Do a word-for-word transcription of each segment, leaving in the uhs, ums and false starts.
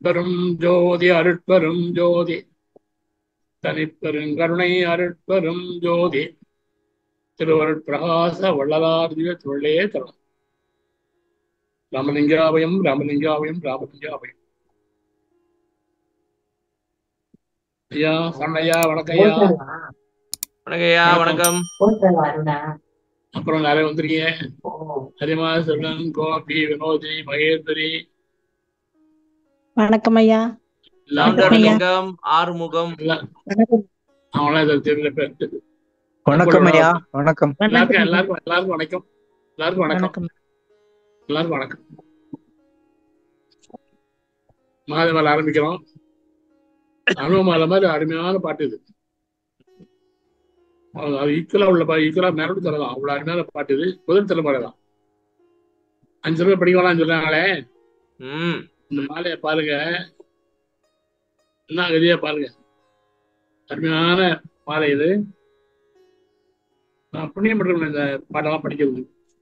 பெரும் ஜோதி அருட்பெரும் ஜோதி தனிப்பெருங்கருணை அருட்பெரும் ஜோதி திருவருட்பிரகாச வள்ளலார் திவ்ய தொழிலே தரும். ராமலிங்காபயம் ராமலிங்காபயம் ராமலிங்காபயம். ஐயா சண்டையா வணக்கம்யா. வணக்கம்யா. வணக்கம். அப்புறம் நிறைய வந்திருக்கீங்க. ஹரிமா செல்வன் கோபி வினோதினி மகேஸ்வரி. வணக்கம் ஐயா. லிங்கம் ஆறுமுகம். அவங்களாம் தெரியல பேர். வணக்கம் ஐயா. வணக்கம் எல்லாருக்கும் எல்லாருக்கும் எல்லாருக்கும் வணக்கம். எல்லாருக்கும் வணக்கம். எல்லாருக்கும் வணக்கம். மாதவேல் ஆரம்பிக்கிறோம். அனுபவமால மாதிரி அருமையான பாட்டு இது. அது ஈக்குவலா உள்ள ஈக்குவலா மேலோடு தரலாம். அவ்வளவு அருமையான பாட்டு இது. முதல் தலைமுறை தான். அஞ்சு ரூபாய் படிக்கலாம்னு சொல்றாங்களே, இந்த மாலையை பாருங்க, என்ன கதியா பாருங்க. அருமையான மாலை இது. நான் புண்ணியம் பண்றேன் இந்த பாட்டெல்லாம் படிக்கிறது.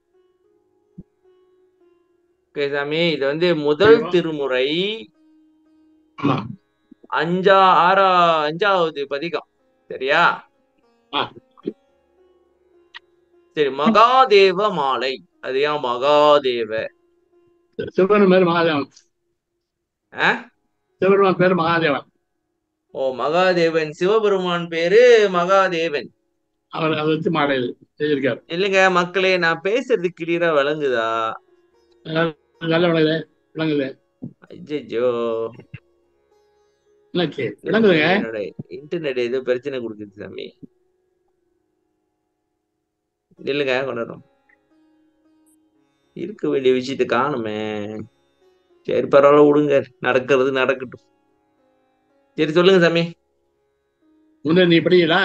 சாமி, இது வந்து முதல் திருமுறை அஞ்சா ஆறா அஞ்சாவது பதிகம். சரியா? சரி. மகாதேவ மாலை. அது ஏன் மகாதேவ? சிவபெருமான் பேர் மகாதேவன். சிவபெருமான் பேரு மகாதேவன். ஓ, மகாதேவன். சிவபெருமான் பேரு மகாதேவன். அவர் அதை வச்சு மாலை செஞ்சிருக்காரு. இல்லைங்க மக்களே, நான் பேசுறது கிளியரா விளங்குதா? நல்ல விளங்குது விளங்குது. ஐயோ, விளங்குதுங்க. என்னோட இன்டர்நெட் ஏதோ பிரச்சனை கொடுக்குது சாமி. இல்லைங்க, கொண்டாடும் இருக்க வேண்டிய விஷயத்த காணுமே. சரி, பரவாயில்ல, விடுங்க, நடக்கிறது நடக்கட்டும். சரி, சொல்லுங்க சாமி. முன்னூறு நீ படிக்கலா?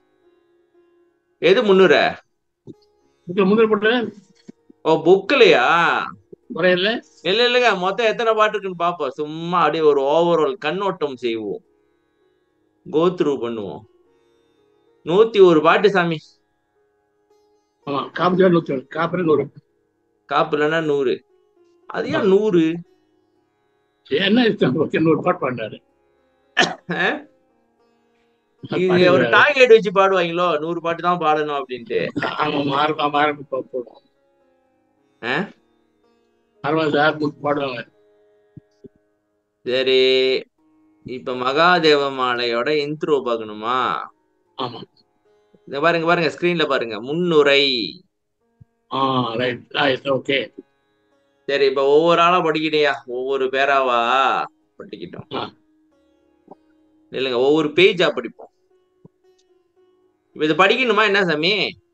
எது முன்னூற? முன்னூறு போட்டு. ஓ, புக்லையா? இல்ல இல்ல இல்லைங்க, மொத்தம் எத்தனை பாட்டு இருக்குன்னு பாப்போம். சும்மா அப்படியே ஒரு ஓவரால் கண்ணோட்டம் செய்வோம், கோத்ரூ பண்ணுவோம். நூத்தி ஒரு பாட்டு சாமி. காப்பு இல்லைன்னா நூறு. அது ஏன் நூறு? என்ன நூறு பாட்டு பாண்டாரு. ஒரு டார்கெட் வச்சு பாடுவாங்களோ, நூறு பாட்டு தான் பாடணும் அப்படின்ட்டு. பாடுவாங்க. சரி, இப்ப மகாதேவ மாலையோட இன்ட்ரோ பாக்கணுமா? ஆமா, இந்த பாருங்க பாருங்க, ஸ்கிரீன்ல பாருங்க, முன்னுரை. சரி, இப்ப ஒவ்வொரு ஆளா படிக்கிட்டியா? ஒவ்வொரு பேராவா படிக்கிட்டோம். இல்லைங்க, ஒவ்வொரு பேஜா படிப்போம். இப்ப இது படிக்கணுமா என்ன சாமி?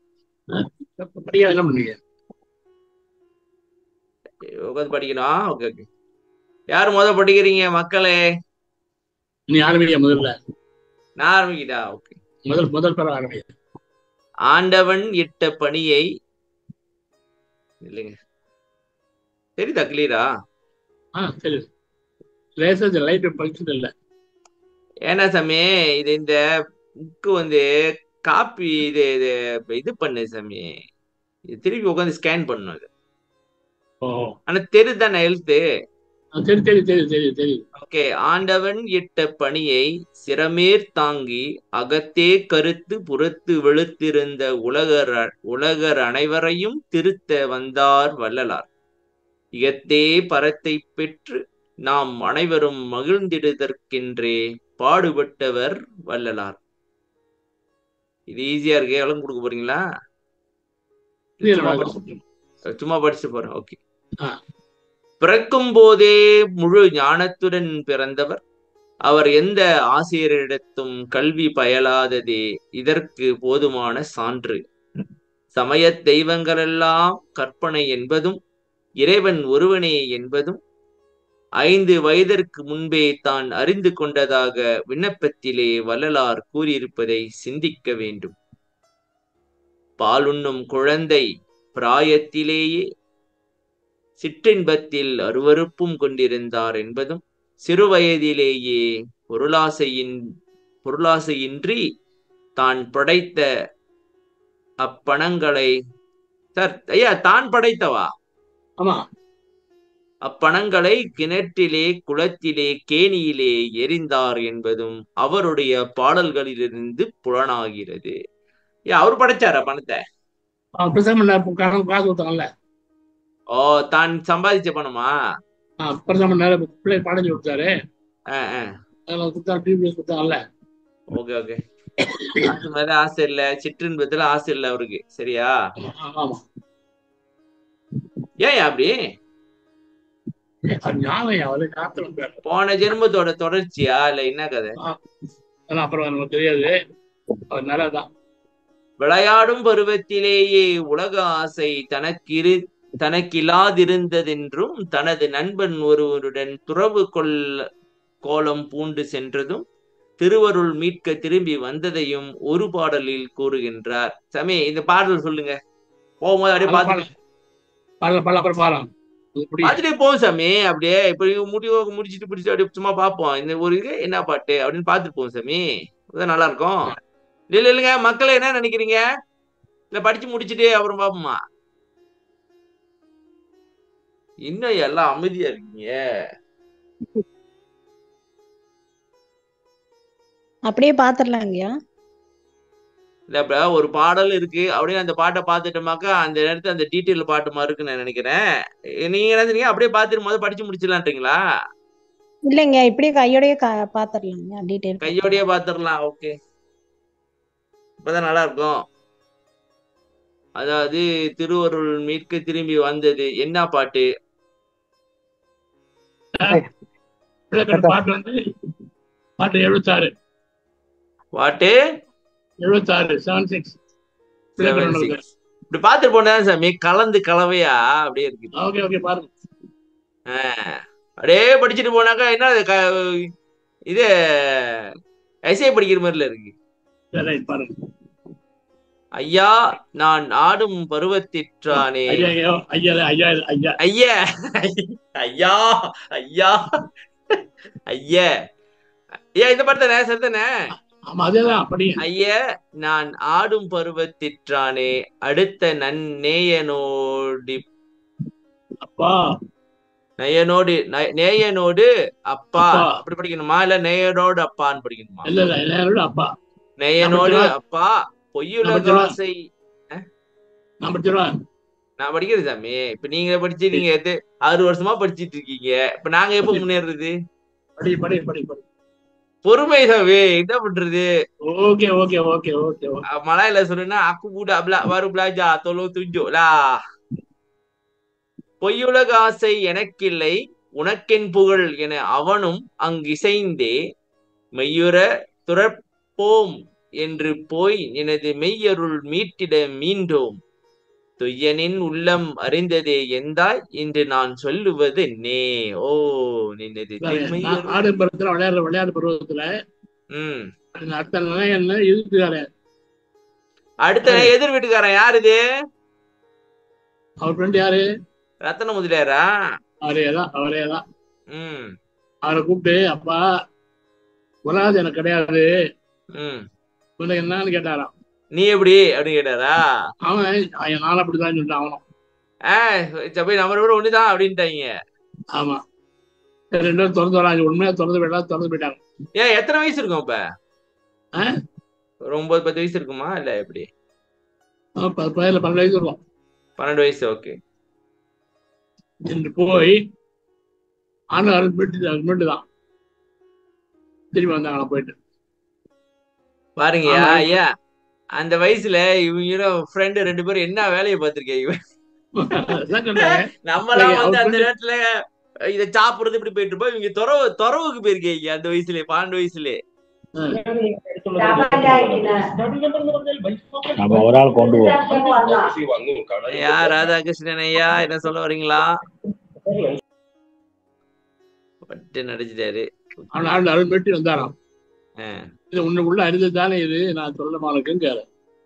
உட்காந்து படிக்கணும். Okay okay. யாரு முதல் படிக்கிறீங்க மக்களே? நீ ஆரம்பிக்க முதல்ல. நான் ஆரம்பிக்கிட்டா? ஓகே, முதல் முதல் பேர் ஆரம்பிக்க. ஆண்டவன் இட்ட பணியை. இல்லைங்க, தெரியுதா கிளியரா? சரி, லேசா லைட் பங்க்ஷன் இல்ல. ஏன்னா சாமி, இது இந்த புக்கு வந்து காப்பி இது இது இது பண்ணு சாமி. இது திருப்பி உட்காந்து ஸ்கேன் பண்ணும் அது. ஆனா தெரியுதானே எழுத்து? ஓகே. ஆண்டவன் இட்ட பணியை சிரமேர் தாங்கி அகத்தே கருத்து புறத்து வெளுத்திருந்த உலகர் உலகர் அனைவரையும் திருத்த வந்தார் வள்ளலார். இகத்தே பரத்தை பெற்று நாம் அனைவரும் மகிழ்ந்திடுதற்கென்றே பாடுபட்டவர் வள்ளலார். இது ஈஸியா இருக்கு. எவ்வளவு கொடுக்க போறீங்களா? சும்மா படிச்சு போறேன். ஓகே. பிறக்கும் போதே முழு ஞானத்துடன் பிறந்தவர். அவர் எந்த ஆசிரியரிடத்தும் கல்வி பயிலாததே இதற்கு போதுமான சான்று. சமய தெய்வங்களெல்லாம் கற்பனை என்பதும் இறைவன் ஒருவனே என்பதும் ஐந்து வயதிற்கு முன்பே தான் அறிந்து கொண்டதாக விண்ணப்பத்திலே வள்ளலார் கூறியிருப்பதை சிந்திக்க வேண்டும். பாலுண்ணும் குழந்தை பிராயத்திலேயே சிற்றின்பத்தில் அருவருப்பும் கொண்டிருந்தார் என்பதும், சிறுவயதிலேயே பொருளாசையின் பொருளாசையின்றி தான் படைத்த அப்பணங்களை சார் ஐயா தான் படைத்தவா? ஆமா, அப்பணங்களை கிணற்றிலே குளத்திலே கேணியிலே எரிந்தார் என்பதும் அவருடைய பாடல்களிலிருந்து புலனாகிறது. ஏ அவரு படைச்சாரா பணத்தை? காசு கொடுத்தாங்கல்ல. ஓ, தான் சம்பாதிச்ச பணமா? பிரதமர் நேரம் பிள்ளை பாடம் கொடுத்தாரு. கொடுத்தாங்கல்ல. Okay okay. அது மேல ஆசை இல்ல, சிற்றின்பத்துல ஆசை இல்ல அவருக்கு, சரியா? ஏன் அப்படி? போன ஜென்மத்தோட தொடர்ச்சியா இல்ல என்ன கதை? அப்புறம் தெரியாது. நல்லதான். விளையாடும் பருவத்திலேயே உலக ஆசை தனக்கிரு தனக்கில்லாதிருந்ததென்றும் தனது நண்பன் ஒருவருடன் துறவு கொள்ள கோலம் பூண்டு சென்றதும் திருவருள் மீட்க திரும்பி வந்ததையும் ஒரு பாடலில் கூறுகின்றார். சமி, இந்த பாடல் சொல்லுங்க. போகும்போது அப்படியே பார்த்துட்டு பார்த்துட்டே போவோம் சாமி. அப்படியே இப்ப முடிவு முடிச்சுட்டு பிடிச்சி அப்படியே சும்மா பார்ப்போம் இந்த ஒரு இது என்ன பாட்டு அப்படின்னு பார்த்துட்டு போவோம் சாமி. நல்லா இருக்கும். இல்ல இல்லைங்க மக்களை என்ன நினைக்கிறீங்க? இல்ல படிச்சு முடிச்சுட்டு அப்புறம் பாப்போமா? இன்னும் எல்லாம் அமைதியா இருக்கீங்க. அப்படியே பாத்துடலாங்கய்யா. இல்ல இப்ப ஒரு பாடல் இருக்கு, அப்படியே அந்த பாட்டை பார்த்துட்டோமாக்கா அந்த நேரத்துல அந்த டீட்டெயில் பாட்டு மாதிரி இருக்குன்னு நான் நினைக்கிறேன். நீங்க என்ன சொன்னீங்க? அப்படியே பார்த்துட்டு போது படிச்சு முடிச்சிடலான்றீங்களா? இல்லைங்க, இப்படியே கையோடய பாத்துடலாங்க. டீட்டெயில் கையோடய பாத்துடலாம். ஓகே, இப்பதான் நல்லா இருக்கும். அதாவது திருவருள் மீட்க திரும்பி வந்தது என்ன பாட்டு? பாட்டு வந்து பாட்டு எழுபத்தாறு. பாட்டு எழுபத்தாறு செவன் சிக்ஸ். இப்படி பாத்துட்டு போனா சாமி கலந்து கலவையா அப்படியே இருக்கு. ஓகே ஓகே பாருங்க. அப்படியே படிச்சுட்டு போனாக்கா என்ன இது எஸ்ஏ படிக்கிற மாதிரில இருக்கு. பாருங்க. ஐயா நான் ஆடும் பருவத்திற்றானே. ஐயா ஐயா ஐயா ஐயா ஐயா ஐயா ஐயா இந்த பாட்டு தானே சரிதானே? ஐயா நான் ஆடும் பருவத்திற்றானே அடுத்த நன்னேயனோடி அப்பா நயனோடு நேயனோடு அப்பா அப்படி படிக்கணுமா இல்ல நேயனோடு அப்பான்னு படிக்கணுமா? இல்ல அப்பா நேயனோடு அப்பா பொய்யுலக ஆசை. நான் படிக்கிறது சாமி. இப்ப நீங்க படிச்சு நீங்க ஆறு வருஷமா படிச்சிட்டு இருக்கீங்க. இப்ப நாங்க எப்ப முன்னேறது? பொறுமை சாமி, என்ன பண்றது? Okay okay okay okay. மலையில சொல்லுன்னா aku budak baru belajar tolong tunjuk lah. பொய்யுலக ஆசை எனக்கில்லை உனக்கென் புகழ் என அவனும் அங்கிசைந்தே மெய்யுற துறப்போம் என்று போய் எனது மெய்யருள் மீட்டிட மீண்டோம். துய்யனின் உள்ளம் அறிந்ததே எந்தாய் இன்று நான் சொல்லுவது நே. ஓ நின்னது விளையாடுற விளையாடு பருவத்துல அடுத்த எதிர் வீட்டுக்காரன் யாரு இது? அவர் ஃப்ரெண்ட் யாரு? ரத்தன முதலியாரா? அவரேதான் அவரேதான். உம் அவரை கூப்பிட்டு அப்பா உலகாது எனக்கு கிடையாது உனக்கு என்னன்னு கேட்டாராம். நீ எப்படி அப்படின்னு கேட்டாரா? அவன் நானும் அப்படிதான் சொல்லிட்டான் அவனும். ஆஹ் நம்ம கூட ஒண்ணுதான் அப்படின்ட்டாங்க. ஆமா ரெண்டு பேரும் திறந்து வராங்க. உண்மையா திறந்து போயிட்டா திறந்து போயிட்டாங்க. ஏன் எத்தனை வயசு இருக்கும் இப்ப? ஒரு ஒன்பது பத்து வயசு இருக்குமா இல்ல எப்படி? பன்னெண்டு வயசு இருக்கும். பன்னெண்டு வயசு. ஓகே. என்று போய் ஆண்டு மீட்டு தான் திரும்பி வந்தாங்களா போயிட்டு பாருங்க. ஐயா அந்த வயசுல இவங்க ஃப்ரெண்டு ரெண்டு பேரும் என்ன வேலையை பார்த்திருக்கீங்க? நம்மளாம் வந்து அந்த நேரத்துல இத சாப்பிடுறது இப்படி போயிட்டு இருப்போம். இவங்க துறவு துறவுக்கு போயிருக்கீங்க அந்த வயசுலயே பன்னெண்டு வயசுலயே. ஒரு ஆள் கொண்டு ஐயா ராதாகிருஷ்ணன் ஐயா என்ன சொல்ல வரீங்களா? பட்டு நடிச்சிட்டாரு. வெட்டி வந்தாராம். இது உன்னுக்குள்ள அறிந்ததுதானே இது நான் சொல்ல மாட்டேங்க.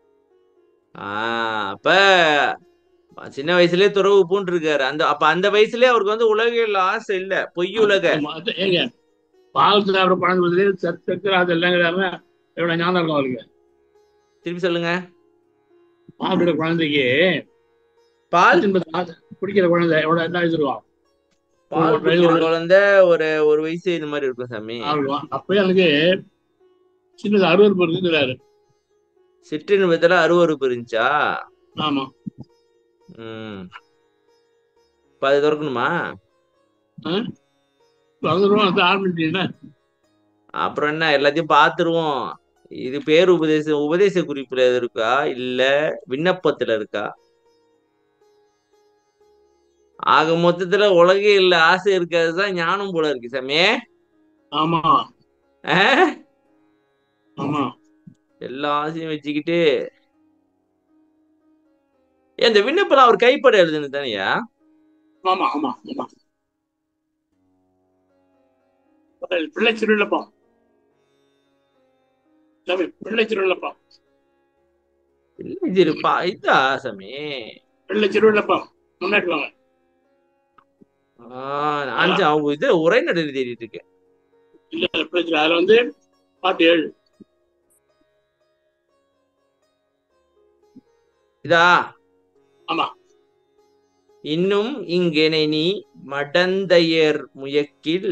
ஆஹ் அப்ப சின்ன வயசுலயே துறவு பூண்டு இருக்காரு. அந்த அப்ப அந்த வயசுலயே அவருக்கு வந்து உலகில் ஆசை இல்ல, பொய் உலக. ஏங்க பால் சாப்பிட பழங்குறதுலே சக்கராது இல்லைங்கிறாருன்னா எவ்வளவு ஞானம் இருக்கும் அவருக்கு. திருப்பி சொல்லுங்க. பால் குழந்தைக்கு பால் குடிக்கிற குழந்தை எவ்வளவு என்ன வயசு இருக்கும்? பால் ஒரு குடிக்கிற வயது குழந்தை ஒரு ஒரு வயசு இந்த மாதிரி இருக்கும் சாமி. ஆகும். அப்பயே எனக்கு சின்னது அறுவறுப்பு இருக்குங்கிறாரு. சிற்றின்பத்துல அருவருப்பு இருந்துச்சா? ஆமா. உம் இப்ப அது திறக்கணுமா? ஆரம்பிச்சீங்கன்னா அப்புறம் என்ன, எல்லாத்தையும் பார்த்துருவோம். இது பேர் உபதேச உபதேச குறிப்புல இருக்கா இல்ல விண்ணப்பத்துல இருக்கா? ஆக மொத்தத்துல உலகே இல்ல ஆசை இருக்காதுதான் ஞானம் போல இருக்கு சாமி. ஆமா ஆஹ்? ஆமா. எல்லா ஆசையும் வச்சுக்கிட்டு ஏன் இந்த விண்ணப்பம் அவர் கைப்பட எழுதுனது தானையா? ஆமா ஆமா ஆமா. பிள்ளை சிறுவில்லப்பா பிள்ளை சிறுவில்லப்பா இல்லப்பா இதா சாமி பிள்ளை சிறுவில்லப்பா முன்னாடி வாங்க. ஆஹ் நான் அவங்க இது உரைநடை தேடிட்டு இருக்கேன். இல்ல பிரச்சனை. அதுல வந்து பாட்டு ஏழு இதா. ஆமா. இன்னும் இங்கெனை நீ மடந்தையர் முயக்கில்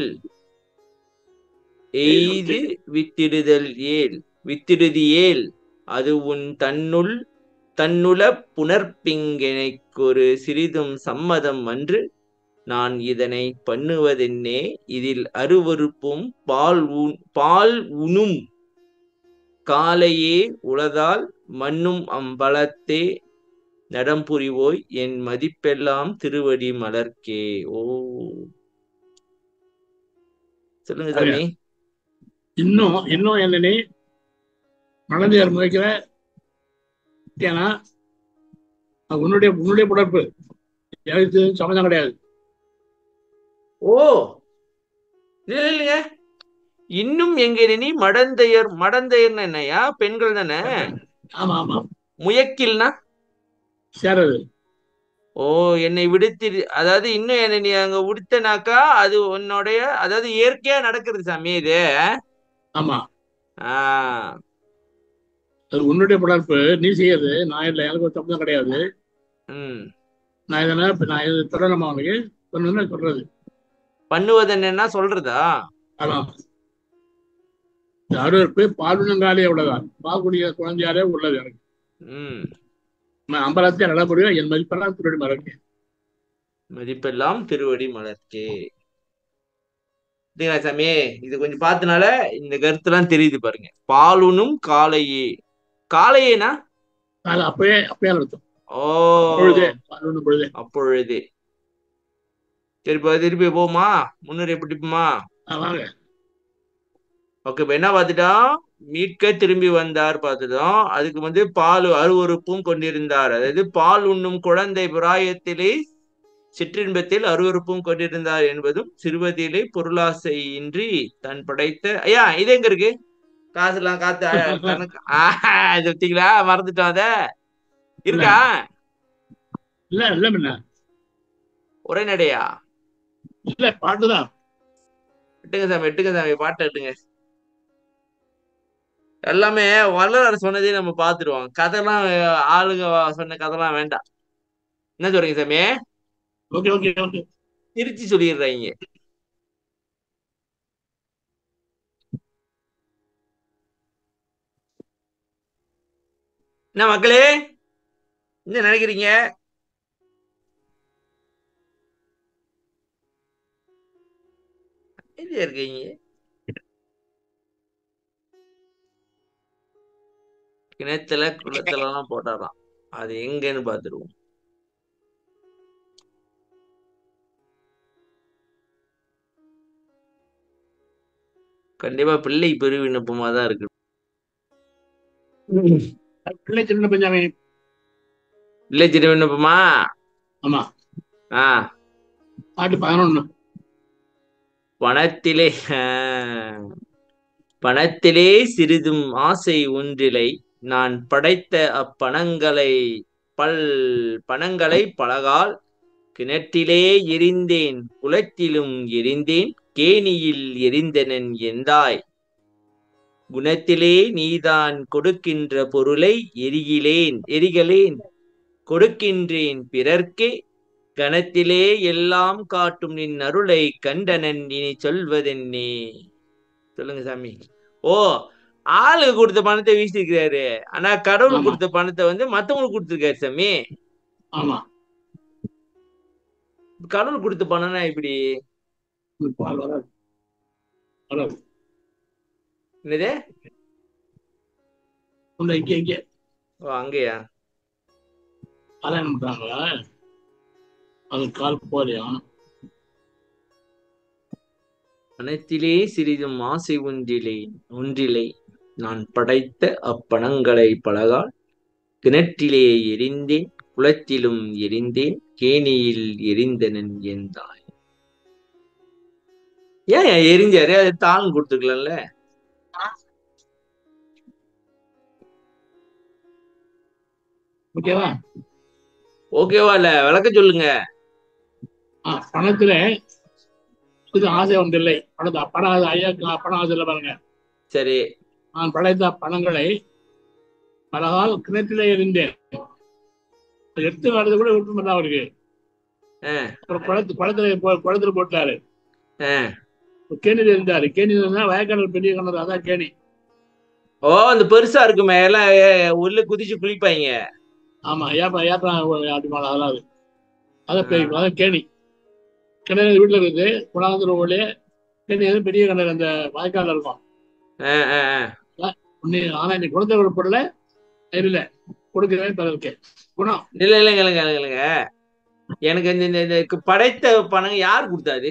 எய்து வித்திடுதல் ஏல் வித்திடுதி ஏல் அது உன் தன்னுள் தன்னுள புணர்ப்பிங்கெனைக்கொரு சிறிதும் சம்மதம் அன்று நான் இதனை பண்ணுவதென்னே இதில் அருவருப்பும் பால் உன் பால் உணும் காலையே உளதால் மண்ணும் அம்பலத்தே நடம்புரிவோய் என் மதிப்பெல்லாம் திருவடி மலர்க்கே. ஓ சொல்லுங்க சாமி. இன்னும் இன்னும் என்னனே மனதையார் முயக்கிற ஏன்னா உன்னுடைய உன்னுடைய புடற்பு எனக்கு சம்மந்தம் கிடையாது. ஓ இல்லைங்க. இன்னும் எங்க நீ மடந்தையர் மடந்தையர்னு என்னையா? பெண்கள் தானே? ஆமா ஆமா. முயக்கில்னா சேரது. ஓ என்னை விடுத்து, அதாவது இன்னும் என்ன நீ அங்க விடுத்தனாக்கா அது உன்னுடைய, அதாவது இயற்கையா நடக்கிறது சாமி இது. ஆமா. ஆஹ் அது உன்னுடைய புடற்பு, நீ செய்யறது. நான் இல்லை, எனக்கு சம்மந்தம் கிடையாது. உம் நான் இதெல்லாம் நான் இது தொடரமா அவனுக்கு சொன்ன சொல்றது. பண்ணுவது என்னன்னா சொல்றதா? அதான் அறுவறுப்பு பாலுனங்காலே உள்ளதான். பால்குடிய குழந்தையாரே உள்ளது எனக்கு. உம் அம்பலத்தை நல்ல முடியும். என் மதிப்பெல்லாம் திருவடி மலர்க்கே. மதிப்பெல்லாம் திருவடி மலர்க்கே. சாமி இது கொஞ்சம் பார்த்தனால இந்த கருத்து எல்லாம் தெரியுது பாருங்க. பாலுனும் காலையே. காலையேனா அப்பயே அப்பயே அர்த்தம். ஓ பொழுதே அப்பொழுதே. திருப்பி திருப்பி போமா முன்னுரை பிடிப்புமா? வாங்க. ஓகே, இப்ப என்ன பார்த்துட்டோம்? மீட்க திரும்பி வந்தார் பார்த்துட்டோம். அதுக்கு வந்து பால் அருவறுப்பும் கொண்டிருந்தார். அதாவது பால் உண்ணும் குழந்தை பிராயத்திலே சிற்றின்பத்தில் அருவறுப்பும் கொண்டிருந்தார் என்பதும் சிறுவதியிலே பொருளாசை இன்றி தன் படைத்த. ஐயா இது எங்க இருக்கு? காசு எல்லாம் காத்து ஆஹ் மறந்துட்டோம். அத இருக்கா? இல்ல இல்ல முன்ன உரைநடையா? இல்ல பாட்டுதான். எட்டுங்க சாமி எட்டுங்க சாமி பாட்டை எட்டுங்க. எல்லாமே வள்ளலார் சொன்னதே நம்ம பாத்துருவோம். கதைலாம் ஆளுங்க சொன்ன கதைலாம் வேண்டாம். என்ன சொல்றீங்க சாமி? Okay okay okay. திருச்சி சொல்லிடுறாங்க. என்ன மக்களே என்ன நினைக்கிறீங்க? இருக்கீங்க கிணத்துல குளத்துல எல்லாம் போட்டாராம். அது எங்கன்னு பாத்துருவோம். கண்டிப்பா பிள்ளை பெரு விண்ணப்பமா தான் இருக்கு. பிள்ளை சின்ன பஞ்சாமி. பிள்ளை சின்ன விண்ணப்பமா? ஆமா. ஆஹ் பாட்டு பதினொன்னு. பணத்திலே பணத்திலே சிறிதும் ஆசை ஒன்றிலை நான் படைத்த அப்பணங்களை பல் பணங்களை பலகால் கிணற்றிலே எரிந்தேன் குளத்திலும் எரிந்தேன் கேணியில் எரிந்தனன் எந்தாய் குணத்திலே நீதான் கொடுக்கின்ற பொருளை எரிகிலேன் எரிகலேன் கொடுக்கின்றேன் பிறர்க்கே கணத்திலே எல்லாம் காட்டும் நின் அருளை கண்டனன் இனி சொல்வதென்னே. சொல்லுங்க சாமி. ஓ, ஆளுக்கு கொடுத்த பணத்தை வீசிருக்கிறாரு, ஆனா கடவுள் கொடுத்த பணத்தை வந்து மத்தவங்களுக்கு கொடுத்துருக்காரு சாமி. ஆமா, கடவுள் கொடுத்த பணம்னா இப்படி என்னது? இங்க இங்க ஓ, அங்கேயா கல்யாணம் பண்றாங்களா? அது கால் போலியா? பணத்திலே சிறிதும் ஆசை ஒன்றிலே ஒன்றிலை நான் படைத்த அப்பணங்களை பலகால் கிணற்றிலே எரிந்தேன், குளத்திலும் எரிந்தேன், கேணியில் எரிந்தனன் என்றாய். ஏன் எரிஞ்சாரு? அது தாங்க கொடுத்துக்கலாம்ல. ஓகேவா? ஓகேவா இல்ல? விளக்க சொல்லுங்க. பணத்துல இது ஆசை ஒன்றில்லை. பணத்தை பணம் ஐயா பணம் ஆசை இல்லை பாருங்க. சரி. நான் படைத்த பணங்களை பலகால் கிணற்றிலே இருந்தேன். எடுத்து வர்றது கூட விருப்பம் அவருக்கு. அப்புறம் குளத்து குளத்துல குளத்துல போட்டாரு. கேணியில இருந்தாரு. கேணியில இருந்தா வயக்கானல் பெரிய கிணறு, அதான் கேணி. ஓ, அந்த பெருசா இருக்குமே எல்லாம் உள்ள குதிச்சு குளிப்பாங்க. ஆமா, ஏப்பா ஏப்பா அப்படி மேல அதெல்லாம் அது அதான் பெரிய அதான் கேணி. கிணறு வீட்டுல இருக்குது. குணாந்திர ஓலே கேணி பெரிய கிணறு அந்த வாய்க்கால இருக்கும். ஆனா இன்னைக்கு குழந்தை பொருளை இல்ல கொடுக்கவே பிறகு குணம் இல்ல இல்லைங்க இல்லைங்க இல்லைங்க. எனக்கு இந்த படைத்த பணம் யார் கொடுத்தாரு?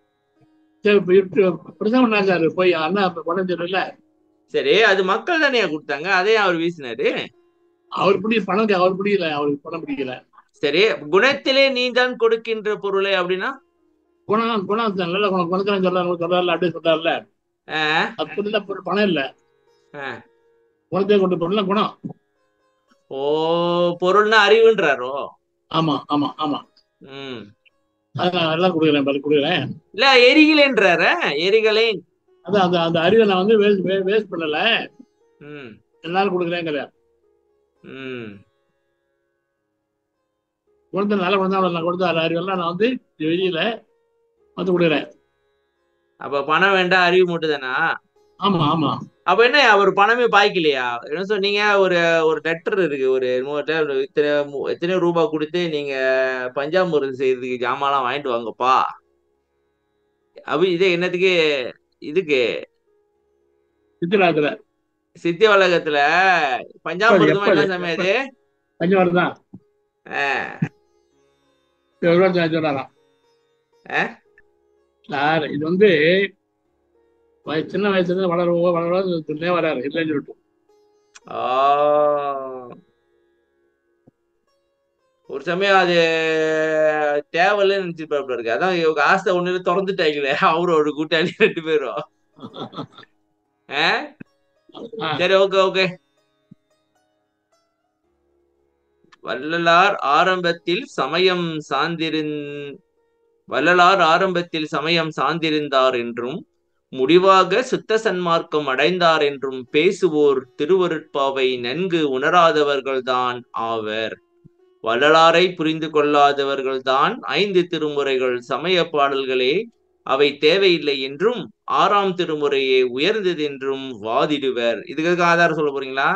சார் போய் அண்ணா பணம் சொல்லல. சரி, அது மக்கள் தானே கொடுத்தாங்க, அதே அவர் வீசினாரு. அவர் பிடி பணம் அவர் பிடிக்கல, அவருக்கு பணம் பிடிக்கல. சரி, குணத்திலே நீ தான் கொடுக்கின்ற பொருளை அப்படின்னா குணம் குணம் நல்ல குணம் குணத்தான் சொல்றாங்க சொல்றாருல அப்படி சொல்றாருல. அப்படி பொருள் பணம் இல்ல, குணத்தை கொண்டு பொருள் குணம். ஓ, பொருள்னா அறிவுன்றாரோ? ஆமா ஆமா ஆமா. உம் அதான் எல்லாம் கொடுக்குறேன் பல கொடுக்குறேன். இல்ல எரிகளேன்றார, எரிகளேன். அதான் அந்த அந்த அறிவை நான் வந்து வேஸ்ட் வேஸ்ட் பண்ணல. ம் எல்லாரும் கொடுக்குறேங்கிற. ம் கொடுத்த நல்ல குழந்தை நான் கொடுத்த அறிவெல்லாம் நான் வந்து வெளியில வந்து கொடுக்குறேன். அப்ப பணம் வேண்டாம், அறிவு மட்டும் தானா? ஆமா ஆமா. அப்ப என்ன அவர் பணமே பாய்க்கலையா? என்ன சொன்னீங்க? ஒரு ஒரு லெட்டர் இருக்கு, ஒரு இத்தனை எத்தனை ரூபாய் கொடுத்து நீங்க பஞ்சாமிர்தம் செய்யறதுக்கு ஜாமான்லாம் வாங்கிட்டு வாங்கப்பா. அப்ப இது என்னத்துக்கு? இதுக்கு சித்திராத்துல சித்தி வழக்கத்துல பஞ்சாமிர்தமா என்ன சமயம் அது? பஞ்சாமிர்தம் சார். இது வந்து சின்ன வயசுல இருந்து வளர வளர துணே வராரு இல்லைன்னு சொல்லிட்டு. ஒரு சமயம் அது தேவையில்லைன்னு நினைச்சிருப்பாரு இருக்கு. அதான் இவங்க ஆசை ஒண்ணு திறந்துட்டாங்களே அவரோட கூட்டாளி ரெண்டு பேரும். சரி, ஓகே ஓகே. வள்ளலார் ஆரம்பத்தில் சமயம் சார்ந்திருந் வள்ளலார் ஆரம்பத்தில் சமயம் சார்ந்திருந்தார் என்றும் முடிவாக சுத்த சன்மார்க்கம் அடைந்தார் என்றும் பேசுவோர் திருவருட்பாவை நன்கு உணராதவர்கள்தான் ஆவர். வள்ளலாரை புரிந்து கொள்ளாதவர்கள்தான் ஐந்து திருமுறைகள் சமய பாடல்களே அவை தேவையில்லை என்றும் ஆறாம் திருமுறையே உயர்ந்தது என்றும் வாதிடுவர். இதுக்கு ஆதாரம் சொல்ல போறீங்களா?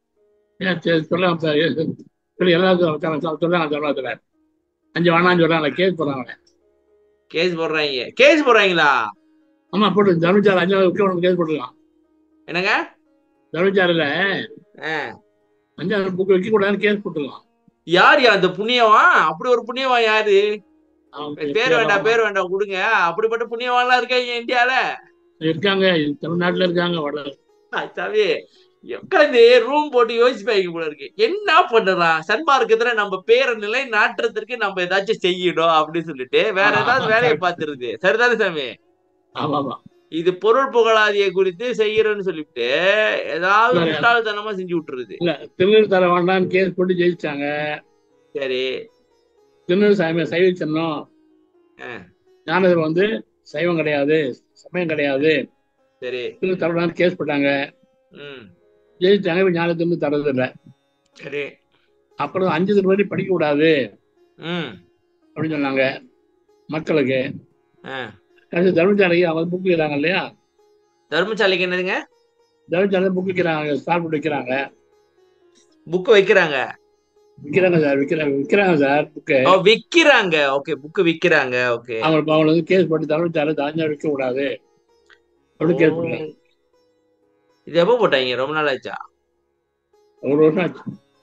அஞ்சு வேணாம் சொல்றாங்க, கேஸ் போடுறாங்க. கேஸ் போடுறாங்க கேஸ் போடுறாங்களா? ஆமா, போட்டு தனுச்சார் அஞ்சாவது கேஸ் போட்டுருக்கான். என்னங்க தனுச்சாருல அஞ்சாவது புக் வைக்க கூடாதுன்னு கேஸ் போட்டுருக்கான். யார் யா அந்த புண்ணியவா? அப்படி ஒரு புண்ணியவா யாரு? பேர் வேண்டாம் பேர் வேண்டாம் கொடுங்க. அப்படிப்பட்ட புண்ணியவான்லாம் இருக்காங்க இந்தியால. இருக்காங்க, தமிழ்நாட்டுல இருக்காங்க. சாமி உட்காந்து ரூம் போட்டு யோசிப்பாங்க போல இருக்கு. என்ன பண்றான் சன்மார்க்கத்துல நம்ம பேர நிலை நாட்டுறதுக்கு நம்ம ஏதாச்சும் செய்யணும் அப்படின்னு சொல்லிட்டு வேற ஏதாவது வேலையை பார்த்துருது. சரிதானே சாமி? இது பொருள் புகழாதியை குறித்து செய்யறோம்னு சொல்லிட்டு ஏதாவது முட்டாள்தனமா செஞ்சு விட்டுருது. இல்ல, திருநெல் தர வேண்டாம்னு கேஸ் போட்டு ஜெயிச்சாங்க. சரி, திருநெல் சாமி சைவ சின்னம், ஞானதர் வந்து சைவம் கிடையாது, சமயம் கிடையாது. சரி, திருநெல் தர வேண்டாம்னு கேஸ் போட்டாங்க, ஜெயிச்சாங்க. ஞானத்திலிருந்து தரது இல்லை. சரி, அப்புறம் அஞ்சு திருப்பதி படிக்க கூடாது அப்படின்னு சொன்னாங்க மக்களுக்கு. தர்மசாலைக்கு அவங்க புக் வைக்கிறாங்க இல்லையா? தர்மசாலைக்கு என்னதுங்க? தர்மசாலை புக் வைக்கிறாங்க, ஸ்டால் புக் வைக்கிறாங்க. புக் வைக்கிறாங்க விக்கிறாங்க சார், விக்கிறாங்க விக்கிறாங்க சார் புக்கு. ஓ விக்கிறாங்க. ஓகே, புக் விக்கிறாங்க. ஓகே, அவங்க அவங்க வந்து கேஸ் போட்டு தர்மசாலை தனியா விற்க கூடாது அப்படின்னு கேஸ் போட்டாங்க. இது எப்போ போட்டாங்க? ரொம்ப நாள் ஆச்சா? ஒரு வருஷம் ஆச்சு.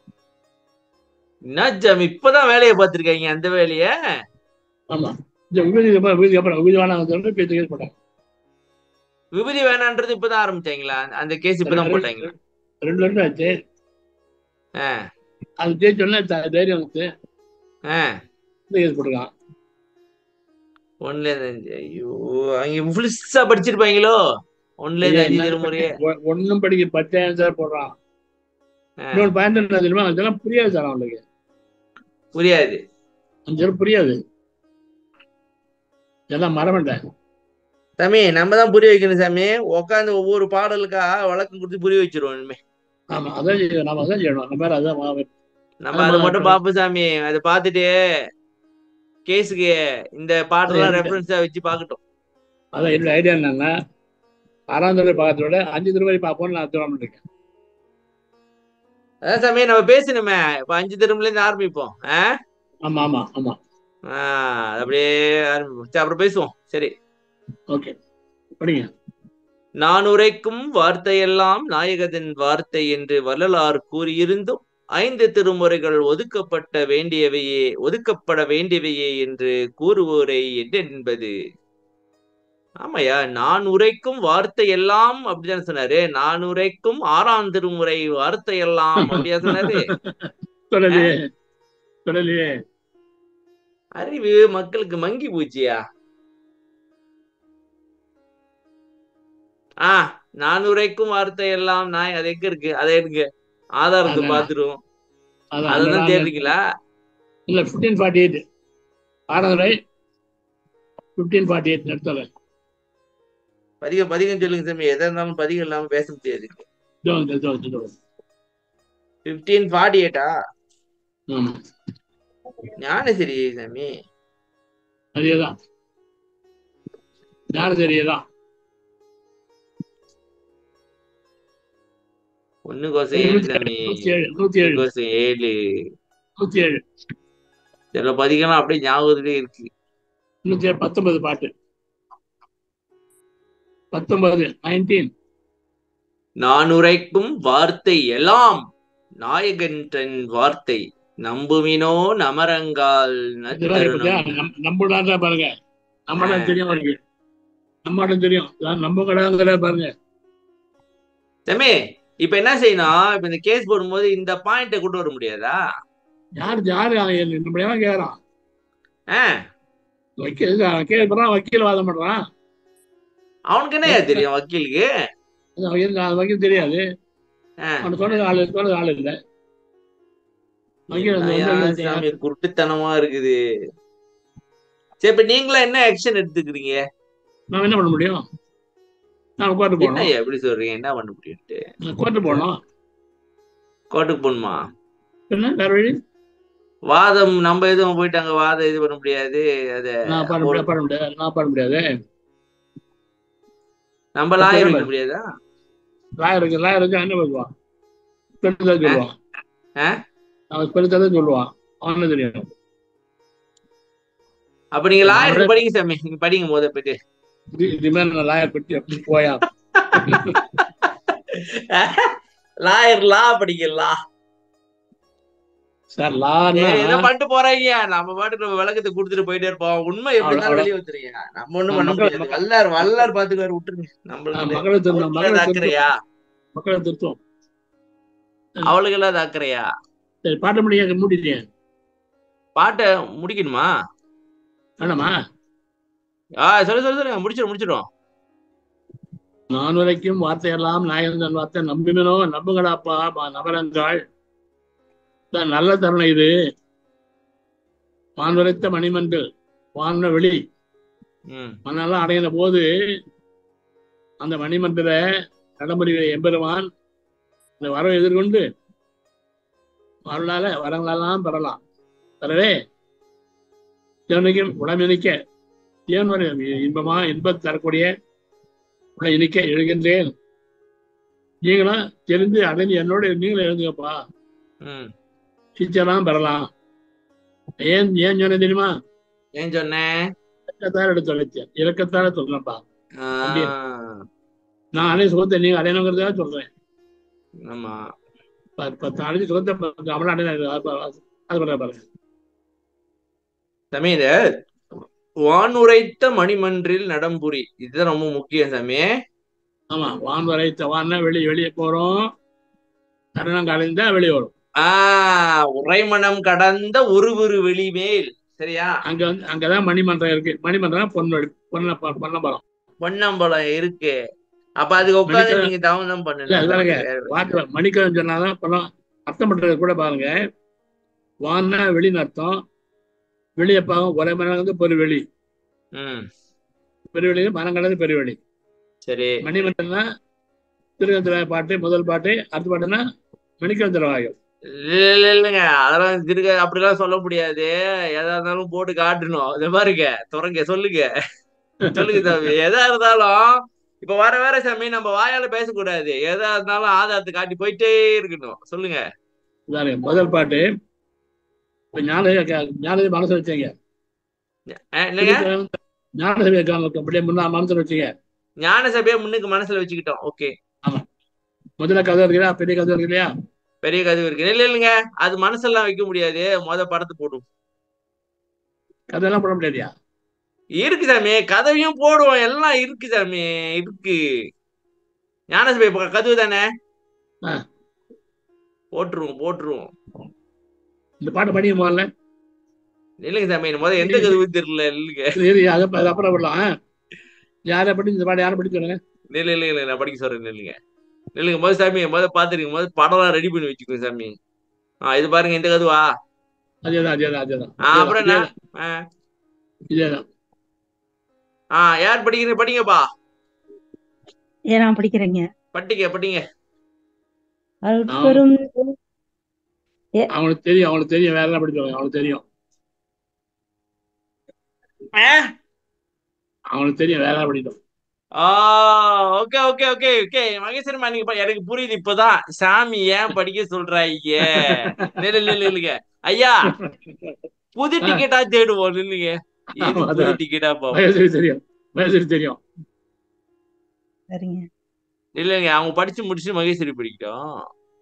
என்ன இப்பதான் வேலையை பார்த்திருக்காங்க அந்த வேலைய? ஆமா, விபதி விபதி அப்புறம் விபதி வேணாம் பேச்சு கேஸ் போட்டாங்க. விபதி வேணான்றது இப்பதான் ஆரம்பிச்சாங்களா? அந்த கேஸ் இப்பதான் போட்டாங்களா? ரெண்டு வருஷம் ஆச்சு. அது ஜெயிச்சோன்னா தைரியம் வந்து கேஸ் போட்டுருக்கான். ஒன்னுல இருந்து ஐயோ, அவங்க புதுசா படிச்சிருப்பாங்களோ. ஒன்னுல இருந்து அஞ்சு திருமுறையே ஒன்னும் படிக்க பத்தாயிரம் சார் போடுறான். இன்னொரு பாயிண்ட் என்ன தெரியுமா? அதெல்லாம் புரியாது சார் அவனுக்கு. புரியாது, அஞ்சு புரியாது, இதெல்லாம் மறமாட்டேன் சாமி. நம்ம தான் புரிய வைக்கணும் சாமி. உட்காந்து ஒவ்வொரு பாடலுக்கா வழக்கம் கொடுத்து புரிய வச்சிருவோம் இனிமே. ஆமா, அதான் நம்ம அதான் செய்யணும். நம்ம பேர் அதான் நம்ம அதை மட்டும் பாப்போம் சாமி. அதை பார்த்துட்டு கேஸுக்கு இந்த பாட்டெல்லாம் ரெஃபரன்ஸா வச்சு பார்க்கட்டும். அதான் என்னோட ஐடியா என்னன்னா, ஆறாம் திருமுறை பார்க்கறத விட அஞ்சு திருமுறை பார்ப்போம்னு நான் தோண இருக்கேன். அதான் சாமி நம்ம பேசணுமே. இப்ப அஞ்சு திருமுறையில இருந்து ஆரம்பிப்போம். ஆமா ஆமா ஆமா ஆஹ் அப்படியே ஆரம்பிப்போம். அப்புறம் பேசுவோம். சரி, ஓகே, படிங்க. நான் உரைக்கும் வார்த்தையெல்லாம் நாயகத்தின் வார்த்தை என்று வள்ளலார் கூறியிருந்தும் ஐந்து திருமுறைகள் ஒதுக்கப்பட்ட வேண்டியவையே ஒதுக்கப்பட வேண்டியவையே என்று கூறுவோரை என்பது. ஆமாயா, நான் உரைக்கும் வார்த்தை எல்லாம் அப்படிதான் சொன்னாரு. நான் உரைக்கும் ஆறாம் திருமுறை வார்த்தை எல்லாம் அப்படியா சொன்னாரு? அறிவு மக்களுக்கு மங்கி போச்சியா? ஆஹ் நான் உரைக்கும் வார்த்தை எல்லாம் நாய் அது எங்க இருக்கு? அதை எடுங்க, ஆதாரத்தை பாத்துருவோம். அதெல்லாம் தேடுறீங்களா? இல்ல பிப்டீன் ஃபார்ட்டி எயிட் ஆறாவது பிப்டீன் ஃபார்ட்டி எயிட் நடத்தல. பதிகம் பதிகம் சொல்லுங்க சாமி. எதா இருந்தாலும் பதிகம் இல்லாம பேச முடியாது. பிப்டீன் ஃபார்ட்டி எயிட்டா? ஞான சரி சாமி, அதேதான் ஞான சரியதான். ஒண்ணு கோசம் ஏழு சாமி. நூத்தி ஏழு கோசம் ஏழு நூத்தி ஏழு சில பதிகம்லாம் அப்படியே ஞாபகத்திலே இருக்கு. நூத்தி ஏழு பத்தொன்பது பாட்டு பத்தொன்பது நைன்டீன். நான் உரைக்கும் வார்த்தை எல்லாம் நாயகன் தன் வார்த்தை நம்புமினோ நமரங்கால். நம்புடாத பாருங்க, நம்ம தெரியும் அவருக்கு, நம்ம தெரியும் நம்ம கடாங்கிற பாருங்க தம்பி. இப்ப என்ன செய்யணும்? இப்ப இந்த கேஸ் போடும்போது இந்த பாயிண்ட கொண்டு வர முடியாதா? யாரு யாரு நம்ம கேக்குறான்? வக்கீல் கேஸ் பண்றான், வக்கீல் வாதம் பண்றான். அவனுக்கு என்ன தெரியும்? வக்கீலுக்கு வக்கீல் தெரியாது. அவன் சொன்னது ஆளு சொன்னது ஆளு இல்ல. குருட்டுத்தனமா இருக்குது. சரி, இப்ப நீங்களா என்ன ஆக்ஷன் எடுத்துக்கிறீங்க? நான் என்ன பண்ண முடியும்? நான் கோர்ட்டு போகணும். எப்படி சொல்றீங்க? என்ன பண்ண முடியும்? கோர்ட்டு போகணும். கோர்ட்டுக்கு போகணுமா? என்ன வேற வழி? வாதம் நம்ம எதுவும் போயிட்டாங்க, வாதம் இது பண்ண முடியாது. அது நான் பண்ண முடியாது, நான் பண்ண முடியாது. நம்ம லாயர் வைக்க முடியாதா? லாயருக்கு லாயருக்கு என்ன பண்ணுவான்? பெருசா சொல்லுவான். அவன் பெருசாதான் சொல்லுவான். அவன் தெரியும். அப்ப நீங்க லாயருக்கு படிங்க சாமி. நீங்க படிங்க போத போயிட்டு. இதுமாதிரி நான் லாயர் பற்றி எப்படி போயா? லாயர் லா படிக்கலாம் சார். லா என்ன பண்ணிட்டு போறாங்க? நம்ம பாட்டுக்கு நம்ம விளக்கத்தை கொடுத்துட்டு போயிட்டே இருப்போம். உண்மை எப்படினாலும் வெளியே வந்துருங்க. நம்ம ஒண்ணும் பண்ண முடியாது. வல்லார் வல்லார் பாத்துக்காரு, விட்டுருங்க. நம்மளுக்கு அக்கறையா? மக்களை திருத்தம் அவளுக்கு எல்லாம் அக்கறையா? சரி, பாட்ட முடியாது, முடிட்டேன். பாட்டை முடிக்கணுமா? வேணாமா? ஆஹ் சொல்லு சொல்லு சொல்லுங்க, முடிச்சிடும் முடிச்சிடும். நான் வரைக்கும் வார்த்தையெல்லாம் நாயகன் வார்த்தை நம்பினோ நம்புங்கடாப்பா நபரங்காள். நல்ல தருணம் இது. வான் வரைத்த மணிமண்டல் வான வெளி மண்ணெல்லாம் அடையின போது அந்த மணிமண்டல நடைமுறை எம்பெருமான் இந்த வரவை எதிர்கொண்டு வரலால வரங்களெல்லாம் பெறலாம். பெறவே தேவனைக்கும் உடம்பு இணைக்க தேவன் இன்பமா இன்பம் தரக்கூடிய உடை இணைக்க எழுகின்றேன். நீங்களும் தெரிந்து அடைந்து என்னோட நீங்களும் எழுதுங்கப்பா, டீச்சர்லாம் பெறலாம். ஏன் ஏன் சொன்ன தெரியுமா? ஏன் சொன்னேன்? இலக்கத்தார எடுத்து அழைச்சேன், இலக்கத்தார சொல்றேன்ப்பா. நான் அடைய சுகத்தை நீங்க அடையணுங்கிறதுக்காக சொல்றேன். ஆமா, அடைஞ்சு சுகத்தை அமல அடைய அது பண்ற பாருங்க. சமீத வானுரைத்த மணிமன்றில் நடம்புரி, இதுதான் ரொம்ப முக்கியம் சாமி. ஆமா, வான் வரைத்த வான்னா வெளியே வெளியே போறோம், கரணம் கலைந்தா வெளியே வரும். ஆஹ் உரைமணம் கடந்த ஒரு ஒரு வெளிமேல். சரியா? அங்க வந்து அங்கதான் மணிமன்றம் இருக்கு. மணிமன்றம் பொன்வெளி பொன்ன பொன்னம்பலம் பொன்னம்பலம் இருக்கு. அப்ப அதுக்கு உட்காந்து நீங்க தவனம் பண்ணுங்க. மணிக்கலம் சொன்னாதான் பொன்னம் அர்த்தம் பண்றது கூட பாருங்க. வான்னா வெளின்னு அர்த்தம், வெளியே பாகம் ஒரே மரம் வந்து பெருவெளி, பெருவெளி மரம் கடந்து பெருவெளி. சரி, மணிமன்றம்னா திருக்கந்திர பாட்டு முதல் பாட்டு, அடுத்த பாட்டுன்னா மணிக்கந்திர வாயம். இல்ல இல்லைங்க, அதெல்லாம் திருக்க அப்படிலாம் சொல்ல முடியாது. எதா இருந்தாலும் போட்டு காட்டணும். அது பாருங்க, துறங்க சொல்லுங்க சொல்லுங்க சாமி. எதா இருந்தாலும் இப்ப வர வேற சாமி நம்ம வாயால பேசக்கூடாது. எதா இருந்தாலும் ஆதாரத்தை காட்டி போயிட்டே இருக்கணும். சொல்லுங்க. முதல் பாட்டு ஞான ஞானதை மனசு வச்சீங்க, ஞான சபையை அப்படியே முன்னா மனசுல வச்சீங்க. ஞான சபையை முன்னுக்கு மனசுல வச்சுக்கிட்டோம். ஓகே. ஆமா, முதல்ல கதை இருக்குல்லையா, பெரிய கதை இருக்கு இல்லையா, பெரிய கதவு இருக்கு. இல்ல இல்லைங்க, அது மனசெல்லாம் வைக்க முடியாது. முத படத்தை போடும். கதையெல்லாம் போட முடியாதியா? இருக்கு சாமி, கதவையும் போடுவோம், எல்லாம் இருக்கு சாமி, இருக்கு. ஞானசபை கதவு தானே, போட்டுருவோம் போட்டுருவோம். இந்த பாட்டு படிக்க முதல்ல. இல்லைங்க சாமி, முதல்ல எந்த கதவு தெரியல. இல்லைங்க, அப்புறம் விடலாம். யாரை படி இந்த பாட்டு யாரை படி சொல்லுங்க. இல்ல இல்ல இல்ல, நான் படிக்க சொல்றேன். இல்லைங்க இல்லைங்க, முதல் சாமி முதல் பாத்துருங்க, முதல் படம்லாம் ரெடி பண்ணி வச்சுக்கோங்க சாமி. ஆஹ் இது பாருங்க, இந்த கதுவா? அதேதான் அதேதான் அதேதான். அப்புறம் என்ன? இதேதான். ஆஹ் யார் படிக்கிறீங்க? படிங்கப்பா. ஏன் நான் படிக்கிறேங்க. படிங்க படிங்க. அவனுக்கு தெரியும், அவனுக்கு தெரியும், வேற என்ன படிப்பாங்க அவனுக்கு தெரியும், அவனுக்கு தெரியும், வேற படிக்கும். ஓகே ஓகே ஓகே ஓகே மகேஸ்வரமா, நீங்க எனக்கு புரியுது இப்பதான். சாமி ஏன் படிக்க சொல்றாங்க. இல்லைங்க ஐயா, புது டிக்கெட்டா தேடுவோம். இல்லைங்க, புது டிக்கெட்டா தெரியும் தெரியும். இல்லைங்க, அவங்க படிச்சு முடிச்சு மகேஸ்வரி படிக்கட்டும்.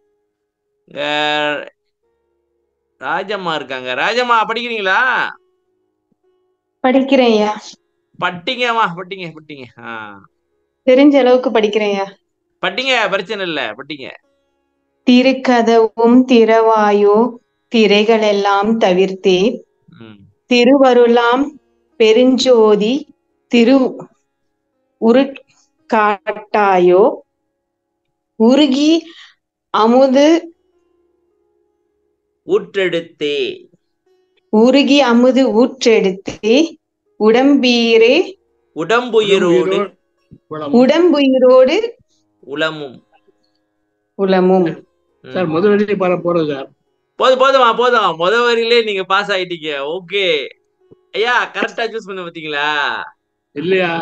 ராஜம்மா இருக்காங்க. ராஜம்மா படிக்கிறீங்களா? படிக்கிறேன். பட்டிங்கம்மா, பட்டிங்க பட்டிங்க. ஆஹ் தெரிஞ்ச அளவுக்கு படிக்கிறேன். பட்டிங்க, பிரச்சனை இல்ல, பட்டிங்க. திருக்கதவும் திறவாயோ திரைகள் எல்லாம் தவிர்த்தே, திருவருளாம் பெருஞ்சோதி திரு உருட்காட்டாயோ, உருகி அமுது ஊற்றெடுத்தே, உருகி அமுது ஊற்றெடுத்தே, உடம்பீரே உடம்புயிரோடு உடம்புயிரோடு உளமும் உளமும். சார் முதல் வரியிலே பாட போறோம் சார். போதும் போதுமா போதும், முதல் வரியிலே நீங்க பாஸ் ஆயிட்டீங்க. ஓகே ஐயா, கரெக்டா சூஸ் பண்ண பாத்தீங்களா? இல்லையா?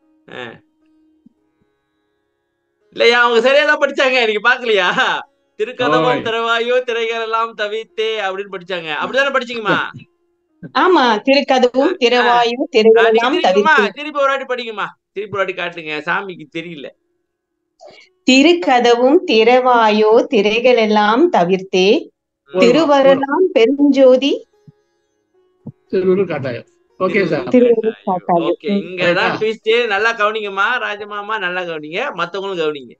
இல்லையா, அவங்க சரியாதான் படிச்சாங்க, நீங்க பாக்கலையா? திருக்கதவம் திறவாயோ திரைகள் எல்லாம் தவிர்த்தே அப்படின்னு படிச்சாங்க. அப்படிதானே படிச்சீங்கம்மா? ஆமா, திருக்கதவும் திறவாயோ திரைகள் எல்லாம் தவிர்த்தே. திருப்பி ஒரு வாட்டி படிக்குமா, திருப்பி ஒரு வாட்டி காட்டுங்க, சாமிக்கு தெரியல. திருக்கதவும் திறவாயோ திரைகள் எல்லாம் தவிர்த்தே, திருவருளாம் பெருஞ்சோதி திருவுருட்காட்டாயோ. Okay sir, okay. இங்கதான் ட்விஸ்ட். நல்லா கவனிங்கம்மா, ராஜமாமா நல்லா கவனிங்க, மத்தவங்களும் கவனிங்க.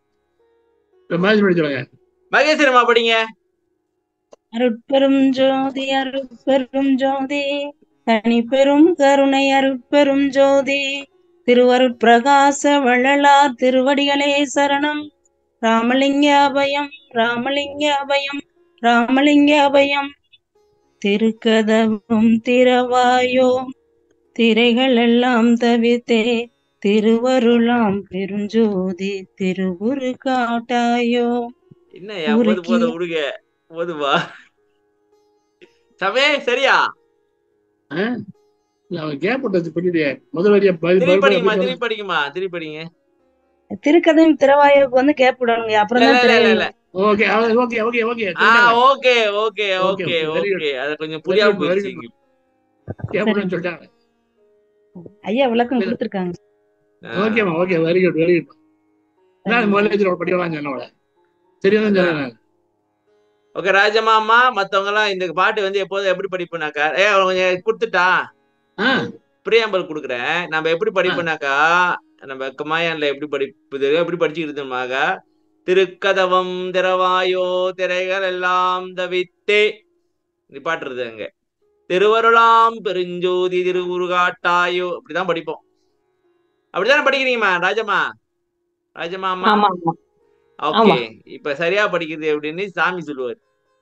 மகேஸ்வரமா படிங்க. அருட்பெரும் ஜோதி அருட்பெரும் ஜோதி தனி பெரும் கருணை அருட்பெரும் ஜோதி திருவருட்பிரகாச வள்ளலார் திருவடிகளே சரணம். ராமலிங்க அபயம் ராமலிங்க அபயம் ராமலிங்க அபயம். திருக்கதவும் திறவாயோ திரைகள் எல்லாம் தவிர்த்தே, திருவருளாம் பெருஞ்சோதி திருவுரு காட்டாயோ. என்ன போது போத விடுங்க, போதுவா சமே? சரியா? கேப் விட்டது புரியலையே. முதல் வரிய திருப்பி படிக்குமா திருப்பி படிக்குமா திருப்பி படிங்க. திருக்கதையும் திரவாயுக்கு வந்து கேப் விடணுங்க, அப்புறம் தான் திரையரங்கு. ஓகே ஓகே ஓகே ஓகே ஆ ஓகே ஓகே ஓகே ஓகே அத கொஞ்சம் புரியாம போயிடுச்சு. கேப் விடணும்னு சொல்லிட்டாங்க. ஐயா விளக்கம் கொடுத்துருக்காங்க. ஓகேமா okay very good very good. நான் முதல்ல படிக்கலாம் சொன்னோட சரியான சொன்னேன். ஓகே ராஜமாமா மத்தவங்க எல்லாம் இந்த பாட்டு வந்து எப்போதும் எப்படி படிப்புனாக்கா ஏ கொஞ்சம் கொடுத்துட்டா பிரியாம்பல் கொடுக்குறேன். நம்ம எப்படி படிப்புனாக்கா நம்ம கமாயான்ல எப்படி படிப்பு எப்படி படிச்சுக்கிட்டுமாக்க திருக்கதவம் திரவாயோ திரைகள் எல்லாம் தவித்தே நிப்பாட்டுறது அங்க திருவருளாம் பெருஞ்சோதி திருவுருகாட்டாயோ அப்படிதான் படிப்போம். அப்படித்தானே படிக்கிறீங்கம்மா ராஜமா ராஜமாமா? ஓகே இப்ப சரியா படிக்கிறது அப்படின்னு சாமி சொல்லுவாரு.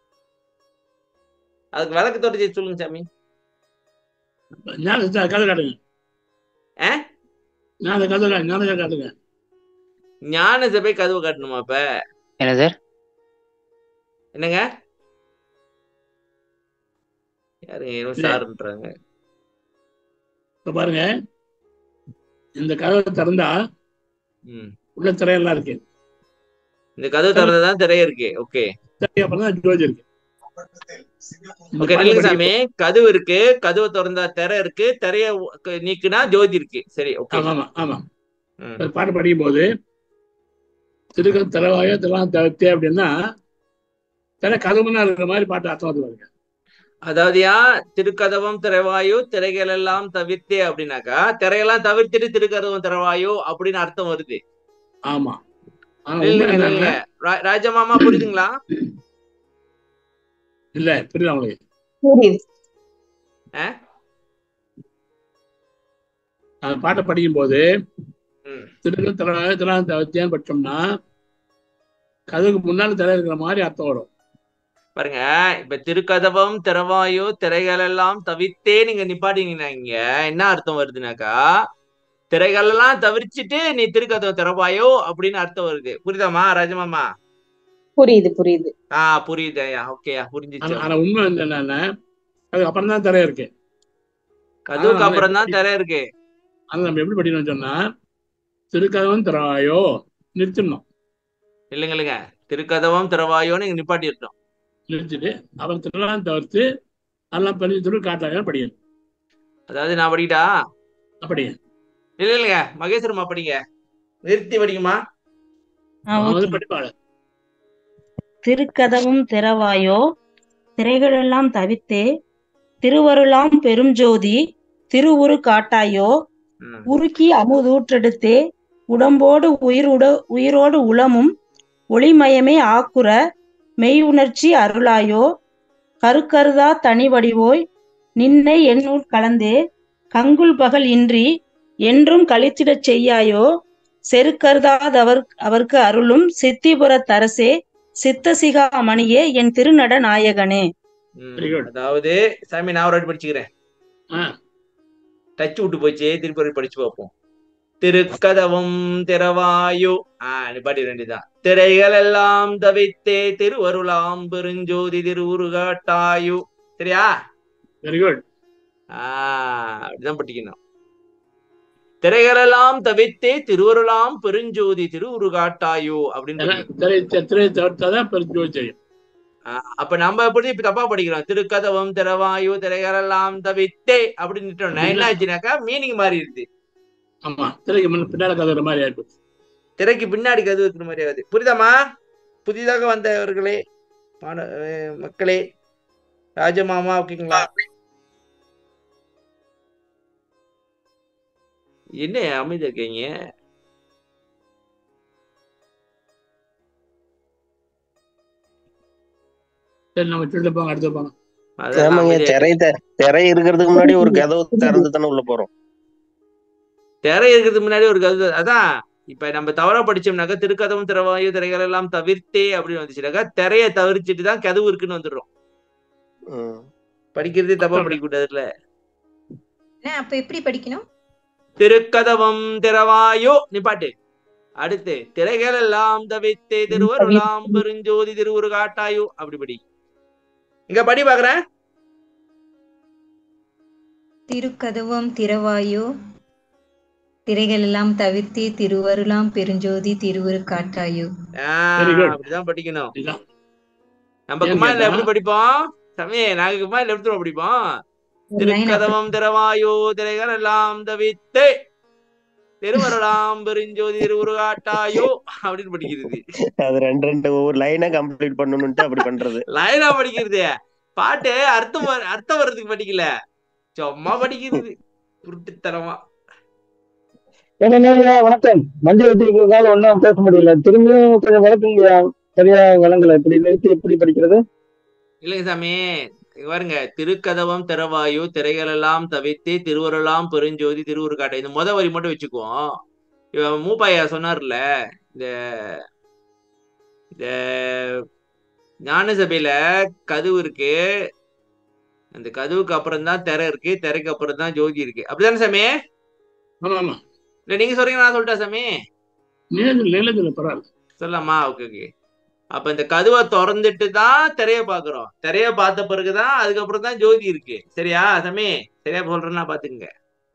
அதுக்கு விளக்கு தொட்டு சொல்லுங்க சாமி. ஞான சபை கதவு காட்டணுமா? இப்ப என்ன சார்? என்னங்க யாரு சாருன்றாங்க. இப்ப பாருங்க, இந்த கதவை திறந்தா உள்ள திரையெல்லாம் இருக்கு. இந்த கதவு திறந்ததான் திரைய இருக்கு. ஓகே ஜோதி இருக்கு. ஓகே நில்லுங்க சாமி. கதவு இருக்கு, கதவை திறந்தா திரை இருக்கு, திரைய நீக்குனா ஜோதி இருக்கு. சரி ஓகே. ஆமா ஆமா. பாட்டு படிக்கும் போது திருக்க திறவாயோ திறலாம் தவிர்த்தே அப்படின்னா திரை கதவுன்னா இருக்கிற மாதிரி பாட்டு அர்த்தம் வருவாங்க. அதாவதுயா திருக்கதவம் திறவாயோ திரைகள் எல்லாம் தவிர்த்தே அப்படின்னாக்கா திரையெல்லாம் தவிர்த்துட்டு திருக்கதவம் திறவாயோ அப்படின்னு அர்த்தம் வருது. ஆமா ராஜமாமா புரியுதுங்களா? இல்ல புரியல உங்களுக்கு? பாட்டை படிக்கும் போது திருக்க திறவாயோ திறலாம் தவிர்த்தேன்னு படிச்சோம்னா கதவுக்கு முன்னால திரை இருக்கிற மாதிரி அர்த்தம் வரும். பாருங்க, இப்ப திருக்கதவம் திறவாயோ திரைகள் எல்லாம் தவிர்த்தே நீங்க நிப்பாட்டினீங்கன்னா இங்க என்ன அர்த்தம் வருதுனாக்கா திரைகள் எல்லாம் தவிர்த்துட்டு நீ திருக்கதவம் திறவாயோ அப்படின்னு அர்த்தம் வருது. புரியுதாமா ராஜமாமா? புரியுது புரியுது. ஆஹ் புரியுது. ஓகேயா புரிஞ்சிச்சு. ஆனா உண்மை வந்து என்னன்னா அதுக்கு அப்புறம் தான் திரை இருக்கு. கதவுக்கு அப்புறம் தான் திரை இருக்கு. ஆனா நம்ம எப்படி படிக்கணும்னு சொன்னா திருக்கதவம் திறவாயோ நிறுத்திடணும். இல்லைங்க இல்லைங்க திருக்கதவம் திறவாயோன்னு நீங்க நிப்பாட்டிடணும். நிறுத்திட்டு அவன் திறலாம் தவிர்த்து அதெல்லாம் பண்ணி திரு காட்டாக படிக்கணும். அதாவது நான் படிக்கிட்டா அப்படிங்க? இல்ல இல்லைங்க மகேஸ்வரமா படிங்க. நிறுத்தி படிக்குமா? படிப்பாங்க. திருக்கதவும் திறவாயோ திரைகள் எல்லாம் தவித்தே திருவருளாம் பெருஞ்சோதி திருவுரு காட்டாயோ உருக்கி அமுதூற்றெடுத்தே உடம்போடு உயிரோட உயிரோடு உளமும் ஒளிமயமே ஆக்குற மெய் உணர்ச்சி அருளாயோ கருக்கருதா தனி வடிவோய் நின்னை என்னுள் கலந்தே கங்குல் பகல் இன்றி என்றும் கழித்திடச் செய்யாயோ செருக்கருதாதவர் அவருக்கு அருளும் சித்திபுர தரசே சித்தசிகா மணியே என் திருநட நாயகனே. அதாவது சாமி நான் ஒரு படிச்சுக்கிறேன். டச் விட்டு போச்சு, திருப்பி படிச்சு பார்ப்போம். திருக்கதவும் திறவாயோ ஆஹ் பாடி வேண்டியதான். திரைகள் எல்லாம் தவித்தே திருவருளாம் பெருஞ்சோதி திருவுருகாட்டாயோ. சரியா? Very good. ஆஹ் அப்படிதான் படிக்கணும். திரைகள் எல்லாம் தவித்தே திருவருளாம் பெருஞ்சோதி திருவுருகாட்டாயோ அப்படின்னு. அப்ப நம்ம எப்படி இப்ப தப்பா படிக்கிறோம்? திருக்கதவம் திறவாயோ திரைகள் எல்லாம் தவித்தே அப்படின்னு என்ன ஆச்சுனாக்கா மீனிங் மாறி இருக்கு. ஆமா, திரைக்கு பின்னாடி கதவுற மாதிரி ஆயிடுச்சு. திரைக்கு பின்னாடி கதவு இருக்கிற மாதிரி ஆகுது. புரியுதாமா? புதிதாக வந்தவர்களே மக்களே, ராஜமாமா ஓகேங்களா? என்ன அமைதி இருக்கீங்க? சரி நம்ம சொல்லிட்டு போங்க, அடுத்து போங்க. திரை திரை இருக்கிறதுக்கு முன்னாடி ஒரு கதவு திறந்து தானே உள்ள போறோம். திரை இருக்கிறதுக்கு முன்னாடி ஒரு கதவு. அதான் இப்ப நம்ம தவறா படிச்சோம்னாக்கா திருக்கதவும் திறவாயோ திரைகள் எல்லாம் தவிர்த்தே அப்படின்னு வந்துச்சுனாக்கா திரைய தவிர்த்துட்டு தான் கதவு இருக்குன்னு வந்துடுறோம். படிக்கிறதே தப்பா படிக்க கூடாதுல்ல. அப்ப எப்படி படிக்கணும்? திருக்கதவம் திறவாயோ நிப்பாட்டு. அடுத்து திரைகள் எல்லாம் தவிர்த்தே திருவருளாம் பெருஞ்சோதி திருவுரு காட்டாயோ அப்படி படி. இங்க படி பாக்குறேன். திருக்கதவம் திறவாயோ திரைகள் எல்லாம் தவிர்த்தே திருவருளாம் பெருஞ்சோதி திருவுரு காட்டாயோ. அப்படிதான் படிக்கணும். நம்ம குமாரில எப்படி படிப்போம் சாமி? நாங்க குமாரில எப்படி படிப்போம்? திருக்கதவம் திறவாயோ திரைகள் எல்லாம் தவிர்த்தே திருவருளாம் பெருஞ்சோதி திருவுரு காட்டாயோ அப்படின்னு படிக்கிறது. அது ரெண்டு ரெண்டு ஒவ்வொரு லைனா கம்ப்ளீட் பண்ணணும்ட்டு அப்படி பண்றது. லைனா படிக்கிறது. பாட்டு அர்த்தம் அர்த்தம் வர்றதுக்கு படிக்கல, சும்மா படிக்கிறது உருட்டுத்தனமா. வணக்கம். மஞ்சள் வெட்டிக்கிறதால ஒன்னும் பேச முடியல. திரும்பியும் கொஞ்சம் வளர்க்குங்க. சரியா வளங்கல. இப்படி நிறுத்தி எப்படி படிக்கிறது? இல்லைங்க சாமி, பாருங்க. திருக்கதவம் திறவாயு திரைகள் எல்லாம் தவிர்த்து திருவருளாம் பெருஞ்சோதி திருவுரு காட்டை. இந்த முத வரி மட்டும் வச்சுக்குவோம். இவன் மூப்பாயா சொன்னார்ல, இந்த இந்த ஞான சபையில கதவு இருக்கு, அந்த கதவுக்கு அப்புறம் தான் திரை இருக்கு, திரைக்கு அப்புறம் தான் ஜோதி இருக்கு. அப்படிதானே சாமி? இல்ல நீங்க சொல்றீங்க நான் சொல்லிட்டா சாமி? சொல்லலாமா? Okay okay. அப்ப இந்த கதவை திறந்துட்டு தான் திரைய பாக்குறோம். திரைய பார்த்த பிறகுதான் அதுக்கப்புறம் தான் ஜோதி இருக்கு. சரியா சாமி? சரியா சொல்றேன்னா பாத்துங்க.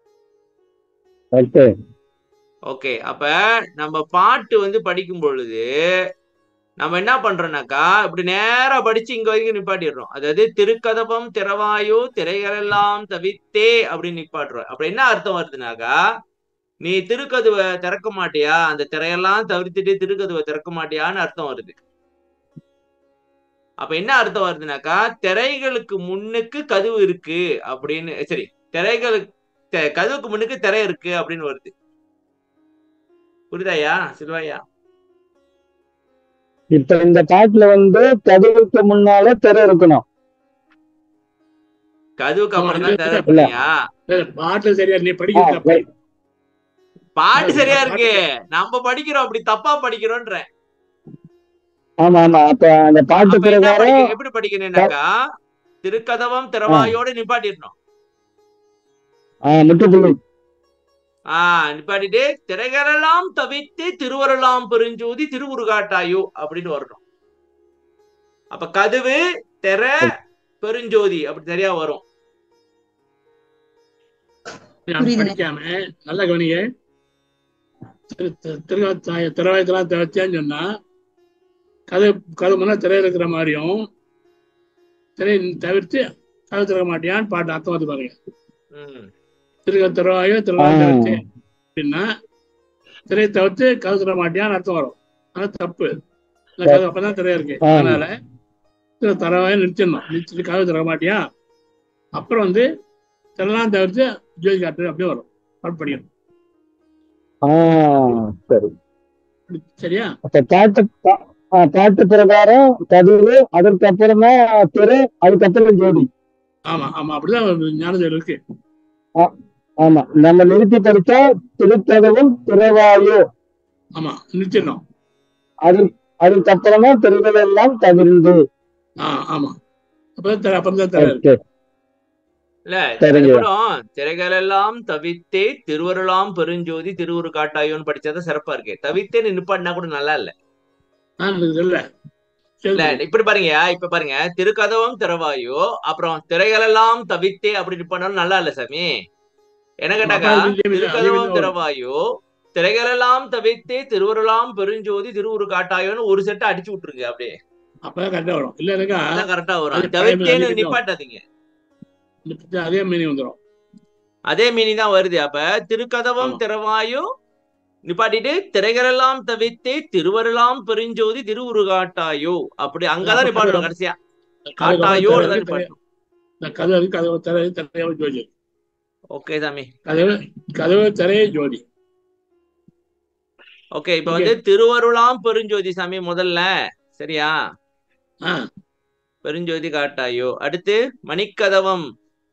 ஓகே. அப்ப நம்ம பாட்டு வந்து படிக்கும் பொழுது நம்ம என்ன பண்றோம்னாக்கா இப்படி நேரா படிச்சு இங்க வரைக்கும் நிப்பாட்டிடுறோம். அதாவது திருக்கதவம் திறவாயோ திரைகள் எல்லாம் தவிர்த்தே அப்படின்னு நிப்பாட்டுறோம். அப்ப என்ன அர்த்தம் வருதுனாக்கா, நீ திருக்கதவை திறக்க மாட்டியா, அந்த திரையெல்லாம் தவிர்த்துட்டு திருக்கதவை திறக்க மாட்டியான்னு அர்த்தம் வருது. அப்ப என்ன அர்த்தம் வருதுனாக்கா, திரைகளுக்கு முன்னுக்கு கதவு இருக்கு அப்படின்னு, சரி திரைகளுக்கு கதவுக்கு முன்னுக்கு திரை இருக்கு அப்படின்னு வருது. புரியுதாயா சில்வாயா? இப்ப இந்த பாட்டுல வந்து கதவுக்கு முன்னால திரை இருக்கணும். கதவுக்கு அப்புறம் தான் திரை இல்லையா? பாட்டு சரியா நீ படிக்க பாட்டு சரியா இருக்கு, நம்ம படிக்கிறோம் அப்படி தப்பா படிக்கிறோன்ற. ஆமா ஆமா. அப்ப அந்த பாட்டு பிரகாரம் எப்படி படிக்கணும்னாக்கா, திருக்கதவம் திறவாயோட நிப்பாட்டிடணும். முற்றுப்புள்ளி ஆஹ் நிப்பாட்டிட்டு திரைகளெல்லாம் தவிர்த்து திருவருளாம் பெருஞ்சோதி திருவுரு காட்டாயோ அப்படின்னு வரணும். அப்ப கதவு திரை பெருஞ்சோதி அப்படி சரியா வரும். படிக்காம நல்ல கவனிங்க. திறவாயத்தெல்லாம் தவிர்த்தேன்னு சொன்னா கதை கதை முன்னா திரை இருக்கிற மாதிரியும் திரை தவிர்த்து கதை திறக்க மாட்டியான்னு பாட்டு அர்த்தம் வந்து பாருங்க. திருக்க திறவாயோ திறவாயோ தவிர்த்து அப்படின்னா திரையை தவிர்த்து கதை திற மாட்டியான்னு அர்த்தம் வரும். ஆனா தப்பு. கதை அப்பதான் திரையா இருக்கு. அதனால திறவாயோ நிறுத்திடணும். நிறுத்திட்டு கதை திறக்க மாட்டியா, அப்புறம் வந்து திறலாம் தவிர்த்து ஜோதி காட்டு அப்படியே வரும். பாட்டு படிக்கணும். சரியா? பாட்டு பாட்டு பிரகாரம் கதவு, அதற்கு அப்புறம் தான் திரை, அதுக்கப்புறம் ஜோதி. ஆமா ஆமா அப்படிதான் ஞானதேவம் இருக்கு. ஆமா, நம்ம நிறுத்தி படித்தா திருக்கதவும் திறவாயோ. ஆமா நிறுத்திடணும். அது அதுக்கப்புறமா திரைகள் எல்லாம் தவிர்ந்து. ஆஹ் ஆமா அப்பதான் அப்பதான் திரை. இல்ல அதுக்கப்புறம் திரைகள் எல்லாம் தவிர்த்தே திருவருளாம் பெருஞ்சோதி திருவுரு காட்டாயோன்னு படிச்சாதான் சிறப்பா இருக்கு. தவிர்த்தே நிப்பாட்டினா கூட நல்லா இல்ல. இல்ல இப்படி பாருங்க, இப்ப பாருங்க, திருக்கதவம் திறவாயோ அப்புறம் திரைகள் எல்லாம் தவிர்த்தே அப்படி பண்ணாலும் நல்லா இல்ல சாமி. என்ன கேட்டாக்கா, திருக்கதவம் திறவாயோ திரைகள் எல்லாம் தவிர்த்தே திருவருளாம் பெருஞ்சோதி திருவுரு காட்டாயோன்னு ஒரு செட்டை அடிச்சு விட்டுருங்க. அப்படியே அப்பதான் கரெக்டா வரும். இல்ல கரெக்டா வரும். தவிர்த்தேன்னு நிப்பாட்டாதீங்க. அதே மீனிங் வந்துடும். அதே மீனிங் தான் வருது. அப்ப திருக்கதவம் திறவாயோ நிப்பாட்டிட்டு திரைகள் எல்லாம் தவிர்த்தே திருவருளாம் பெருஞ்சோதி திருவுரு காட்டாயோ அப்படி அங்கதான் நிப்பாட்டணும். கடைசியா காட்டாயோ. ஓகே சாமி. கதவு கதவு திரையே ஜோதி. ஓகே. இப்ப வந்து திருவருளாம் பெருஞ்சோதி சாமி முதல்ல. சரியா? பெருஞ்சோதி காட்டாயோ. அடுத்து மணிக்கதவம்.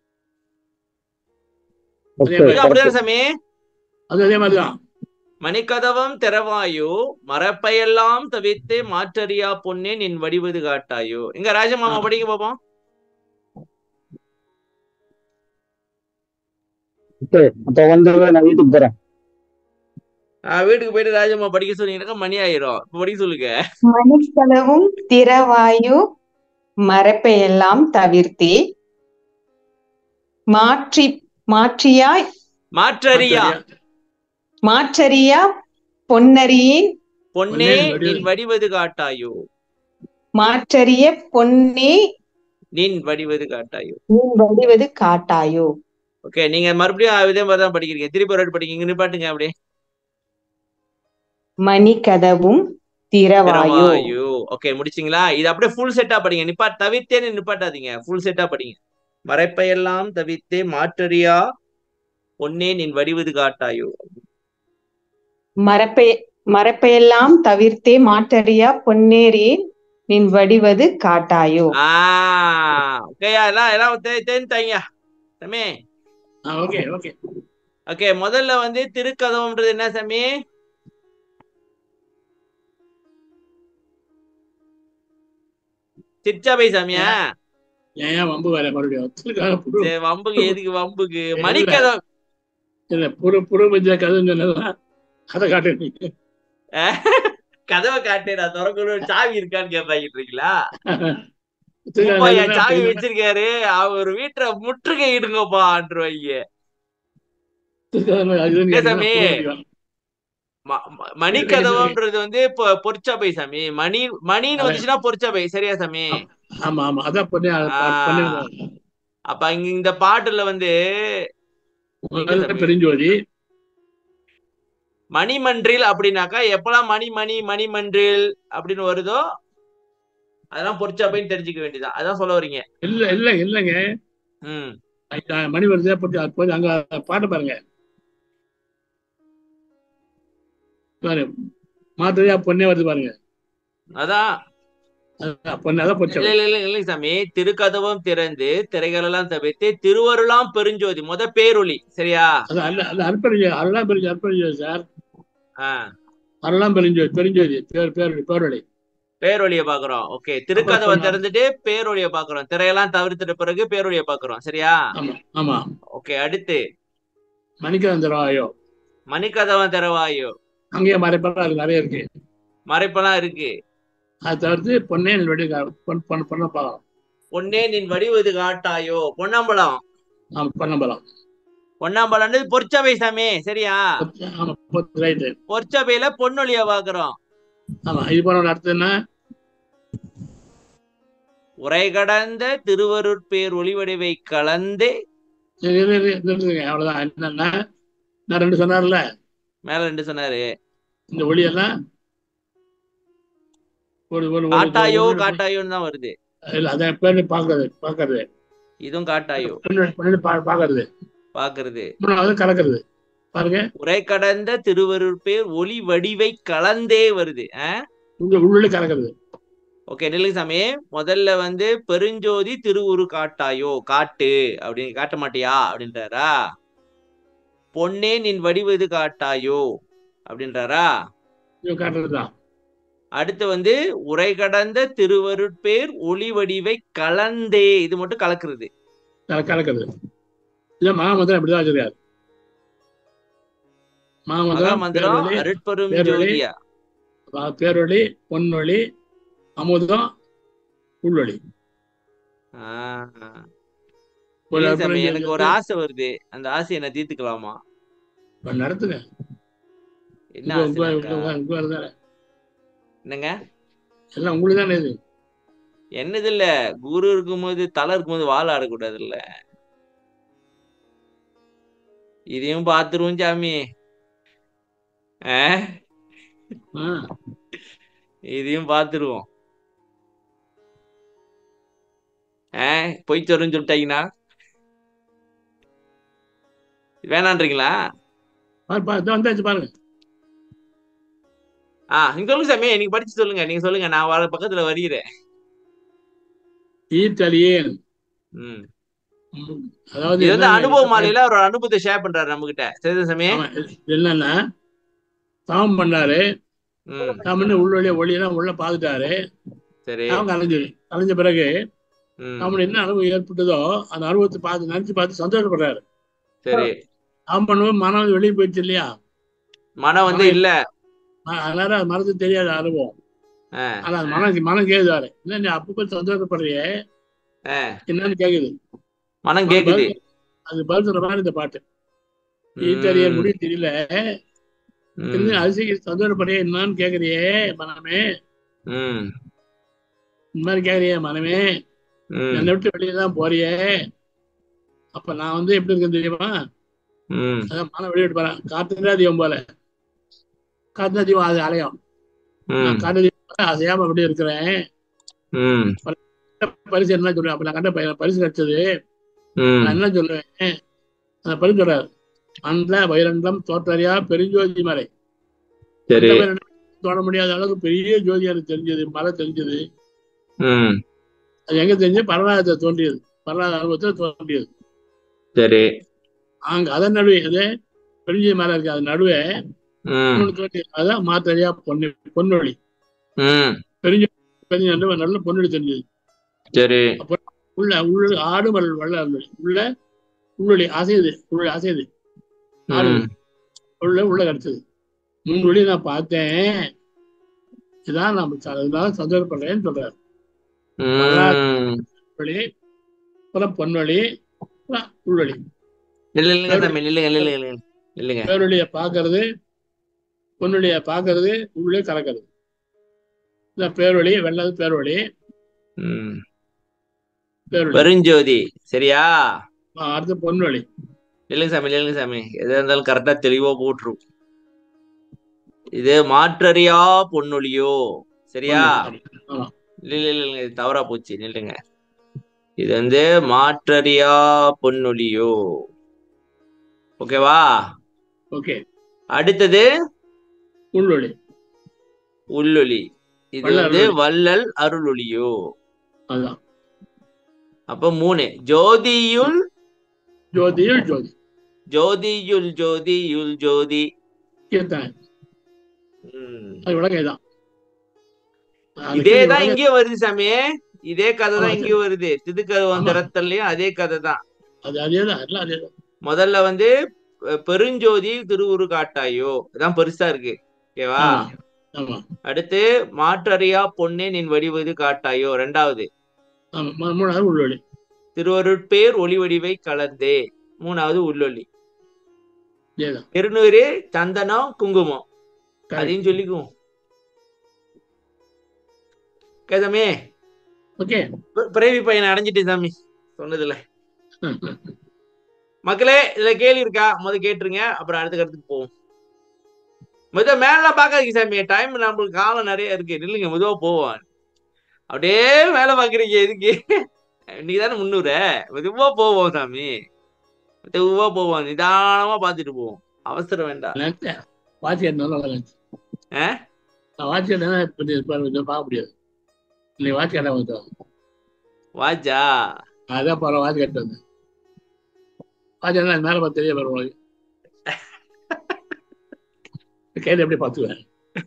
அப்படிதான் சாமி? அது அதே மாதிரிதான். மணிக்கதவம் திறவாயோ மரப்பையெல்லாம் தவிர்த்து மாற்றறியா பொன்னே நின் வடிவது காட்டாயோ. எங்க ராஜமாமா படிக்க பாப்போம். அப்ப வந்து நான் வீட்டுக்கு போறேன். வீட்டுக்கு போயிட்டு ராஜம்மா படிக்க சொன்னீங்கன்னா மணி ஆயிரும். படிக்க சொல்லுங்க. மணிக்கதவும் திறவாயு மரப்பையெல்லாம் தவிர்த்தே மாற்றி மாற்றியாய் மாற்றறியா மாற்றறியா பொன்னரியின் பொன்னே நின் வடிவது காட்டாயோ. மாற்றறிய பொன்னே நின் வடிவது காட்டாயோ. நின் வடிவது காட்டாயோ. ஓகே, நீங்க மறுபடியும் இதே மாதிரி தான் படிக்கிறீங்க. திருப்பி ஒரு படிக்கிறீங்க. நிப்பாட்டுங்க அப்படியே. மணிக்கதவும் திறவாயோ. ஓகே, முடிச்சிங்களா? இது அப்படியே ஃபுல் செட்டா படிங்க. நிப்பா தவிர்த்தேன்னு நிப்பாட்டாதீங்க, ஃபுல் செட்டா படிங்க. மறைப்பையெல்லாம் தவிர்த்தே மாற்றறியா பொன்னே நின் வடிவது காட்டாயோ. மறைப்பை மறைப்பையெல்லாம் தவிர்த்தே மாற்றறியா பொன்னேரின் நின் வடிவது காட்டாயோ. ஆஹ் ஓகேயா? எல்லாம் எல்லாம் தெரிஞ்சுட்டாங்க சாமி? Okay okay okay. முதல்ல வந்து திருக்கதவம்ன்றது என்ன சாமி? சிற்சபை சாமியா? ஏன் வம்பு வேற மறுபடியும் வம்புக்கு எதுக்கு வம்புக்கு? மணிக்கதவம் இல்ல புற புறபஞ்ச கதவு சொன்னதான் அதை காட்டு. கதவை காட்டு, நான் திறக்கணும். சாவி இருக்கான்னு கேட்பாங்க இருக்கீங்களா? சாவி வச்சிருக்காரு, அவர் வீட்டுல முற்றுகை இடுங்கப்பான்றுவாங்க. சாமி மணிக்கதவம்ன்றது வந்து பொற்சபை சாமி. மணி மணின்னு வந்துச்சுன்னா பொற்சபை. சரியா சாமி? ஆமா ஆமா, அதான் அப்ப இங்க இந்த பாட்டுல வந்து பெருஞ்சோதி மணிமன்றில் அப்படின்னாக்கா எப்பெல்லாம் மணி மணி மணிமன்றில் அப்படின்னு வருதோ அதெல்லாம் பொற்சபைன்னு தெரிஞ்சுக்க வேண்டியதான். அதான் சொல்ல வரீங்க? இல்ல இல்ல இல்லங்க. ம் மணி வருது, அங்க பாட்டு பாருங்க. மாத்திரையா பொண்ணே வருது பாருங்க. அதான் இல்லை சாமி. திருக்கதவம் திறந்து திரைகள் எல்லாம் தவிர்த்து திருவருளாம் பெருஞ்சோதி முத பேரொளி. சரியா? அருளாம் பெருஞ்சோதி சார். அருளாம் பெருஞ்சோதி பெருஞ்சோதி பேரொளி பேரொழிய பாக்குறோம். ஓகே, திருக்கதவம் திறந்துட்டு பேரொழிய பாக்குறோம். திரையெல்லாம் தவிர்த்துட்ட பிறகு பேரொழிய பாக்குறோம். சரியா? ஆமா. ஓகே, அடுத்து மணிக்கதவம் திறவாயோ. மணிக்கதவம் திறவாயோ. அங்கேயே மறைப்பெல்லாம் நிறைய இருக்கு. மறைப்பெல்லாம் இருக்கு. அதை தவிர்த்து பொன்னே நின் வடி பொன்னம்பலம். பொன்னே நின் வடிவது காட்டாயோ. பொன்னம்பலம். பொன்னம்பலம் பொன்னம்பலம் பொற்சபை சாமி. சரியா? பொற்சபையில பொன்னொழிய பாக்குறோம். ஆமா, இது போன அர்த்தம் என்ன? உரை கடந்த திருவருட்பேர் ஒளிவடிவை கலந்தே. அவ்வளவுதான். என்னன்னா நான் ரெண்டு சொன்னார்ல, மேல ரெண்டு சொன்னாரு. இந்த ஒளியெல்லாம் காட்டாயோ காட்டாயோன்னு தான் வருது. இல்ல, அதான் பேரு பாக்குறது பாக்குறது இதுவும் காட்டாயோ பாக்குறது பாக்குறது கலக்குறது பாருங்க. உரை கடந்த திருவருட்பேர் ஒளி வடிவை கலந்தே வருது. உள்ளே கலக்குறது. ஓகே, நில்லுங்க சாமி. முதல்ல வந்து பெருஞ்சோதி திருவுரு காட்டாயோ, காட்டு அப்படின்னு காட்ட மாட்டியா அப்படின்றாரா? பொன்னே நின் வடிவது காட்டாயோ அப்படின்றாரா? காட்டுறதுதான். அடுத்து வந்து உரை கடந்த திருவருட்பேர் ஒளி வடிவை கலந்தே, இது மட்டும் கலக்குறது கலக்குறது. இல்ல மகாமந்திரம் அப்படிதான் வச்சிருக்காரு. மகாமந்திரம் அருட்பெரும் ஜோதியா. பேரொளி, பொன்னொளி, அமுதம், உள்ளொளி. எனக்கு ஒரு ஆசை வருது, அந்த ஆசையை என்ன தீர்த்துக்கலாமா? நடத்துங்க. என்ன என்னங்க? எல்லாம் உங்களுக்கு தானே. இது என்னது இல்ல, குரு இருக்கும்போது தலை இருக்கும்போது வாழ ஆடக்கூடாது இல்ல. இதையும் பாத்துருவோம் சாமி. இதையும் பாத்துருவோம். போய் சொல்லுன்னு சொல்லிட்டாங்கன்னா வேணான்றீங்களா? வந்தாச்சு பாருங்க. ஆஹ் நீங்க சொல்லுங்க சாமி, நீங்க படிச்சு சொல்லுங்க. நீங்க சொல்லுங்க, நான் வர பக்கத்துல வருகிறேன். அதாவது இது வந்து அனுபவ மாலையில ஒரு அனுபவத்தை ஷேர் பண்றாரு நம்ம கிட்ட. சரி சாமி, என்னன்னா தாமம் பண்ணாரு. தாமன்னு உள்ள ஒளியெல்லாம் உள்ள பாத்துட்டாரு. சரி, அவங்க கலைஞ்சு கலைஞ்ச பிறகு அவனுக்கு என்ன அனுபவம் ஏற்பட்டதோ அந்த அனுபவத்தை பார்த்து நினைச்சு பார்த்து சந்தோஷப்படுறாரு. சரி, தாமம் பண்ணுவோம் மனம் வெளியே போயிடுச்சு இல்லையா? மனம் வந்து இல்ல, அதனால அது மனதுக்கு தெரியாத அனுபவம். ஆனா அது மனம் மனம் கேக்குதாரு. என்ன நீ அப்ப போய் சந்தோஷப்படுறிய என்னன்னு கேக்குது. மனம் கேக்குது. அது பதில் சொல்ற மாதிரி இந்த பாட்டு. ஈத்தறிய முடி தெரியல அரிசிக்கு சந்தோஷப்படியே என்னன்னு கேக்குறியே மனமே, இந்த மாதிரி கேக்குறியே மனமே, என்னை விட்டு வெளியதான் போறியே, அப்ப நான் வந்து எப்படி இருக்கேன்னு தெரியுமா? அதான் மனம் வெளியிட்டு போறேன். காத்துதான் தீபம் போல, காத்துதான் தீபம் அது அலையும். நான் காட்டு தீபம் அசையாம அப்படி இருக்கிறேன். பரிசு என்ன சொல்லுவேன்? அப்ப நான் கண்ட பரிசு கிடைச்சது நான் என்ன சொல்லுவேன்? அந்த பரிசு சொல்றாரு, அந்த வைரண்டம் தோற்றறியா பெருஞ்சோதி மலை. தோட முடியாத அளவுக்கு பெரிய ஜோதி எனக்கு தெரிஞ்சது, மலை தெரிஞ்சது. அது எங்க தெரிஞ்சு? பரநாதத்தை தோன்றியது, பரநாத அனுபவத்தை தோன்றியது. சரி, அங்க அதன் நடுவே அது பெருஞ்சோதி மலை இருக்கு, அது நடுவே தோன்றியது. அதான் மாத்தறியா பொன்னு பொன்னொழி. பெருஞ்சோதி நல்ல பொன்னொழி தெரிஞ்சது. சரி, உள்ள உள்ள ஆடு மல் வள்ள உள்ள உள்ளொளி அசையுது, உள்ள அசையுது ஆடு உள்ள உள்ள கிடைச்சது. மூணு வழி நான் பார்த்தேன். இதான் நம்ம இதனால சந்தோஷப்படுறேன்னு சொல்றாரு. வழி அப்புறம் பொன்வழி உள்வழி. பேரொழிய பாக்குறது, பொன்வழிய பாக்குறது, உள்ளே கலக்கிறது. பேரொழி வெள்ளது பேரொழி பெருஞ்சோதி. சரியா? அடுத்து பொன்வழி. இல்லைங்க சாமி, இல்லைங்க சாமி, எதா இருந்தாலும் கரெக்டா தெளிவா போட்டுரும். இது மாற்றறியா பொன்னொழியோ. சரியா? இல்ல இல்ல இல்ல இது தவறா போச்சு, நில்லுங்க. இது வந்து மாற்றறியா பொன்னொழியோ. ஓகேவா? ஓகே. அடுத்தது உள்ளொளி. உள்ளொளி. இது வந்து வள்ளல் அருளொளியோ. அதான். அப்ப மூணு. ஜோதியுள் ஜோதியுள் ஜோதி. ஜோதியுள் ஜோதியுள் ஜோதி. இதேதான் இங்கேயும் வருது சாமி, இதே கதை தான் இங்கேயும் வருது. திதுக்கருவம் திறத்தல்லையும் அதே கதை தான். முதல்ல வந்து பெருஞ்சோதி திருவுரு காட்டாயோ, இதான் பெருசா இருக்கு. ஓகேவா? அடுத்து மாற்றறியா பொன்னே நின் வடிவது காட்டாயோ, ரெண்டாவது. உள்ளொளி. திருவருட்பேர் ஒளி வடிவை கலந்தே, மூணாவது உள்ளொளி. திருநூறு சந்தனம் குங்குமம் அதையும் சொல்லிக்குவோம். சாமி பிறவி பையனை அடைஞ்சிட்டு சாமி சொன்னதுல. மக்களே இதுல கேள்வி இருக்கா? முத கேட்டுருங்க, அப்புறம் அடுத்த கருத்துக்கு போவோம். முத மேலாம் பாக்காதீங்க சாமி, டைம் நம்மளுக்கு காலம் நிறைய இருக்கு. இல்லைங்க, மெதுவா போவோம். அப்படியே வேலை பாக்குறீங்க எதுக்கு? இன்னைக்கு தானே முன்னூறு. மெதுவா போவோம் சாமி, மெதுவா போவோம், நிதானமா பாத்துட்டு போவோம், அவசரம் வேண்டாம். வாட்ச் பார்க்க முடியாது. நீ வாட்ச் கேட்ட வந்தோம். வாட்சா? அதான் பரவாயில்ல, வாட்ச் கேட்டு வந்தேன். வாட்ச் என்ன மேல பார்த்து தெரிய வரும் உங்களுக்கு. கையில எப்படி பார்த்துவேன்.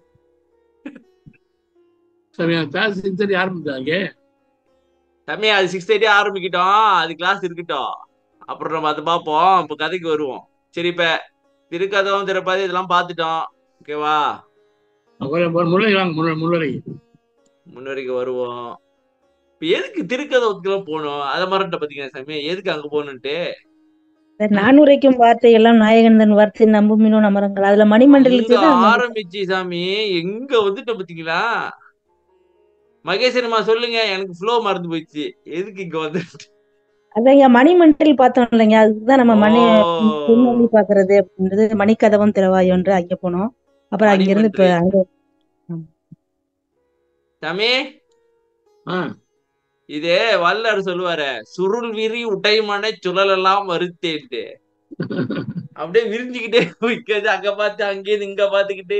சிக்ஸ் தேர்ட்டி ஆரம்பிச்சாங்க தம்பி. அது சிக்ஸ் தேர்ட்டி ஆரம்பிக்கிட்டோம், அது கிளாஸ் இருக்கட்டும், அப்புறம் நம்ம அதை பார்ப்போம். இப்போ கதைக்கு வருவோம். சரி, இப்ப திருக்கதவும் திறப்பாது இதெல்லாம் பார்த்துட்டோம். ஓகேவா? முன்னரை வாங்க, முன்னரை முன்னரைக்கு வருவோம். இப்ப எதுக்கு திருக்கதவுக்குலாம் போகணும்? அதை மறந்துட்ட பாத்தீங்கன்னா சாமி, எதுக்கு அங்க போகணுன்ட்டு? நானுரைக்கும் வார்த்தை எல்லாம் நாயகன் தன் வார்த்தை நம்புமினோ நமரங்கள், அதுல மணிமண்டலுக்கு ஆரம்பிச்சு சாமி எங்க வந்துட்ட பாத்தீங்களா? மகேஸ்வரமா சொல்லுங்க, எனக்கு ஃப்ளோ மறந்து போயிடுச்சு. எதுக்கு இங்க வந்துட்டு? அதாங்க மணிமண்டல் பார்த்தோம் இல்லைங்க, அதுதான் நம்ம மணி பாக்குறது அப்படின்றது. மணிக்கதவம் திறவாயோன்று அங்க போனோம். அப்புறம் அங்க இருந்து இப்ப அங்க சாமி இதே வல்லர் சொல்லுவாரு, சுருள் விரி உடைமனை சுழலெல்லாம் வருத்தேன்ட்டு. அப்படியே விரிஞ்சுக்கிட்டே வைக்கிறது, அங்க பார்த்து அங்கே இங்க பாத்துக்கிட்டு.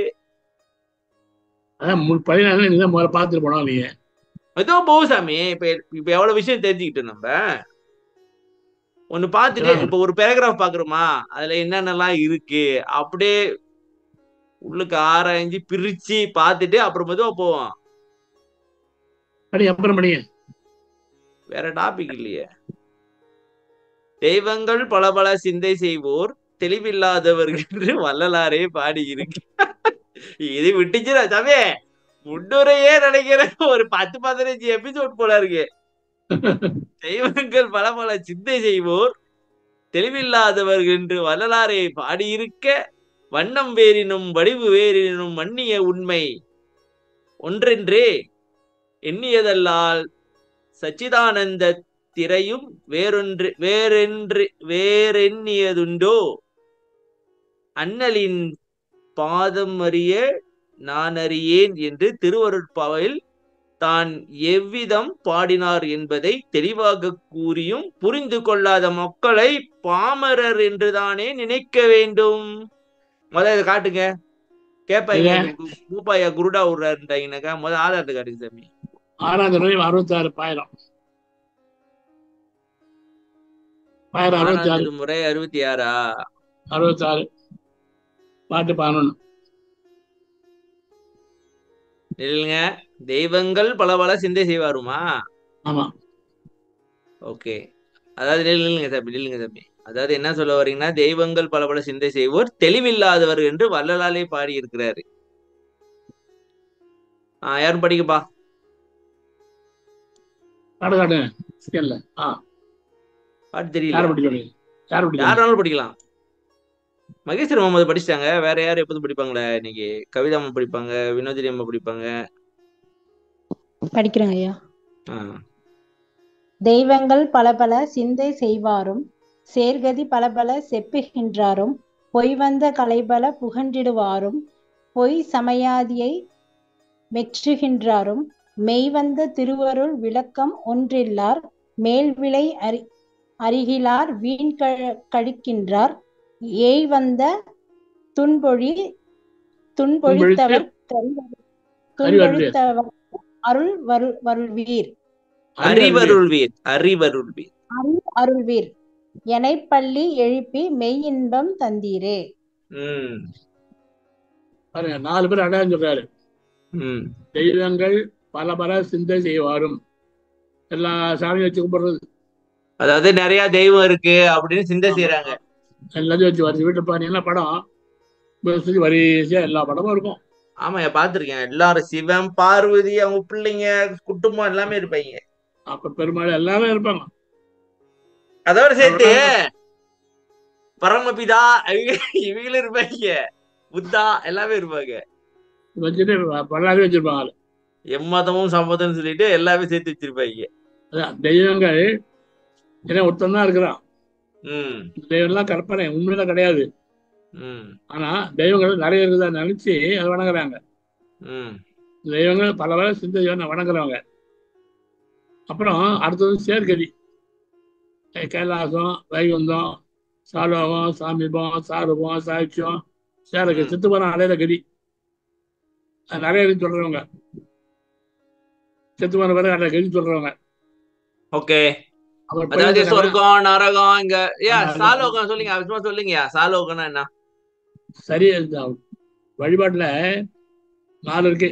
பாத்துட்டு போனோம். நீங்க ஏதோ போகும் சாமி. இப்ப இப்ப எவ்வளவு விஷயம் தெரிஞ்சுக்கிட்டு நம்ம ஒண்ணு பாத்துட்டு, இப்ப ஒரு பேராகிராஃப் பாக்குறோமா, அதுல என்னென்னலாம் இருக்கு அப்படியே உள்ளுக்கு ஆராய்ஞ்சு பிரிச்சு பாத்துட்டு அப்புறம் மெதுவா போவோம். அப்புறம் படிங்க. வேற டாபிக் இல்லையே. தெய்வங்கள் பல பல சிந்தை செய்வோர் தெளிவில்லாதவர்கள் என்று வள்ளலாரே பாடி இருக்கு. இது விட்டுச்சுடா சாமி, முன்னுரையே நினைக்கிறேன் ஒரு பத்து பதினஞ்சு எபிசோட் போல இருக்கு. தெய்வங்கள் பல பல சிந்தை செய்வோர் தெளிவில்லாதவர்கள் என்று வள்ளலாரை பாடியிருக்க, வண்ணம் வேறினும் வடிவு வேறினும் மன்னிய உண்மை ஒன்றென்றே எண்ணியதல்லால் சச்சிதானந்த திரையும் வேறொன்று வேறென்று வேறெண்ணியதுண்டோ? அண்ணலின் பாதம் அறிய நான் அறியேன் என்று திருவருட்பாவில் தான் எவ்விதம் பாடினார் என்பதை தெளிவாக கூறியும் புரிந்து கொள்ளாத மக்களை பாமரர் என்றுதானே நினைக்க வேண்டும். முதல்ல இதை காட்டுங்க. கேட்பாங்க, பூப்பாயா குருடா விடுறாருட்டாங்கனாக்கா முதல் ஆதாரத்தை காட்டுங்க சாமி. ஆறாம் தடவை அறுபத்தி ஆறு பாயிரம் பாயிரம் அறுபத்தி ஆறு முறை அறுபத்தி ஆறா அறுபத்தி ஆறு பாட்டு பதினொன்னு. இல்லைங்க, தெய்வங்கள் பல பல சிந்தை செய்வாருமா? ஆமா. ஓகே, அதாவது நில்லுங்க தம்பி, நில்லுங்க தம்பி. அதாவது என்ன சொல்ல வரீங்கன்னா, தெய்வங்கள் பல பல சிந்தை செய்வோர் தெளிவில்லாதவர் என்று வள்ளலாலே பாடி இருக்கிறாரு. ஆஹ் யாரும் படிக்கப்பா. பாட்டு தெரியல, யாராலும் படிக்கலாம். மகேஸ்வரி முகமது படிச்சிட்டாங்க, வேற யாரும் எப்போதும் படிப்பாங்களே? இன்னைக்கு கவிதா அம்மா படிப்பாங்க, வினோதினி அம்மா படிப்பாங்க. படிக்கிறேங்க ஐயா. தெய்வங்கள் பல பல சிந்தை செய்வாரும் சேர்கதி பல பல செப்புகின்றாரும் பொய் வந்த கலைபல புகன்றிடுவாரும் பொய் சமயாதியை மெச்சுகின்றாரும் மெய் வந்த திருவருள் விளக்கம் ஒன்றில்லார் மேல் விலை அறி அருகிலார் வீண் கழிக்கின்றார் ஏய் வந்த துன்பொழி துன்பொழித்தவர் துன்பொழித்தவர் அருள் வருள் வருள்வீர் அறிவருள்வீர் அறிவருள்வீர் அருள்வீர் எனை பள்ளி எழுப்பி மெய் இன்பம் தந்தீரே. உம் பாருங்க, நாலு பேர் அடையாளம் சொல்றாரு. தெய்வங்கள் பல பல சிந்தை செய்வாரும், எல்லா சாமியும் வச்சு கும்பிடுறது. அதாவது நிறைய தெய்வம் இருக்கு அப்படின்னு சிந்தை செய்யறாங்க. எல்லாத்தையும் வச்சு வரிசை வீட்டுல பாத்தீங்கன்னா படம் வரிசையா எல்லா படமும் இருக்கும். ஆமா, பாத்துருக்கேன். எல்லாரும் சிவன் பார்வதி அவங்க பிள்ளைங்க குடும்பம் எல்லாமே இருப்பாங்க. அப்ப பெருமாள் எல்லாமே இருப்பாங்க. அதோட சேர்த்து பரமபிதா இவங்களும் இருப்பாங்க, புத்தா எல்லாமே இருப்பாங்க. வச்சுட்டு பல்லாவே வச்சிருப்பாங்க. எம்மதமும் சம்மதம் சொல்லிட்டு எல்லாமே சேர்த்து வச்சிருப்பாங்க. அதான் தெய்வங்கள் ஏன்னா ஒருத்தன் தான் இருக்கிறான். உம் தெய்வம்லாம் கற்பனை, உண்மையில கிடையாது. ஆனா தெய்வங்கள் நிறைய இருக்குதா நினைச்சு அதை வணங்குறாங்க. தெய்வங்கள் பல பல சிந்தை வணங்குறவங்க. அப்புறம் அடுத்தது சேர்கதி, கைலாசம், வைகுந்தம், சாலோகம், சாமிபம், சாரூபம், சாட்சியம், சேரகதி, சித்துபரம் அலையில கதி நிறைய கதி சொல்றவங்க. சித்துபரம் பேர நிறைய கதி சொல்றவங்க. ஓகே, அதாவது சொர்க்கம் நரகம் இங்க சாலோகம் சொல்லுங்க, சும்மா சொல்லுங்க. சாலோகம்னா என்ன? சரி, வழிபாட்டுல நாலு இருக்கு.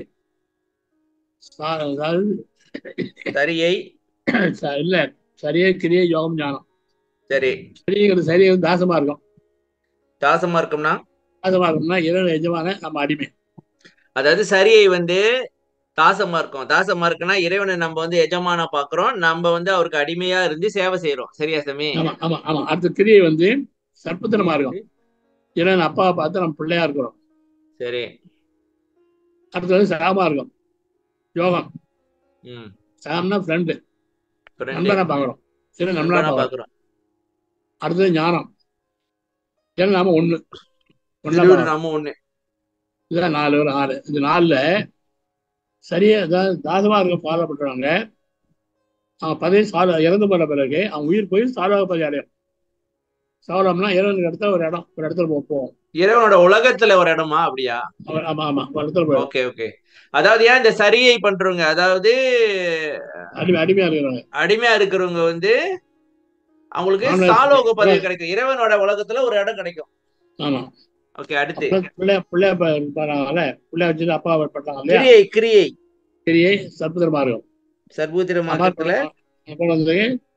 அதாவது சரியை இல்ல சரியை, கிரியை, யோகம், ஞானம். சரி, சரிங்கிறது சரி தாசமா இருக்கும். தாசமா இருக்கும்னா தாசமா இருக்கும்னா இறைவன் எஜமான நம்ம அடிமை. அதாவது சரியை வந்து தாசமா இருக்கும். தாசமா இருக்குன்னா இறைவனை நம்ம வந்து எஜமானா பாக்குறோம், நம்ம வந்து அவருக்கு அடிமையா இருந்து சேவை செய்யறோம். சரியா சாமி? ஆமா ஆமா ஆமா. அடுத்த கிரியை வந்து சற்புத்திரமா இருக்கும். இறைவன் அப்பாவை பார்த்து நம்ம பிள்ளையா இருக்கிறோம். சரி. அடுத்தது சகமா இருக்கும், யோகம். சகம்னா ஃப்ரெண்டு, நண்பனா பாக்குறோம். சரி, நண்பனா பாக்குறோம். அடுத்தது ஞானம், ஏன்னா நாம ஒண்ணு நாம ஒண்ணு. இதுதான் நாலு ஒரு ஆறு. இந்த நாலுல சரியா தாசமா இருக்க ஃபாலோ பண்றவங்க அவன் பதவி சால இறந்து போன பிறகு அவன் உயிர் போய் சாலோக பதவி அடையும். சாலம்னா இறைவனுக்கு இடத்துல ஒரு இடம், ஒரு இடத்துல போவோம். இறைவனோட உலகத்துல ஒரு இடமா? அப்படியா? ஆமா ஆமா, ஒரு இடத்துல போய். Okay okay. அதாவது ஏன் இந்த சரியை பண்றவங்க, அதாவது அடிமையா இருக்கிறவங்க அடிமையா இருக்கிறவங்க வந்து அவங்களுக்கு சாலோக பதவி கிடைக்கும், இறைவனோட உலகத்துல ஒரு இடம் கிடைக்கும். ஆமா. ஓகே, அடுத்து பிள்ளை பிள்ளை பிள்ளை வச்சுட்டு அப்பா பட்டாங்க. கிரியை கிரியை கிரியை சற்புத்திரமா இருக்கும். சற்புத்திர மார்க்கத்துல வந்து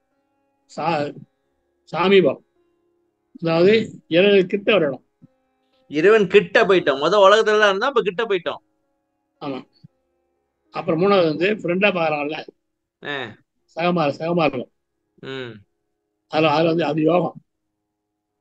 சாமிபம், அதாவது இறைவன் கிட்ட ஒரு இடம். இறைவன் கிட்ட போயிட்டோம். முதல் உலகத்துல இருந்தா இப்ப கிட்ட போயிட்டோம். ஆமா. அப்புறம் மூணாவது வந்து ஃப்ரெண்டா பாக்குறாங்கல்ல, சகமா சகமா இருக்கும். அதுல அதுல வந்து அது யோகம்.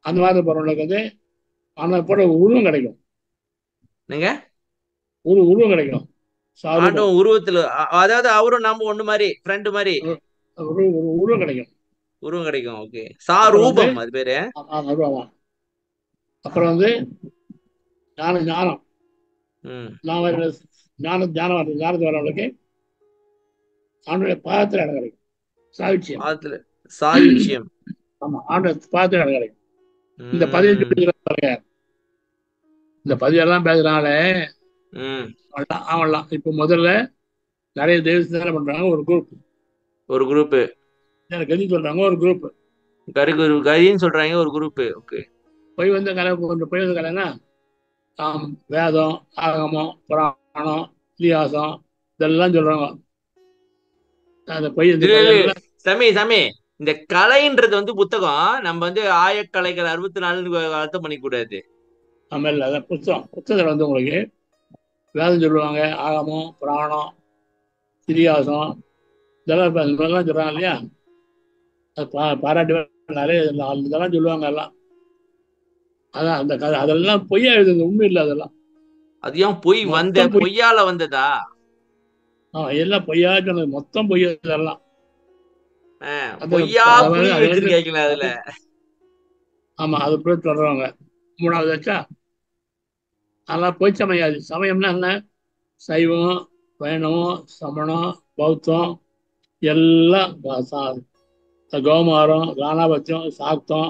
அந்த மாதிரி போறவங்களுக்கு வந்து ஆனா போட உருவம் கிடைக்கும். நீங்க உரு உருவம் கிடைக்கும். சாரூபம் ஆண்டவன் உருவத்துல அ- அதாவது அவரும் நம்ம ஒண்ணு மாதிரி ஃப்ரெண்டு மாதிரி ஒரு ஒரு ஒரு உருவம் கிடைக்கும். உருவம் கிடைக்கும். ஓகே, அப்புறம் வந்து சாரூபம் அது பேரு. ஆ- ஆ, அதுதான். அப்புறம் வந்து ஞானம் ஞானம் ம் நான் வர ஞானம் ஞானம் வர ஞானத்து வரவங்களுக்கு ஆண்டுடைய பாதத்தில் இடம் கிடைக்கும். சாவிச்சியம். பாத்துல சாயுச்சியம். ஆமா, ஆண்டு பாதத்தில் இடம் கிடைக்கும். இந்த பதிவு ம் பாருங்க, இந்த பதிவெல்லாம் பேசுறதுனால ம் அவன்லாம் அவன்லாம் இப்போ முதல்ல நிறைய தெய்வ பண்றாங்க ஒரு குரூப், ஒரு குரூப், கதி சொல்றாங்க ஒரு குரூப், கரு குரு கரின்னு சொல்றாங்க ஒரு குரூப். ஓகே, பொய் வந்த கலை கொஞ்சம் பொய் வந்த கலைன்னா ஆம், வேதம், ஆகமம், புராணம், இதிகாசம் இதெல்லாம் சொல்றாங்க. அந்த பொய் இந்த இல்ல இல்ல கதையெல்லாம் சாமி சாமி இந்த கலைன்றது வந்து புத்தகம் நம்ம வந்து ஆயக்கலைகள் அறுபத்தி நாலு அர்த்தம் பண்ணிக்க கூடாது. நம்ம இல்லை, அதான் புத்தகம். புத்தகத்தில் வந்து உங்களுக்கு வேதம் சொல்லுவாங்க, ஆகமம், புராணம், இதிகாசம் இதெல்லாம் இப்போ இந்த மாதிரிலாம் சொல்றாங்க இல்லையா, அது பா பாராட்டு நிறைய இதெல்லாம் இதெல்லாம் சொல்லுவாங்க எல்லாம். அதான் அந்த கதை அதெல்லாம் பொய்யா எழுதுங்க, உண்மை இல்லை அதெல்லாம். அது ஏன் பொய் வந்த மொத்தம் பொய். பொய்யால வந்ததா? ஆ எல்லாம் பொய்யா சொன்னது, மொத்தம் பொய்யா இதெல்லாம். ஆஹ் அது பொய்யா அது புளி அது வந்து வச்சிருக்கீங்களா அதுல? ஆமா, அது போய் சொல்றவங்க. மூணாவது வச்சா அதெல்லாம் பொய் சமயாது. சமயம்னா என்ன? சைவம், வைணவம், சமணம், பௌத்தம் எல்லாம் கா- சா- கௌமாரம், கானாபத்தியம், சாக்தம்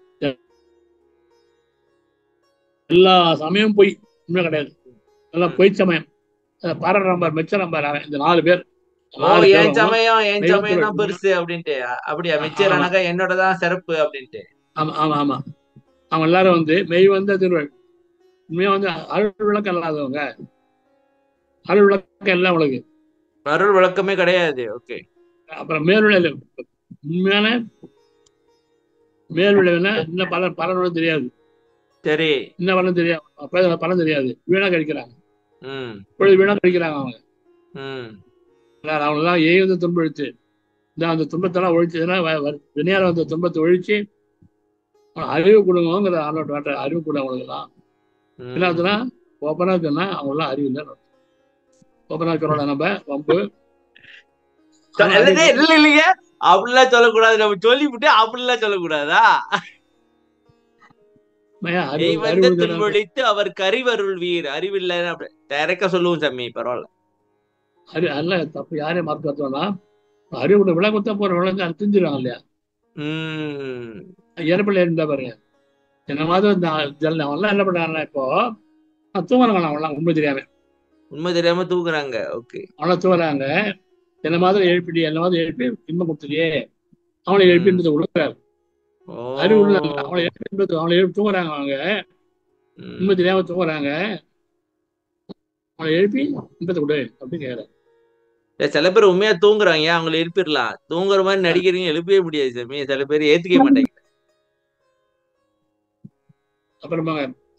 எல்லா சமயம் பொய், உண்மை கிடையாது. எல்லாம் ம். பொய் சமயம். பர நம்பர் மிச்ச நம்பர் அவன் இந்த நாலு பேர் ஓ, நாலு என் பேரும் சமயம் என் சமயம் தெய்வத்தோட தான் பெருசு அப்படின்ட்டு. அப்படியா? ஆ- ஆமா மிச்சரானாக்கா என்னோட தான் சிறப்பு அப்படின்ட்டு. ஆமா ஆமா ஆமா அவங்க எல்லாரும் வந்து மெய் வந்த திருவள் உண்மையா வந்து அருள் விளக்கம் இல்லாதவங்க. அருள் விளக்கம் எல்லாம் உங்களுக்கு. அருள் விளக்கமே கிடையாது. ஓகே, அப்புறம் மேல்விளைவு உண்மையான மேல்விளைவுனா இன்னும் பல பலனோட தெரியாது, சரி. இன்னும் பலன் தெரியாது, அப்ப பலன் தெரியாது, வீணா கழிக்கிறாங்க. ம் இப்பொழுது வீணா கழிக்கிறாங்க அவங்க. ம் அவங்களெல்லாம் ஏ வந்து துன்பழிச்சு இந்த அந்த துன்பத்தெல்லாம் ஒழிச்சதுன்னா வினையார வந்த துன்பத்தை ஒழிச்சு அறிவு கொடுங்கங்கிற ஆளோட அறிவு கூட அவங்களுக்குலாம் ம். என்னதுன்னா ஓப்பனா சொன்னா அவங்களாம் அறிவு இல்லை. ஓப்பனா சொல்றோட நம்ம வம்பு சொ- ஆனா இல்லைங்க, அறிவு இல்ல இல்லைங்க, அப்படிலாம் சொல்லக்கூடாது. நம்ம சொல்லிவிட்டு அப்படிலாம் சொல்லக்கூடாதா? மையா நீ அறிவு வந்த அறிவு தானே. துன்பொழித்து அவர் கரிவருள் வீர் அறிவில்லைன்னு அப்படி டைரக்டா சொல்லுவோம் சாமி. பரவாயில்ல. அறி அல்ல தப்பு யாரையும் மாற்றோம்னா அறிவு விளக்கத்தை போற விளக்கு அது தெரிஞ்சிருவாங்க இல்லையா. ம் இறப்பில் இருந்தா பாருங்க, என்ன மாதிரி இந்த ஜல் அவன்லாம் என்ன பண்றாங்கன்னா இப்போ தூங்குறாங்க, அவன்லாம் உண்மை தெரியாம உண்மை தெரியாம தூக்குறாங்க. ஓகே. அவனை தூங்குறாங்க. என்ன மாதிரி எழுப்பிடி என்ன மாதிரி எழுப்பி இன்பம் கொடுத்துறியே அவனை ம் எழுப்பின்றது கொடுக்குறாரு. ஓ அறிவு உள்ள அவனை எழுப்பின்றது அவனை எழுப்பி தூங்குறாங்க. அவங்க ம் உண்மை தெரியாம தூங்குறாங்க. அவனை எழுப்பி இன்பத்தை கொடு அப்படின்னு கேட்கறாரு. இல்ல, சில பேர் உண்மையா தூங்குறாங்க, அவங்கள எழுப்பிடலாம். தூங்குற மாதிரி நடிக்கிறீங்க, எழுப்பவே முடியாது சாமி. சில பேர் ஏத்துக்கவே மாட்டாங்க. அப்புறமா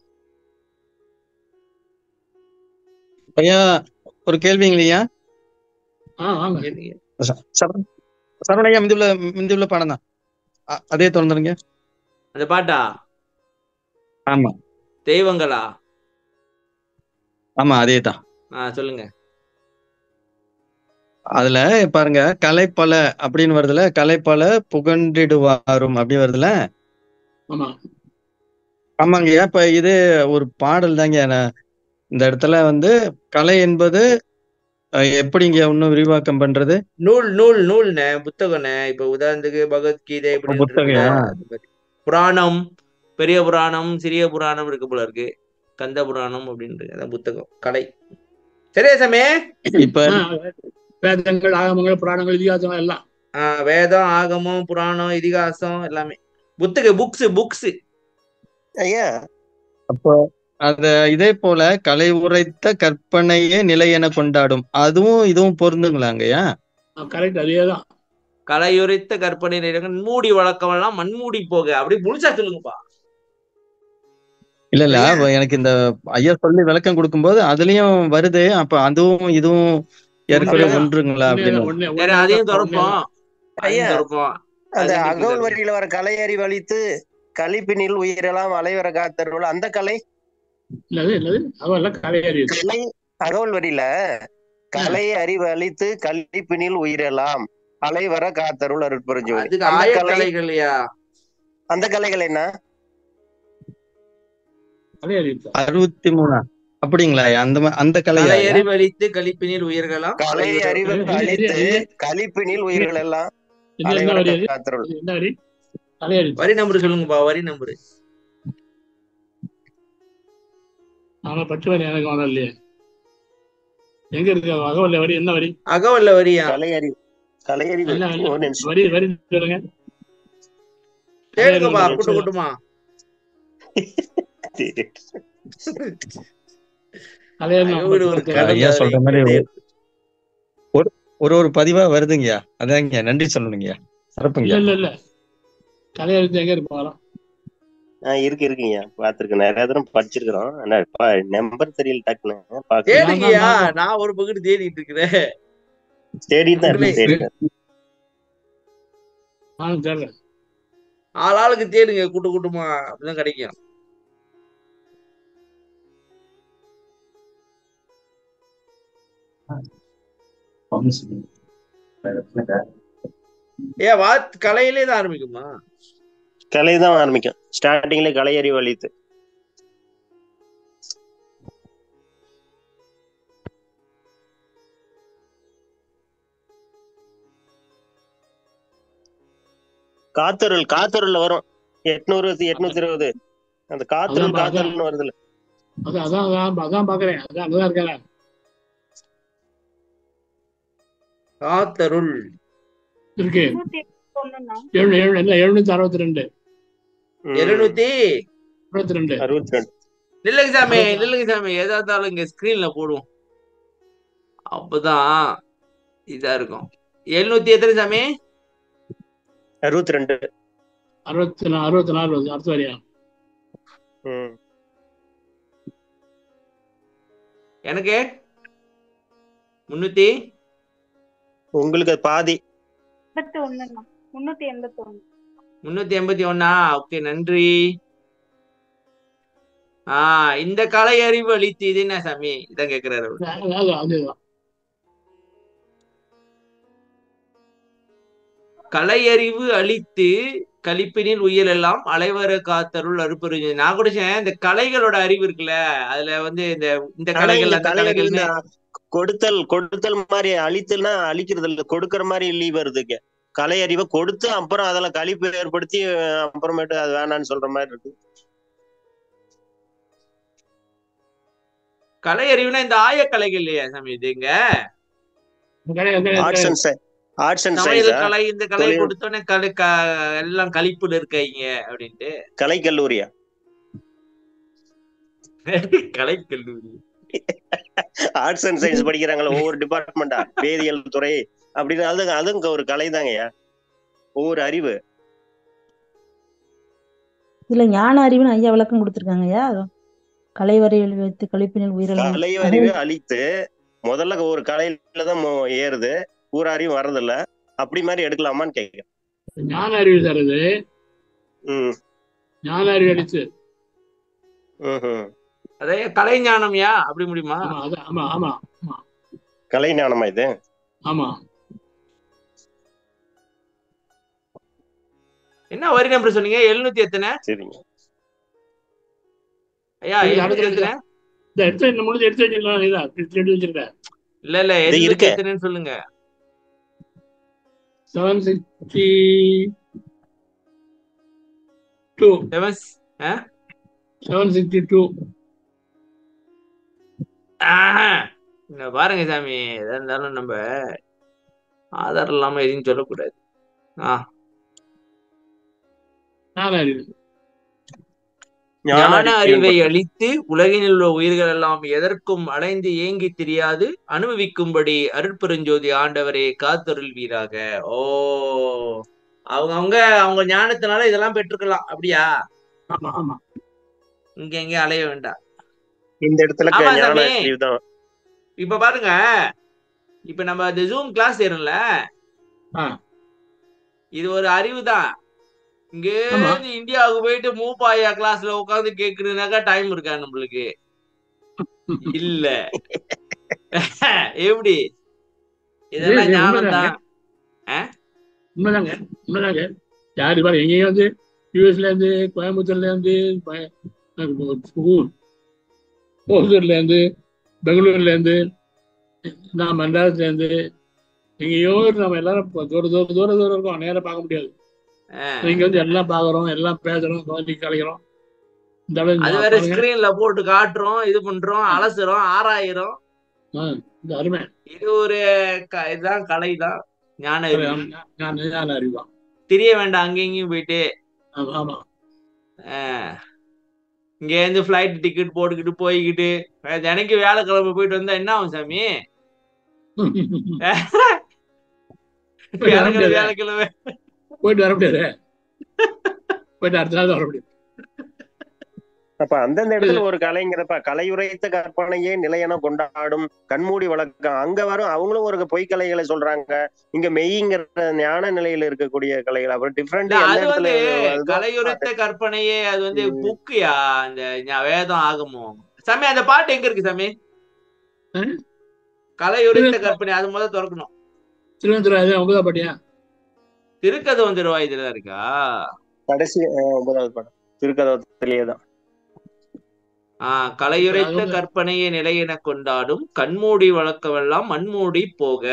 ஐயா ஒரு கேள்விங்களையா? ஆ வாங்க. கேளுங்க. சரவணையா முந்தியுள்ள முந்தியுள்ள பாடம் தான், அ- அதே திறந்துருங்க. அந்த பாட்டா ஆமா தெய்வங்களா? ஆமா அதே தான். ஆஹ் சொல்லுங்க. அதுல பாருங்க, கலைப்பல அப்படின்னு வருதுல, கலைப்பல புகன்றிடுவாரும் அப்படி வருதுல. ஆமா ஆமாங்கய்யா, இப்ப இது ஒரு பாடல் தாங்க. நான் இந்த இடத்துல வந்து கலை என்பது அஹ், எப்படிங்க இன்னும் விரிவாக்கம் பண்றது? நூல் நூல் நூல்ண்ணே, புத்தகம்ண்ணே. இப்ப உதாரணத்துக்கு பகவத்கீதை இப்படி இருக்குல்ல, புத்தகையா? அது மாதிரி. புராணம், பெரிய புராணம், சிறிய புராணம் இருக்கு போல இருக்கு. கந்த புராணம் அப்படின்ட்டு அதான் புத்தகம், கலை. சரியா சாமி? இப்ப ஆ, வேதங்கள், ஆகமங்கள், புராணங்கள், இதிகாசம் எல்லாம் ஆஹ் வேதம், ஆகமம், புராணம், இதிகாசம் எல்லாமே புத்தக புக்ஸ் புக்ஸ். ஐயா அப்போ அத இதே போல கலை உரைத்த கற்பனையே நிலை என கொண்டாடும், அதுவும் இதுவும் பொருந்துங்களாங்கய்யா? கரெக்ட், அதேதான். கலையுரைத்த கற்பனை நிலையங்கள், மூடி வழக்கம் எல்லாம் மண்மூடி போக. அப்படி முழுசா சொல்லுங்கப்பா. இல்ல இல்ல ஐயா அப்ப எனக்கு இந்த ஐயா சொல்லி விளக்கம் கொடுக்கும்போது அதுலயும் வருது. அப்ப அதுவும் இதுவும் ஏற்கனவே உண்மையதான் ஒன்றுங்களா உண்மையதான் அப்படின்னு. உண்மை சரி, உண்மையதான் அதையும் உண்மையதான். திறப்போம், ஐயா அதையும் திறப்போம். அந்த அதையும் திருப்பி அகவல் தருவோம். வரியில வர கலை அறிவழித்து கழிப்பினில் உயிரெல்லாம் அலைவர காத்தருள் அந்த கலை இல்லது இல்லது அவெல்லாம் கலை அறிவு. கலை அகவல் வரியில கலை அறிவு அளித்து கழிப்பினில் உயிரெல்லாம் அலைவர காத்தருள் அருட்பெருஞ்சோதி. அதுக்கு அந்த ஆய கலை கலைகள்யா. அந்த கலைகள் என்ன? கலை அறிவு அறுபத்தி மூணா அப்படிங்களா? அந்த மா- அந்த கலை கலையா? அறிவு அளித்து கழிப்பினில் உயிர்களாம் கலை அலைவர அறிவு இது- இது- அளித்து இது- கழிப்பினில் உயிர்கள் எல்லாம் இது என்ன அலைவர வரி அது? காத்தருள். இது என்ன வரி? கலை அறிவு. வரி நம்பர் சொல்லுங்கப்பா, வரி நம்பர். ஆனா பட்டு வரி எனக்கு ஒன்றும் இல்லையே. எங்க இருக்கு அகவல்ல வரி? என்ன வரி? அகவல்ல வரியா? கலை அறிவு கலை அறிவு என்ன என்ன ஒரு நிமிஷம். வரி வரி சொல்லுங்க. கலை அறிவு தேடுங்கப்பா, நம்பர் கூட்டு கூட்டுமா. கலை அறிவு அகவல் நம்பர் ஒரு பத்து. கதை ஐயா சொல்ற மாதிரி கதை. ஒரு ஒரு ஒரு பதிவா வருதுங்கய்யா. அதாங்க நன்றி சொல்லணுங்கய்யா. இல்ல சிறப்புங்கய்யா. இல்ல இல்ல கலை அறிவு எங்க இருப்பாங்க? ஆஹ் இருக்கு இருக்குங்க பாத்துருக்கேன், நிறைய தடவை படிச்சிருக்கிறோம். ஆனா நம்பர் தெரியல டக்குன்னு பாக்க நான் தான் தேடுங்கய்யா, நான் தான் நான் ஒரு பக்கத்து தேடிட்டு இருக்கிறேன். தேடிட்டு தான் உங்களே இருக்கு தேடிட்டேன். நானும் தேடுறேன். ஆள் ஆளுக்கு தேடுங்க, கூட்டு கூட்டமா, அப்படிதான் கிடைக்கும். ஏன் வாத் கலையிலே தான் ஆரம்பிக்குமா? கலை தான் ஆரம்பிக்கும். ஸ்டார்டிங்ல கலை அறிவு அளித்து காத்தருள் காத்தருள்ல வரும். எட்நூறு எட்நூத்தி இருபது அந்த அதான் காத்தருள் பா- அதான் காத்தருள்னு வருதுல்ல. அதான் அதான் அதான் அதான் பாக்குறேன். அதான் அங்கதான் இருக்கேன். காத்தருள் இருக்கு. எழுநூ எழுநூ இல்ல எழுநூத்தி அறுபத்தி ரெண்டு ம், எழுநூத்தி அறுபத்தி ரெண்டு அறுபத்தி ரெண்டு நில்லுங்க சாமி, அறுபத்தி நில்லுங்க சாமி, எதா இருந்தாலும் இங்க ஸ்கிரீன்ல போடுவோம், அப்பதான் இதா இருக்கும். எழுநூத்தி எத்தனை சாமி? அறுபத்தி ரெண்டு அறுபத்தி நாலு அறுபத்தி நாலு வருது. அடுத்த வரியா? ம். எனக்கு முன்னூத்தி உங்களுக்கு அது பாதி. முன்னூத்தி எண்பத்தி ஒன்னா. ஓகே, நன்றி. ஆஹ் இந்த கலை அறிவு அளித்து இது என்ன சாமி? இதான் கேக்குறாரு அவரு. அது- அது- அதுதான். கலை அறிவு அளித்து கழிப்பினில் உயிர் எல்லாம் அலைவர காத்தருள் அருப்பெருஞ்சு. நான் குடிச்சேன் இந்த கலைகளோட அறிவு இருக்குல்ல, அதுல வந்து இந்த இந்த ஆனா கலைகள் இங்க அந்த கலை அறிவு கலைகள்னு. இந்த கொடுத்தல் கொடுத்தல் மாதிரி அழித்தல்னா அழிக்கிறது இல்ல, கொடுக்கற மாதிரி லீ வருதுங்க. கலை அறிவை கொடுத்து அப்புறம் அதுல கழிப்பு ஏற்படுத்தி அப்புறமேட்டு அது வேணான்னு சொல்ற மாதிரி இருக்கு. கலை அறிவுனா இந்த ஆய கலைகள் இல்லையா சாமி? இது இங்க கலை- கலை- ஆர்ட்ஸ் கலை. அண்ட் ஆர்ட்ஸ் அண்ட் சமையல் சயின்ஸா கலை, இந்த கலையை தொழில் கொடுத்தோன்னே கலை க- எல்லாம் கழிப்புல இருக்காங்க அப்படின்ட்டு. கலை கல்லூரியா? கலை கல்லூரி. ஆர்ட்ஸ் அண்ட் சயின்ஸ் படிக்கிறாங்களா ஒவ்வொரு டிபார்ட்மெண்டா, வேதியியல் துறை அப்படின்னு. அது அதுங்க ஒரு கலை தாங்கய்யா, ஒவ்வொரு அறிவு. இதுல ஞான அறிவுன்னு ஐயா விளக்கம் கொடுத்திருக்காங்கய்யா. கலை வரையில் வைத்து கழிப்பினில் உயிரெல்லாம் கலை அறிவை அழித்து முதல்ல ஒரு கலையில தான் மோ- ஏறுது, பூரா அறிவு வர்றதில்ல. அப்படி மாதிரி எடுக்கலாமான்னு கேட்க. ஞான அறிவு தருது. ம் ஞான அறிவு அளித்து. ம் அதே கலை ஞானம்யா அப்படி முடியுமா? ஆமா அதான். ஆமா ஆமா ஆமா கலை ஞானமா இது? ஆமா. என்ன வரி நம்பர் சொன்னீங்க? எழுநூத்தி எத்தனை சரிங்க. ஐயா? இது எழுநூத்தி அடுத்த எத்தனை? இந்த எடுத்து இந்த முடிஞ்சு எடுத்து வச்சிருக்கலாம். இதா எடுத்து வச்சிருக்கேன். இல்ல இல்ல, இது எழுநூத்தி இருக்கு. எத்தனைன்னு சொல்லுங்க. Seven sixty two seven seven sixty two இங்க பாருங்க சாமி, எதா இருந்தாலும் நம்ம ஆதாரம் இல்லாம எதையும் சொல்லக்கூடாது. ஆஹ் ஞான அறிவு. ஞான ஞான அறிவு அறிவை அளித்து உலகினில் உள்ள உயிர்கள் எல்லாம் எதற்கும் அலைந்து ஏங்கி தெரியாது அனுபவிக்கும்படி அருட்பெருஞ்சோதி ஆண்டவரே காத்தருள்வீராக. ஓ, அவங்க அவங்க அவங்க ஞானத்தினால இதெல்லாம் பெற்றுக்கலாம் அப்படியா? ஆமா ஆமா. இங்க எங்க அலைய வேண்டாம். இந்த இடத்துல ஆமா ஞான சாமி. அறிவு தான். இப்ப பாருங்க, இப்ப நம்ம இந்த ஜூம் கிளாஸ் ஏறோம்ல, ஆ இது ஒரு அறிவு தான். இங்கே ஆமா இருந்து இந்தியாவுக்கு போயிட்டு மூப்பாயா கிளாஸ்ல உட்காந்து கேக்குறதுனாக்கா டைம் இருக்கா நம்மளுக்கு? இல்ல. எப்படி இது இதெல்லாம் இது ஞானம் உண்மைதாங்க தான். அஹ்? உண்மைதாங்க உண்மைதாங்க. யாரு பாரு எங்கேயும் வந்து யூஎஸ்ல இருந்து கோயம்புத்தூர்ல இருந்து ப- ஊ- ஓசூர்ல இருந்து பெங்களூர்ல இருந்து நான் மண்டாரத்துல இருந்து எங்கேயோ இருந்து நம்ம எல்லாரும் இப்ப தூர தூர தூர தூரம் இருக்கோம், நேரம் பார்க்க முடியாது. அஹ். இங்க வந்து எல்லாம் பார்க்குறோம், எல்லாம் பேசுறோம், குழந்தை கலைக்கிறோம். இந்த அளவு அது நான் வேற பாருங்க. ஸ்கிரீன்ல போட்டு காட்டுறோம், இது பண்றோம், அலசுறோம், ஆறாயிரம். ஆ, இந்த அருமை இது ஒரு க- இதுதான் கலை தான், ஞான கலை. அறிவு. ஆமா, நான் நான் அறிவான். தெரிய வேண்டாம் அங்கேயும் இங்கேயும் போயிட்டு. ஆமா ஆமா அஹ். இங்க இருந்து பிளைட் டிக்கெட் போட்டுக்கிட்டு போய்கிட்டு எனக்கு வியாழக்கிழமை போயிட்டு வந்தா என்ன ஆகும் சாமி? போயிட்டு வர வியாழக்கிழமை முடியாது, வியாழக்கிழமை போயிட்டு வர முடியாது, போயிட்டு அடுத்த நாள் தான் வர முடியும். அப்ப அந்தந்த இடத்துல ஒரு கலைங்கிறப்ப கலையுரைத்த கற்பனையே நிலையென கொண்டாடும் கண்மூடி வழக்கம் அங்க வரும். அவங்களும் ஒரு பொய்க்கலைகளை சொல்றாங்க. இங்க மெய்ங்கிற ஞான நிலையில இருக்கக்கூடிய கலைகள் அப்புறம் டிஃப்ரெண்ட் இல்ல, எந்த அது இடத்துல வந்து வருதோ கலையுரைத்த கற்பனையே அது வந்து உம் புக்குயா, அந்த ஞ- வேதம் ஆகமோ. சாமி அந்த பாட்டு எங்க இருக்கு சாமி? ஆ? கலையுரைத்த திரு- கற்பனை அது முதல்ல திறக்கணும். திருவனந்தபுரம் ஒன்பதாம் பாட்டியா? திருக்கதை வந்து இதுல இருக்கா? கடைசி அஹ், ஒன்பதாவது படம் திருக்கதத்திலேயே தான். ஆஹ் இப்ப கலையுரைத்த அது வந்து கற்பனையை நிலையென கொண்டாடும் கண்மூடி வழக்கமெல்லாம் மண்மூடி போக.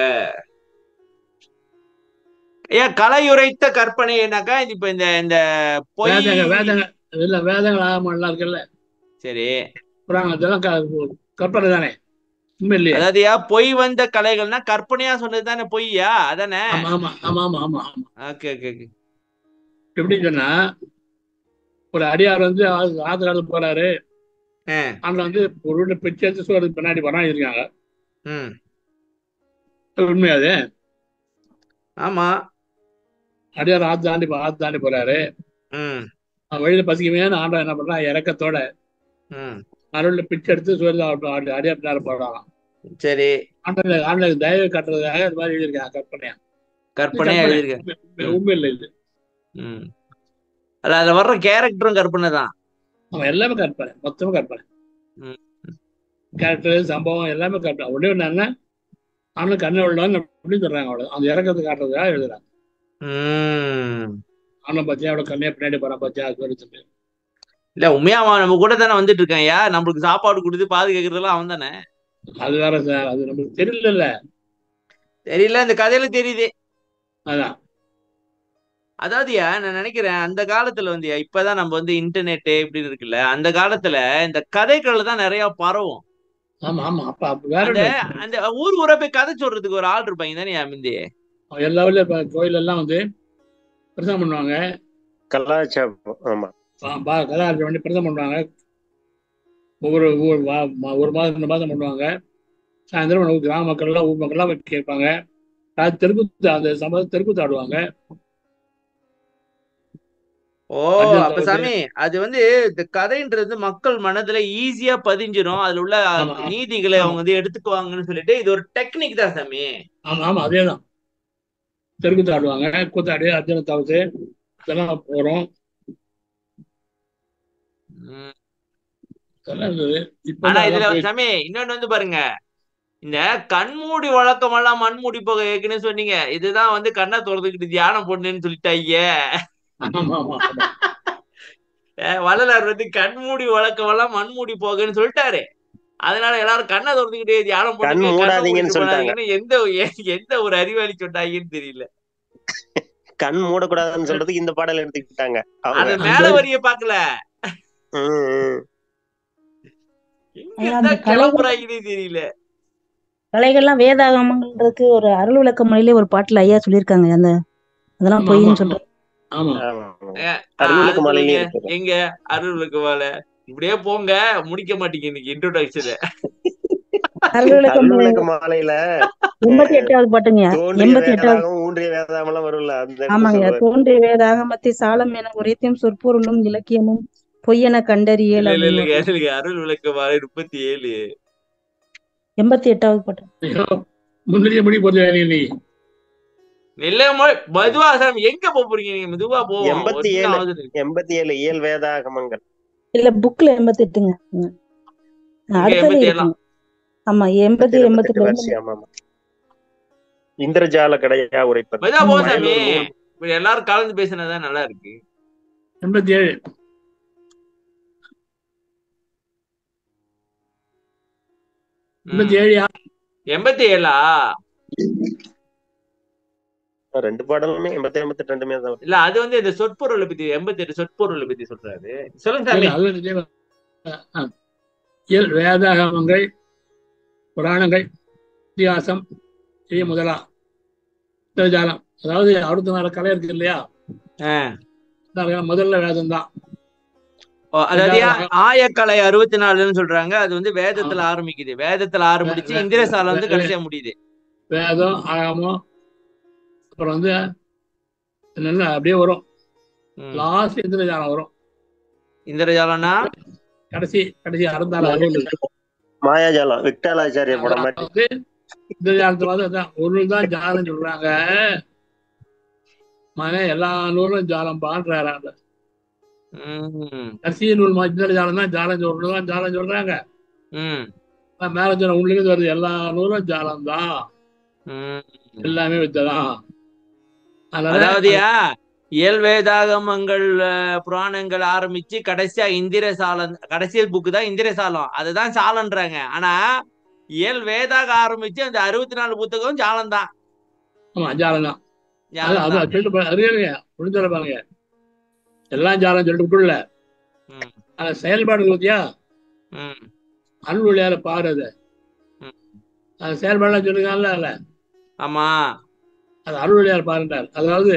ஏன் கலையுரைத்த கற்பனைனாக்கா இப்ப இந்த இந்த பொய். வேதங்க வேதங்க இல்ல வேதங்கள் ஆகமம் எல்லாம் இருக்குல்ல, சரி, புராணம் இதெல்லாம் க- கற்பனை தானே, உண்மை இல்லையே? அதாவது யா பொய் வந்த கலைகள்னா கற்பனையா சொன்னது தானே பொய்யா? அதானே? ஆமா ஆமா ஆமா ஆமா ஆமா ஆமா. Okay okay okay. எப்படின்னு சொன்னா, ஒரு அடியார் வந்து ஆ- ஆத்திராளு போறாரு. ஆஹ். அங்க வந்து ஒரு வீட்டுல பிச்சை எடுத்து சோறு பின்னாடி படம் இருக்காங்க. ம். அது உண்மையாது. ஆமா. அடியார் ஆத்து தாண்டி ஆத்து தாண்டி போறாரு. ம். அவன் வழியில பசிக்குமே ஆண்டவன் என்ன பண்றான், இறக்கத்தோட ம். அருள்ல பிச்சை எடுத்து சோறு தான் அடியார் பின்னாடி போடுறான். சரி, ஆண்டவன் ஆண்டவன் தயவு காட்டுறதுக்காக இது மாதிரி எழுதியிருக்காங்க கற்பனையா. இது கற்பனையா கற்பனை, எழுதியிருக்க. உண்மை உண்மை- ம். உண்மை இல்லை இது. ம். அது அதுல வர்ற கேரக்டரும் கற்பனை தான். அவன் எல்லாமே கற்பனை, மொத்தமும் கற்பனை. ம். கேரக்டர் சம்பவம் எல்லாமே கற்பனை. உடனே என்ன ஆனா கண்ணை உள்ளவன் அப்படின்னு சொல்றாங்க. அவ்வளவு அந்த இறக்கத்தை காட்டுறதுக்காக எழுதுறாங்க. ம். ஆனா பத்தியா அவ்வளவு கண்ணையா பின்னாடி போறான் பத்தியா அது மாதிரி சொல்லி. இல்ல உண்மையா அவன் நம்ம கூட தானே வந்துட்டு இருக்கான். யா நம்மளுக்கு சாப்பாடு கொடுத்து பாது கேட்கறதெல்லாம் அவன் தானே. அது வேற சார், அது நமக்கு தெரியல. தெரியல, இந்த கதையில தெரியுது. அதான் அதாவதுயா நான் நினைக்கிறேன் அந்த காலத்துல வந்து இப்பதான் நம்ம வந்து இன்டர்நெட் இப்படி இருக்குல்ல, அந்த காலத்துல இந்த கதைகள் தான் நிறைய பரவும். ஆமா ஆமா. அப்ப அப்ப வேற அந்த ஒண்ணு. அந்த ஊர் ஊரா போய் கதை சொல்றதுக்கு ஒரு ஆள் இருப்பாங்க தானே மிந்தி. எல்லா ஊர்லயும் இப்ப கோயில் எல்லாம் வந்து பிரசவம் பண்ணுவாங்க. கலாச்சாரம். ஆமா. பா- பா- கதாச்சாரம் பண்ணி பிரசவம் பண்ணுவாங்க. ஒவ்வொரு ஊர் வா- மா- ஒரு மாதம் ரெண்டு மாதம் பண்ணுவாங்க. சாயந்தரம் உணவு கிராம மக்கள் எல்லாம் ஊர் மக்கள் எல்லாம் போய் கேட்பாங்க. அது தெருக்கூத்து, அந்த சம்பவம் தெருக்கூத்து ஆடுவாங்க. ஓ அர்ஜுன் அப்ப தவிர்த்து. சாமி அது வந்து இந்த கதைன்றது மக்கள் மனதுல ஈஸியா பதிஞ்சிரும். அதுல உள்ள ஆமா ஆமா நீதிகளை ஆமா அவங்க வந்து எடுத்துக்குவாங்கன்னு சொல்லிட்டு இது ஒரு டெக்னிக் தான் சாமி. ஆமா ஆமா அதேதான். தெருக்கூத்து ஆடுவாங்க, கூத்தாடி அர்ஜுன தவிர்த்து இதெல்லாம் போறோம். ம். இதெல்லாம் இருந்தது. இப்ப ஆனா வந்து இதுல அதெல்லாம் போய் சாமி இன்னொன்னு வந்து பாருங்க, இந்த கண்மூடி வழக்கம் எல்லாம் மண்மூடி போக ஏற்கனவே சொன்னீங்க. இதுதான் வந்து கண்ணை திறந்துக்கிட்டு தியானம் பண்ணுன்னு சொல்லிட்டாங்க. ஆமா ஆமா ஆமா அஹ் வள்ளலார் வந்து கண்மூடி வழக்கம் எல்லாம் மண்மூடி போகன்னு சொல்லிட்டாரு. அதனால எல்லாரும் கண்ணை திறந்துக்கிட்டே தியானம் கண் பண்ணுங்க, கண்ணை மூடாதீங்கன்னு மூடிட்டு சொல்லிட்டாங்க. போனாதீங்கன்னு எந்த எ- எந்த ஒரு அறிவாளி சொன்னாங்கன்னு தெரியல. கண் மூடக்கூடாதுன்னு சொல்றதுக்கு இந்த பாடல் எடுத்துக்கிட்டாங்க அவங்க. அது அந்த மேல வரிய பாக்கல, உம் உம். எங்க ஐயா, இருந்தா அந்த கலைகள் கிளம்புறாங்கன்னே தெரியல. கலைகள்லாம் வேதாகமங்கள்ன்றதுக்கு ஒரு அருள் விளக்க முறையிலே ஒரு பாட்டுல ஐயா சொல்லியிருக்காங்க. அந்த அதெல்லாம் ஆமா ஆமா பொய்ன்னு ஆமா சொல்ற ஆமா ஆமா, ஆமா. அஹ் ஆஹ் அது அறிவுக்கு சொல்லுங்க, மலையிலயும் இருக்குது. எங்க அருள் விளக்கு மேல இப்படியே போங்க, முடிக்க மாட்டீங்க இன்னைக்கு இன்ட்ரோடக்ஷன். அருள் விளக்க அருள் முறை விளக்கு மாலையில எண்பத்தி எட்டாவது பாட்டுங்கய்யா. தோன்றிய எண்பத்தி எட்டாவது வேதாகம் ஊன்றிய வேதாகம் எல்லாம் வரும்ல, அந்த இடத்துல ஆமாங்கய்யா. சொல்லுவாரு. தோன்றிய வேதாகமத்தை சாலம் என உரைத்தும் சொற்பொருளும் இலக்கியமும் பொய்யென கண்டறியல் இல்ல இல்ல அப்படின்னு இல்லைங்க வரும். இல்லைங்க அருள் விளக்கு மேல முப்பத்தி ஏழு. எண்பத்தி எட்டாவது பாட்டு. ஐயோ, முன்னாடியே முடி போட்டு நீ இல்ல மெதுவா சாமி, எங்க போறீங்க நீங்க? மெதுவா போவோம். எண்பத்தி ஏழு எண்பத்தி ஏழு இயல் வேதாகமங்கள் இல்ல புக்ல எண்பத்தி எட்டுங்க. அடுத்தது எண்பத்தி ஏழாம் இருக்குங்க. ஆமா எண்பத்தி எண்பத்தி எட்டு வரிசை. ஆமா ஆமா. இந்திரஜால கடையா உரைப்பது. மெதுவா போ சாமி, இப்படி எல்லாரும் கலந்து பேசினதான் நல்லா இருக்கு. எண்பத்தி ஏழு எண்பத்தி ஏழா எண்பத்தி ஏழா ரெண்டு பாடலுமே எண்பத்தி எண்பத்தி எட்டு ரெண்டுமே தான். இல்ல அது வந்து இந்த சொற்பொருளை பத்தி எண்பத்தி எட்டு சொற்பொருளை பத்தி சொல்றாரு. சொல்லுங்க சாமி. இயல் வேதாகமங்கள், புராணங்கள், இதிகாசம், செய்ய முதலா இந்திரஜாலம். அதாவது அறுபத்தி நாலு கலை இருக்கு இல்லையா, முதல்ல வேதம் தான். அதாவது ஆயக்கலை அறுபத்தி நாலுன்னு சொல்றாங்க. அது வந்து வேதத்துல ஆரம்பிக்குது. வேதத்துல ஆரம்பிச்சு இந்திரசாலம் வந்து கடைசியா முடியுது. வேதம், ஆகமம், அப்புறம் வந்து என்னென்ன அப்படியே வரும். லாஸ்ட் இந்திரஜாலம் வரும். இந்திரஜாலம்னா கடைசி கடைசி அறுபத்தாறு அறுபது மாயாஜாலம், விக்டலாச்சாரிய படம் மாதிரி. இந்திரஜாலத்துல வந்து ஒரு தான் ஜாலம் சொல்றாங்க. மன எல்லா நூலும் ஜாலம் பான்றாங்க. கடைசி நூல் இந்திரஜாலம் தான் ஜாலம் சொல்றதுதான் ஜாலம் சொல்றாங்க. மேல சொன்ன உள்ளிருந்து வருது எல்லா நூலும் ஜாலம் தான், எல்லாமே வித்ததான். அதாவதுயா இயல் வேதாகமங்கள் புராணங்கள் ஆரம்பிச்சு கடைசியா இந்திரசாலம், கடைசி புக்கு தான் இந்திரசாலம், அதுதான் சாலன்றாங்க. ஆனா இயல் வேதாக ஆரம்பிச்சு அந்த அறுபத்தி நாலு புத்தகம் ஜாலம் தான். ஆமா ஜாலம் தான். சொல்லிட்டு பாருங்க, எல்லாம் ஜாலம் சொல்லிட்டு விட்டுல அந்த செயல்பாடு பத்தியா அன்புள்ளையால பாருது. அந்த செயல்பாடுலாம் சொல்லுங்கல்ல அல்ல. ஆமா, அது அருள்வழியார் பாருண்டார். அதாவது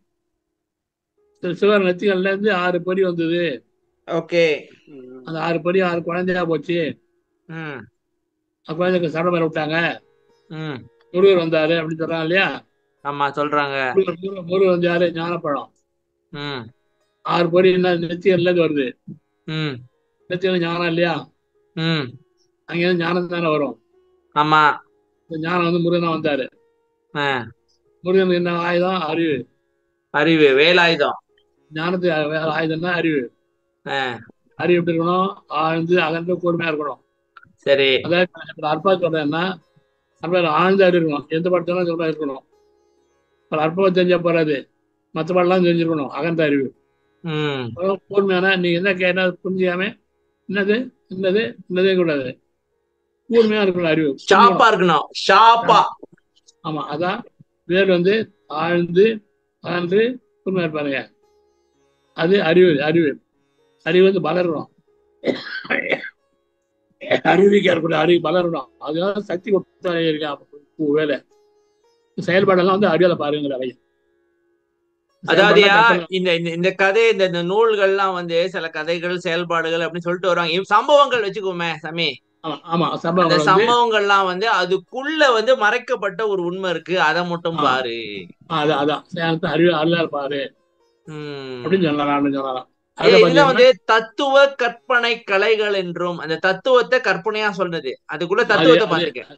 சிவர் நெத்திகள்ல இருந்து ஆறு படி வந்தது. ஓகே, அந்த ஆறு படி ஆறு குழந்தையா போச்சு. குழந்தைக்கு சடை மேல விட்டாங்க, முருகர் வந்தாரு அப்படின்னு சொல்றாங்க இல்லையா. ஆமா சொல்றாங்க. முருகர் வந்தாரு ஞானப்பழம். ஆறு படி என்ன நெத்திகள்ல இருந்து வருது. நெத்திகள் ஞானம் இல்லையா, அங்க ஞானம் தானே வரும். ஆமா, ஞானம் வந்து முருகனா வந்தாரு. முருகன் என்ன ஆயுதம்? அறிவு. அறிவு வேலாயுதம். ஞானத்துக்கு வேற ஆயுதம்னா அறிவு. அறிவு எப்படி இருக்கணும்? ஆழ்ந்து அகன்று கூர்மையா இருக்கணும். சரி, அதாவது அற்பா சொல்றேன்னா ஆழ்ந்து அறிவு இருக்கணும். எந்த பாட்டு சொல்ல இருக்கணும். அற்பம் தெரிஞ்ச போறாது, மற்ற பாடலாம் தெரிஞ்சிருக்கணும். அகன்ற அறிவு. கூர்மையான நீங்க என்ன கேட்டா புரிஞ்சிக்காம என்னது என்னது என்னதே கூடாது, கூர்மையா இருக்கணும். அறிவு ஷார்ப்பா இருக்கணும். ஷார்ப்பா. ஆமா, அதான் வேர் வந்து ஆழ்ந்து அகன்று கூர்மையா இருப்பாருங்க. அது அறிவு. அறிவு அறிவு வந்து வளரணும். அறிவிக்க இருக்கக்கூடிய அறிவு வளரணும். அதனால சக்தி கொடுத்து இருக்கா வேலை. செயல்பாடெல்லாம் வந்து அறிவியலை பாருங்கிற அவை. அதாவது இந்த இந்த கதை இந்த நூல்கள்லாம் வந்து சில கதைகள் செயல்பாடுகள் அப்படின்னு சொல்லிட்டு வருவாங்க. சம்பவங்கள் வச்சுக்கோமே சாமி. ஆமா, அந்த சம்பவங்கள்லாம் வந்து அதுக்குள்ள வந்து மறைக்கப்பட்ட ஒரு உண்மை இருக்கு, அதை மட்டும் பாரு. அதான் அறிவு அறிவியல் பாரு அப்படின்னு சொல்லலாம். இதுதான் வந்து தத்துவ கற்பனை கலைகள் என்றும் அந்த தத்துவத்தை கற்பனையா சொல்றது. அதுக்குள்ள தத்துவத்தை பாத்துருக்கேன்.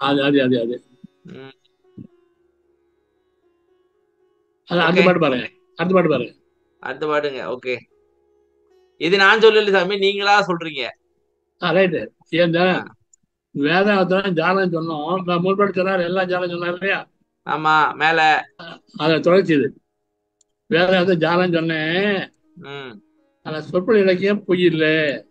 அடுத்த பாட்டு பாருங்க. அடுத்த பாட்டு பாருங்க. அடுத்த பாட்டுங்க. ஓகே, இது நான் சொல்லல சாமி, நீங்களா சொல்றீங்க. ரைட்டு. ஏன் வேதாகத்தான் ஜாலம் சொன்னோம். மூணு பாட்டு சொன்னார், எல்லாம் ஜாலம் சொன்னார் இல்லையா. ஆமா, மேல அத தொடர்ச்சி இது. வேதாகத்தை ஜாலம் சொன்னேன். அந்த சொற்பொழி இலக்கியம் பொய் இல்ல.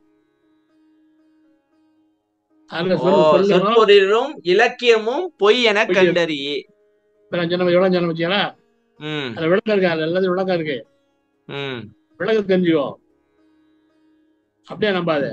சொற்பொழிலும் இலக்கியமும் பொய் என கண்டறி. எவ்வளவு ஜனம் வச்சீங்களா, அது விளக்கம் இருக்கு. அது எல்லாத்தையும் விளக்கம் இருக்கு. விளக்கம் தெரிஞ்சுக்கோ, அப்படியே நம்பாது.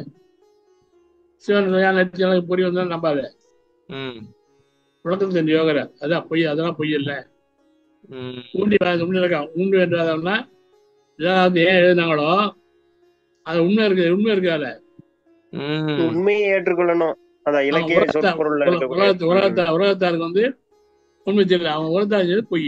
சிவன் பொறி வந்தாலும் நம்பாது. விளக்கம் தெரிஞ்சு யோகர அதான் பொய். அதெல்லாம் பொய் இல்லை. ஊண்டி உண்மை ஊண்டு வேண்டாதவன்னா ஏதாவது ஏன் எழுதினாங்களோ அது உண்மை இருக்கு. உண்மை இருக்காது. உண்மையை ஏற்றுக்கொள்ளணும். உலகத்தாருக்கு உலகத்தாருக்கு வந்து உண்மை தெரியல. அவன் உலகத்தாரு பொய்.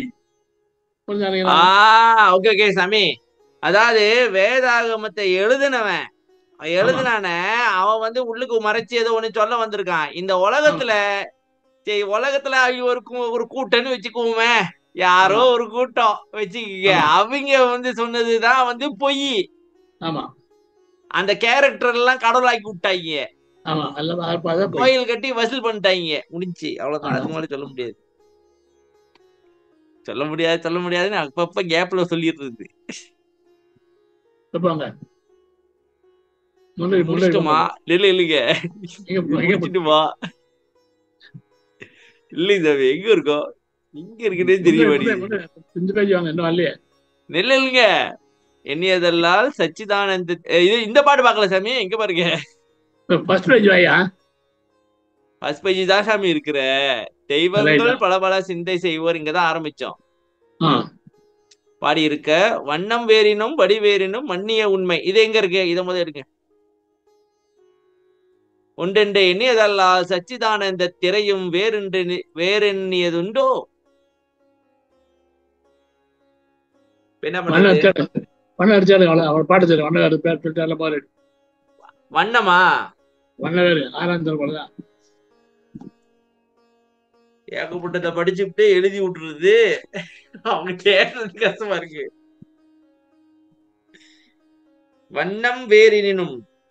சாமி, அதாவது வேதாகமத்தை எழுதினவன் எழுதினான அவன் வந்து உள்ளுக்கு மறைச்சு ஏதோ ஒண்ணு சொல்ல வந்திருக்கான். இந்த உலகத்துல உலகத்துல ஒரு ஒரு கூட்டன்னு வச்சுக்குவோமே, யாரோ ஒரு கூட்டம் வச்சுக்கீங்க, அவங்க வந்து சொன்னதுதான் வந்து பொய். ஆமா, அந்த கேரக்டர் எல்லாம் கடவுளாக்கி விட்டாங்க. ஆமா, எல்லாம் கோயில் கட்டி வசூல் பண்ணிட்டாங்க, முடிஞ்சு அவ்வளவுதான். அது மாதிரி சொல்ல முடியாது, சொல்ல முடியாது சொல்ல முடியாதுன்னு அப்பப்ப கேப்ல சொல்லிட்டு இருக்கு. முடிச்சிட்டுமா? இல்ல இல்லைங்க, முடிச்சிட்டுமா? இல்லைங்க சாமி, எங்க இருக்கோம், எங்க இருக்குன்னே தெரிய மாட்டேங்குது. நெல்ல இல்லைங்க, எண்ணியதெல்லாம் சச்சிதானந்த. இது இந்த பாட்டு பாக்கல சாமி, எங்க பாருங்க, ஃபர்ஸ்ட் பேஜ் வாயா. ஃபர்ஸ்ட் பேஜ் தான் சாமி இருக்கிற. தெய்வங்கள் பல பல சிந்தை செய்வோர், இங்கதான் ஆரம்பிச்சோம். பாடி இருக்க வண்ணம் வேறினும் வடி வேறினும் மன்னிய உண்மை, இது எங்க இருக்கு? இத முதல் இருக்கு. ஒன்றென்று எண்ணியதல்லா சச்சிதானந்த திரையும் வேறென்று வேறெண்ணியதுண்டோ. என்ன பண்றது? வண்ணமா வண்ணவேறு ஆறாம் ஏகப்பட்டதை படிச்சுட்டு எழுதி விட்டுறது, அவங்க கேட்டது கஷ்டமா இருக்கு. வண்ணம் வேறினும்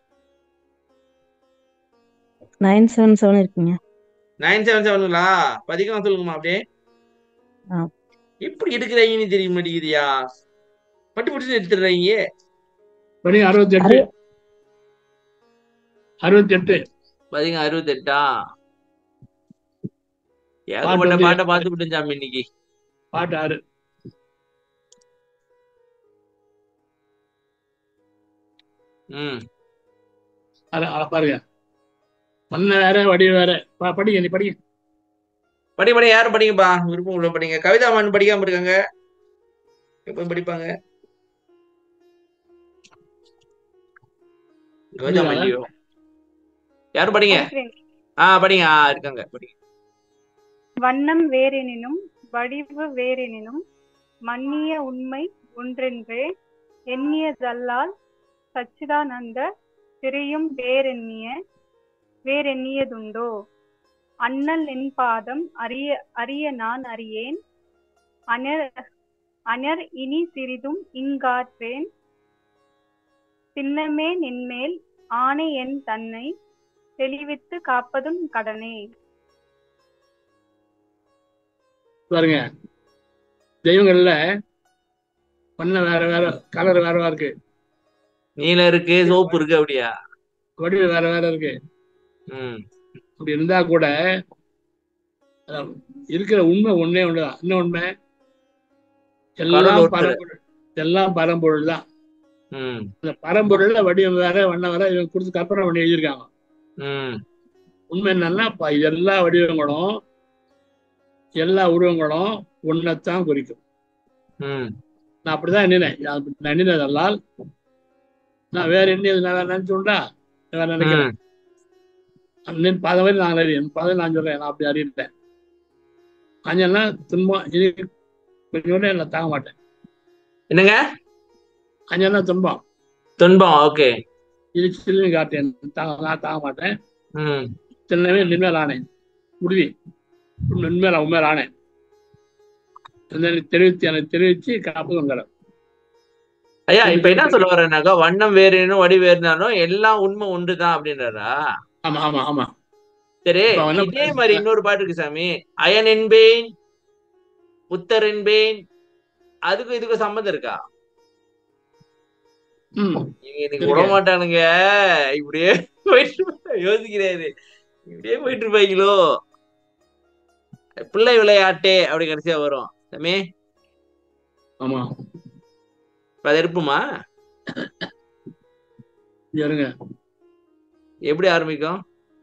நைன் செவன் செவன் இருக்குங்க. நைன் செவன் செவனுங்களா? பதிகம் சொல்லுங்கம்மா. அப்படியே எப்படி எடுக்கிறாங்கன்னு தெரிய மாட்டேங்குதியா? பட்டு பட்டு எடுத்துடுறாங்க. படி அறுபத்தி எட்டு அறுபத்தி எட்டு பதிகம் அறுபத்தி எட்டா? ஏகப்பட்ட பாட்டை பார்த்து விட்டேன் சாமி இன்னைக்கு. பாட்டு ஆறு. ம் பாருங்க, மண்ண வேற வடி வேற. படிங்க, நீ படிங்க. படி படி யாரும் படிங்கப்பா, விருப்பம் உள்ள படிங்க. கவிதா மண் படிக்காம இருக்காங்க, எப்பவும் படிப்பாங்க. கவிதா மல்லியோ யாரும் படிங்க. ஆஹ் படிங்க. ஆஹ் இருக்காங்க, படிங்க. வண்ணம் வேறெனினும் வடிவு வேறெனினும் மன்னிய உண்மை ஒன்றென்றே எண்ணியதல்லால் சச்சிதானந்த திரையும் வேறெண்ணிய வேறெண்ணியதுண்டோ. அண்ணல் என் பாதம் அறிய அறிய நான் அறியேன், அனர் அனர் இனி சிறிதும் இங்காற்றேன், சின்னமே நின்மேல் ஆணை என் தன்னை தெளிவித்து காப்பதும் கடனே. பாருங்க, தெய்வங்கள்ல வண்ண வேற வேற, கலர் வேற வேற இருக்கு. நீல இருக்கு, சோப்பு இருக்கு, அப்படியா? வடிவு வேற வேற இருக்கு. ம் அப்படி இருந்தா கூட இருக்கிற உண்மை ஒன்னே ஒண்ணுதான். என்ன உண்மை? எல்லாம் பரம்பொருள், எல்லாம் பரம்பொருள் தான். அந்த பரம்பொருள்ல வடிவம் வேற வண்ணம் வேற இவங்க கொடுத்து கற்பனை பண்ணி எழுதியிருக்காங்க. உண்மை என்னன்னா, எல்லா வடிவங்களும் எல்லா உருவங்களும் ஒன்னத்தான் குறிக்கும். நான் அப்படிதான் எண்ணினேன். நான் எண்ணினதல்லால் நான் வேற எண்ணியது நான் வேற நினைச்சுண்டா வேற நினைக்கிறேன். பதவி நான் அறியேன், பதவி நான் சொல்றேன், நான் அப்படி அறியிட்டேன். அஞ்சல்னா துன்பம் இது கொஞ்சம் நான் தாங்க மாட்டேன். என்னங்க? அஞ்சல்னா துன்பம் துன்பம் ஓகே. இது சில்லுன்னு காட்டேன், நான் தாங்க மாட்டேன். சின்னவே நின்மேல் ஆனேன், உறுதி உண்மையில உண்மையில ஆனேன் தெரிவித்து எனக்கு தெரிவிச்சு காப்பது. ஐயா இப்ப என்ன சொல்ல வரேன்னாக்கா, வண்ணம் வேறேனும் வடி வேறுனாலும் எல்லாம் உண்மை ஒன்றுதான் அப்படின்றாரா? ஆமா ஆமா ஆமா. சரி, இதே மாதிரி இன்னொரு பாட்டு இருக்கு சாமி, அயன் என்பேன் புத்தர் என்பேன், அதுக்கும் இதுக்கும் சம்மந்தம் இருக்கா? எனக்கு விட மாட்டானுங்க, இப்படியே போயிட்டு யோசிக்கிறாரு, இப்படியே போயிட்டு இருப்பாங்களோ. பிள்ளை விளையாட்டே அப்படி கடைசியா வரும் சாமி. ஆமா, அது இருப்புமா? எப்படி ஆரம்பிக்கும்?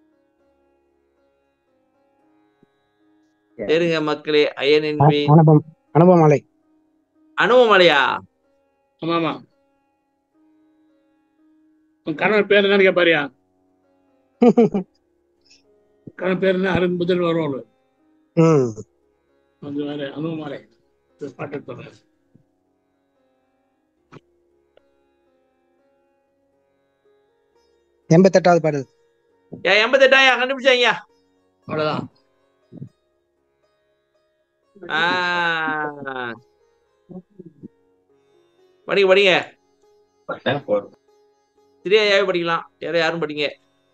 சரிங்க மக்களே, அயன் என்பேன் அனுபவமலை. அனுபவமலையா? ஆமா ஆமா. கணவர் பேர் என்னன்னு கேப்பாரியா? கணவர் பேர் என்ன? அருண் புதன் வருவாங்க. கொஞ்சம் வேற அனுபவமலை பாட்டு சொல்றேன். எண்பத்தி எட்டாவது பாடல். எண்பத்தி எட்டாயிரம் கண்டுபிடிச்சாங்க. அவ்வளவுதான். ஆஹ் படிங்க படிங்க திரியாவே படிக்கலாம். வேற யாரும் படிங்க.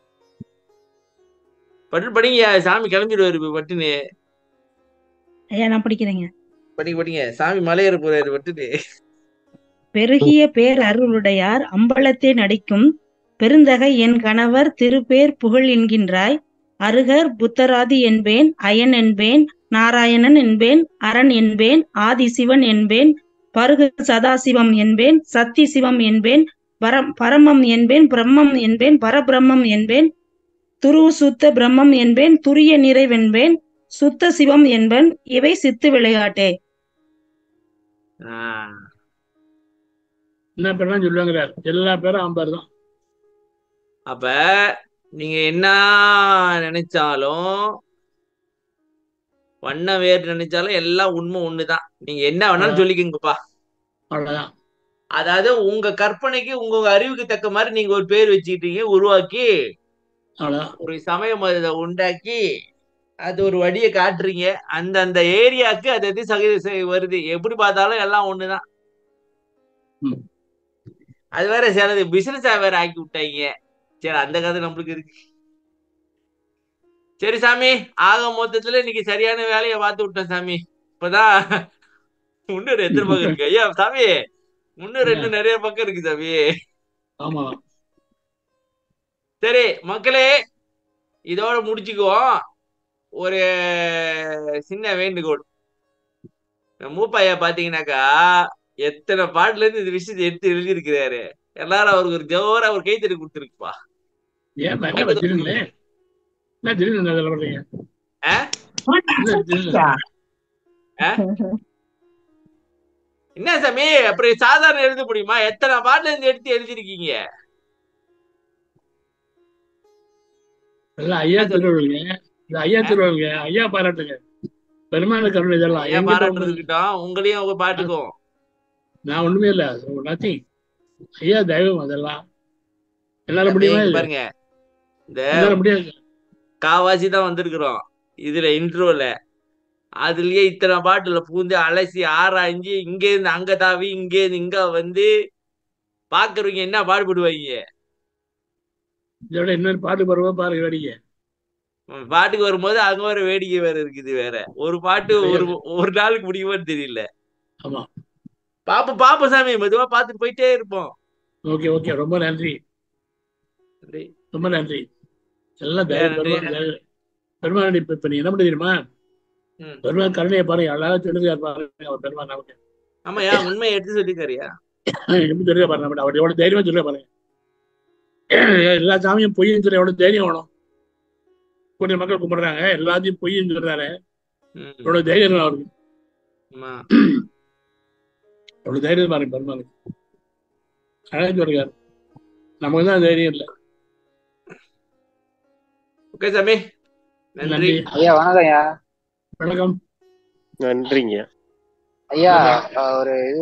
பட்டு படிங்க. சாமி கிளம்பிடுவாரு பட்டுன்னு. ஐயா நான் படிக்கிறேங்க. படிங்க படிங்க. சாமி மலையேற போறாரு பட்டுன்னு. பெருகிய பேர் அருளுடையார் அம்பலத்தே நடிக்கும் பெருந்தகை என் கணவர் திருப்பேர் புகழ் என்கின்றாய். அருகர் புத்தராதி என்பேன், அயன் என்பேன், நாராயணன் என்பேன், அரண் என்பேன், ஆதி சிவன் என்பேன், பருகு சதாசிவம் என்பேன், சத்தி சிவம் என்பேன், பரம் பரமம் என்பேன், பிரம்மம் என்பேன், பரபிரம்மம் என்பேன், துருவு சுத்த பிரம்மம் என்பேன், துரிய நிறைவென்பேன், சுத்த சிவம் என்பன். இவை சித்து விளையாட்டே. என்ன பேர்லாம் சொல்லுவாங்கிறார். எல்லா பேரும் ஆம்பார் தான். அப்ப நீங்க என்ன நினைச்சாலும் வண்ண வேறு நினைச்சாலும் எல்லாம் உண்மை ஒண்ணுதான். நீங்க என்ன வேணாலும் சொல்லிக்கங்கப்பா. அவ்வளவுதான். அதாவது உங்க கற்பனைக்கு உங்க அறிவுக்கு தக்க மாதிரி நீங்க ஒரு பேர் வச்சுக்கிட்டீங்க, உருவாக்கி ஒரு சமயம் அதை உண்டாக்கி அது ஒரு வழியை காட்டுறீங்க. அந்த அந்த ஏரியாவுக்கு அது எது சக வருது. எப்படி பார்த்தாலும் எல்லாம் ஒண்ணுதான். அது வேற சிலது பிசினஸா வேற ஆக்கி விட்டாங்க. சரி, அந்த கதை நம்மளுக்கு இருக்கு. சரி சாமி, ஆக மொத்தத்துல இன்னைக்கு சரியான வேலையை பார்த்து விட்டேன் சாமி. இப்பதான் முன்னூறு எத்தனை பக்கம் இருக்கு ஐயா சாமி? முன்னூறு இன்னும் நிறைய பக்கம் இருக்கு சாமி. ஆமா. சரி மக்களே, இதோட முடிச்சுக்குவோம். ஒரு சின்ன வேண்டுகோள். மூப்பாயா பாத்தீங்கன்னாக்கா எத்தனை பாட்டுல இருந்து இந்த விஷயத்தை எடுத்து எழுதியிருக்கிறாரு. எல்லாரும் அவருக்கு ஒரு ஜோரா ஒரு கைத்தறி கொடுத்துருக்குப்பா. என்ன சாமி அப்புறம் சாதாரண எழுத முடியுமா? எத்தனை பாட்டுல இருந்து எடுத்து எழுதிருக்கீங்க? ஐயா திருவள்ளுங்க, ஐயா திருவள்ளுங்க, ஐயா பாராட்டுங்க. பெருமான கருணை இதெல்லாம் ஐயா பாராட்டுறதுக்கிட்டோம், உங்களையும் அவங்க பாட்டுக்கும். நான் ஒண்ணுமே இல்ல, நத்திங். ஐயா தெய்வம் அதெல்லாம். எல்லாரும் முடியுமா? பாருங்க, இந்த முடியாது. காவாசி தான் வந்திருக்கிறோம் இதுல இன்ட்ரோல. அதுலயே இத்தனை பாட்டுல பூந்து அலசி ஆராய்ஞ்சு இங்க இருந்து அங்க தாவி இங்க இருந்து இங்க வந்து பாக்குறவங்க என்ன பாடுபடுவாங்க. இதோட இன்னொரு பாட்டு பருவா பாருங்க வேடிக்கை. பாட்டுக்கு வரும்போது அங்க ஒரு வேடிக்கை வேற இருக்குது. வேற ஒரு பாட்டு ஒரு ஒரு நாளுக்கு முடியுமான்னு தெரியல. ஆமா, பாப்போம் பாப்போம் சாமி, மெதுவா பாத்துட்டு போயிட்டே இருப்போம். ஓகே ஓகே, ரொம்ப நன்றி, ரொம்ப நன்றி. எல்லாம் பெருமாள். இப்ப இப்ப நீ என்ன பண்ண தெரியுமா? பெருமாள் கருணையை பாருங்க, எல்லாரும் தெரிஞ்சுக்காரு பாருங்க. அவர் பெருமாள் நமக்கு ஆமாயா உண்மையை எடுத்து சொல்லிக்காரியா? எப்படி தெரியுக பாருங்க. அவர் எவ்வளவு தைரியமா சொல்ல பாருங்க. எல்லா சாமியும் பொய்யும் சொல்ல எவ்வளவு தைரியம் வேணும். கொஞ்சம் மக்கள் கும்பிடுறாங்க, எல்லாத்தையும் பொய்யும் சொல்றாரு. எவ்வளவு தைரியம் அவருக்கு. எவ்வளவு தைரியம் பாருங்க பெருமாளுக்கு. அழைச்சு வருகிறார். நமக்கு தான் தைரியம் இல்லை. ஓகே சாமி, நன்றி ஐயா. வணக்கம் ஐயா. வணக்கம். நன்றிங்க ஐயா. ஒரு இது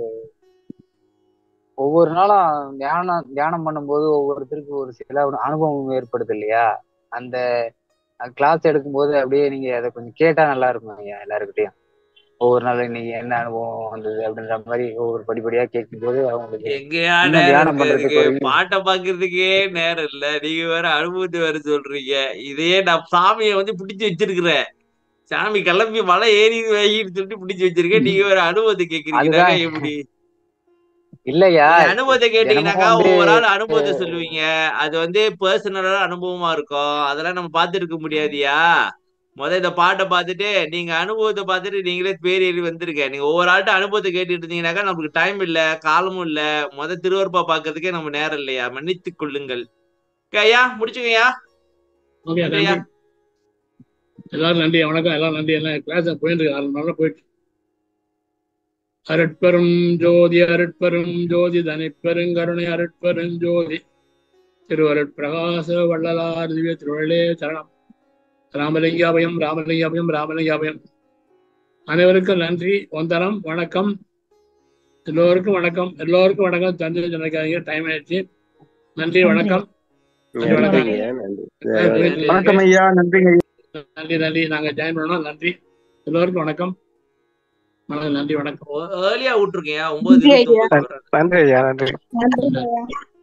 ஒவ்வொரு நாளும் தியானம் தியானம் பண்ணும்போது ஒவ்வொருத்தருக்கு ஒரு சில அனுபவம் ஏற்படுது இல்லையா? அந்த கிளாஸ் எடுக்கும்போது அப்படியே நீங்க அதை கொஞ்சம் கேட்டா நல்லா இருக்கும் ஐயா. எல்லாருக்கிட்டையும் ஒவ்வொரு நாள் இன்னைக்கு என்ன அனுபவம் வந்தது அப்படின்ற மாதிரி ஒவ்வொரு படிப்படியா கேட்கும் போது அவங்களுக்கு எங்கயா தியானம் பண்றதுக்கு பாட்டை பாக்குறதுக்கே நேரம் இல்ல. நீங்க வேற அனுபவத்தை வேற சொல்றீங்க. இதையே நான் சாமியை வந்து பிடிச்சு வச்சிருக்கிறேன். சாமி கிளம்பி மலை ஏறி வைகின்னு சொல்லிட்டு பிடிச்சு வச்சிருக்கேன். நீங்க வேற அனுபவத்தை கேக்குறீங்கன்னா எப்படி? இல்லையா, அனுபவத்தை கேட்டீங்கன்னாக்கா ஒவ்வொரு ஆள் அனுபவத்தை சொல்லுவீங்க. அது வந்து பர்சனலா அனுபவமா இருக்கும். அதெல்லாம் நம்ம பார்த்து இருக்க முடியாதியா. முத இந்த பாட்டை பார்த்துட்டு நீங்க அனுபவத்தை பார்த்துட்டு நீங்களே பேர் ஏறி வந்துருக்க. நீங்க ஒவ்வொரு ஆள்கிட்ட அனுபவத்தை கேட்டுட்டு இருந்தீங்கன்னாக்கா நமக்கு டைம் இல்ல, காலமும் இல்ல. முத திருவருப்பா பாக்குறதுக்கே நம்ம நேரம் இல்லையா. மன்னித்துக் கொள்ளுங்கள் ஐயா. முடிச்சுங்கய்யா. எல்லாரும் நன்றி, வணக்கம். எல்லாம் நன்றி. எல்லாம் கிளாஸ் போயிட்டு இருக்கு, நல்லா போயிட்டு. அருட்பெரும் ஜோதி அருட்பெரும் ஜோதி தனிப்பெருங்கருணை அருட்பெரும் ஜோதி திருவருட்பிரகாச வள்ளலார் திவ்ய திருவள்ளே சரணம். ராமலிங்காபயம் ராமலிங்காபயம் ராமலிங்காபயம். அனைவருக்கும் நன்றி, வந்தனம், வணக்கம். எல்லோருக்கும் வணக்கம், எல்லோருக்கும் வணக்கம். தந்தை சொன்னாங்க, டைம் ஆயிடுச்சு. நன்றி, வணக்கம். வணக்கம் ஐயா. நன்றி நன்றி நன்றி. நாங்க ஜாயின் பண்ணோம். நன்றி, எல்லோருக்கும் வணக்கம். நன்றி, வணக்கம். ஏர்லியா விட்டுருக்கேன் ஒன்பது இருபத்தி ஒன்பது நன்றி ஐயா நன்றி நன்றி ஐயா.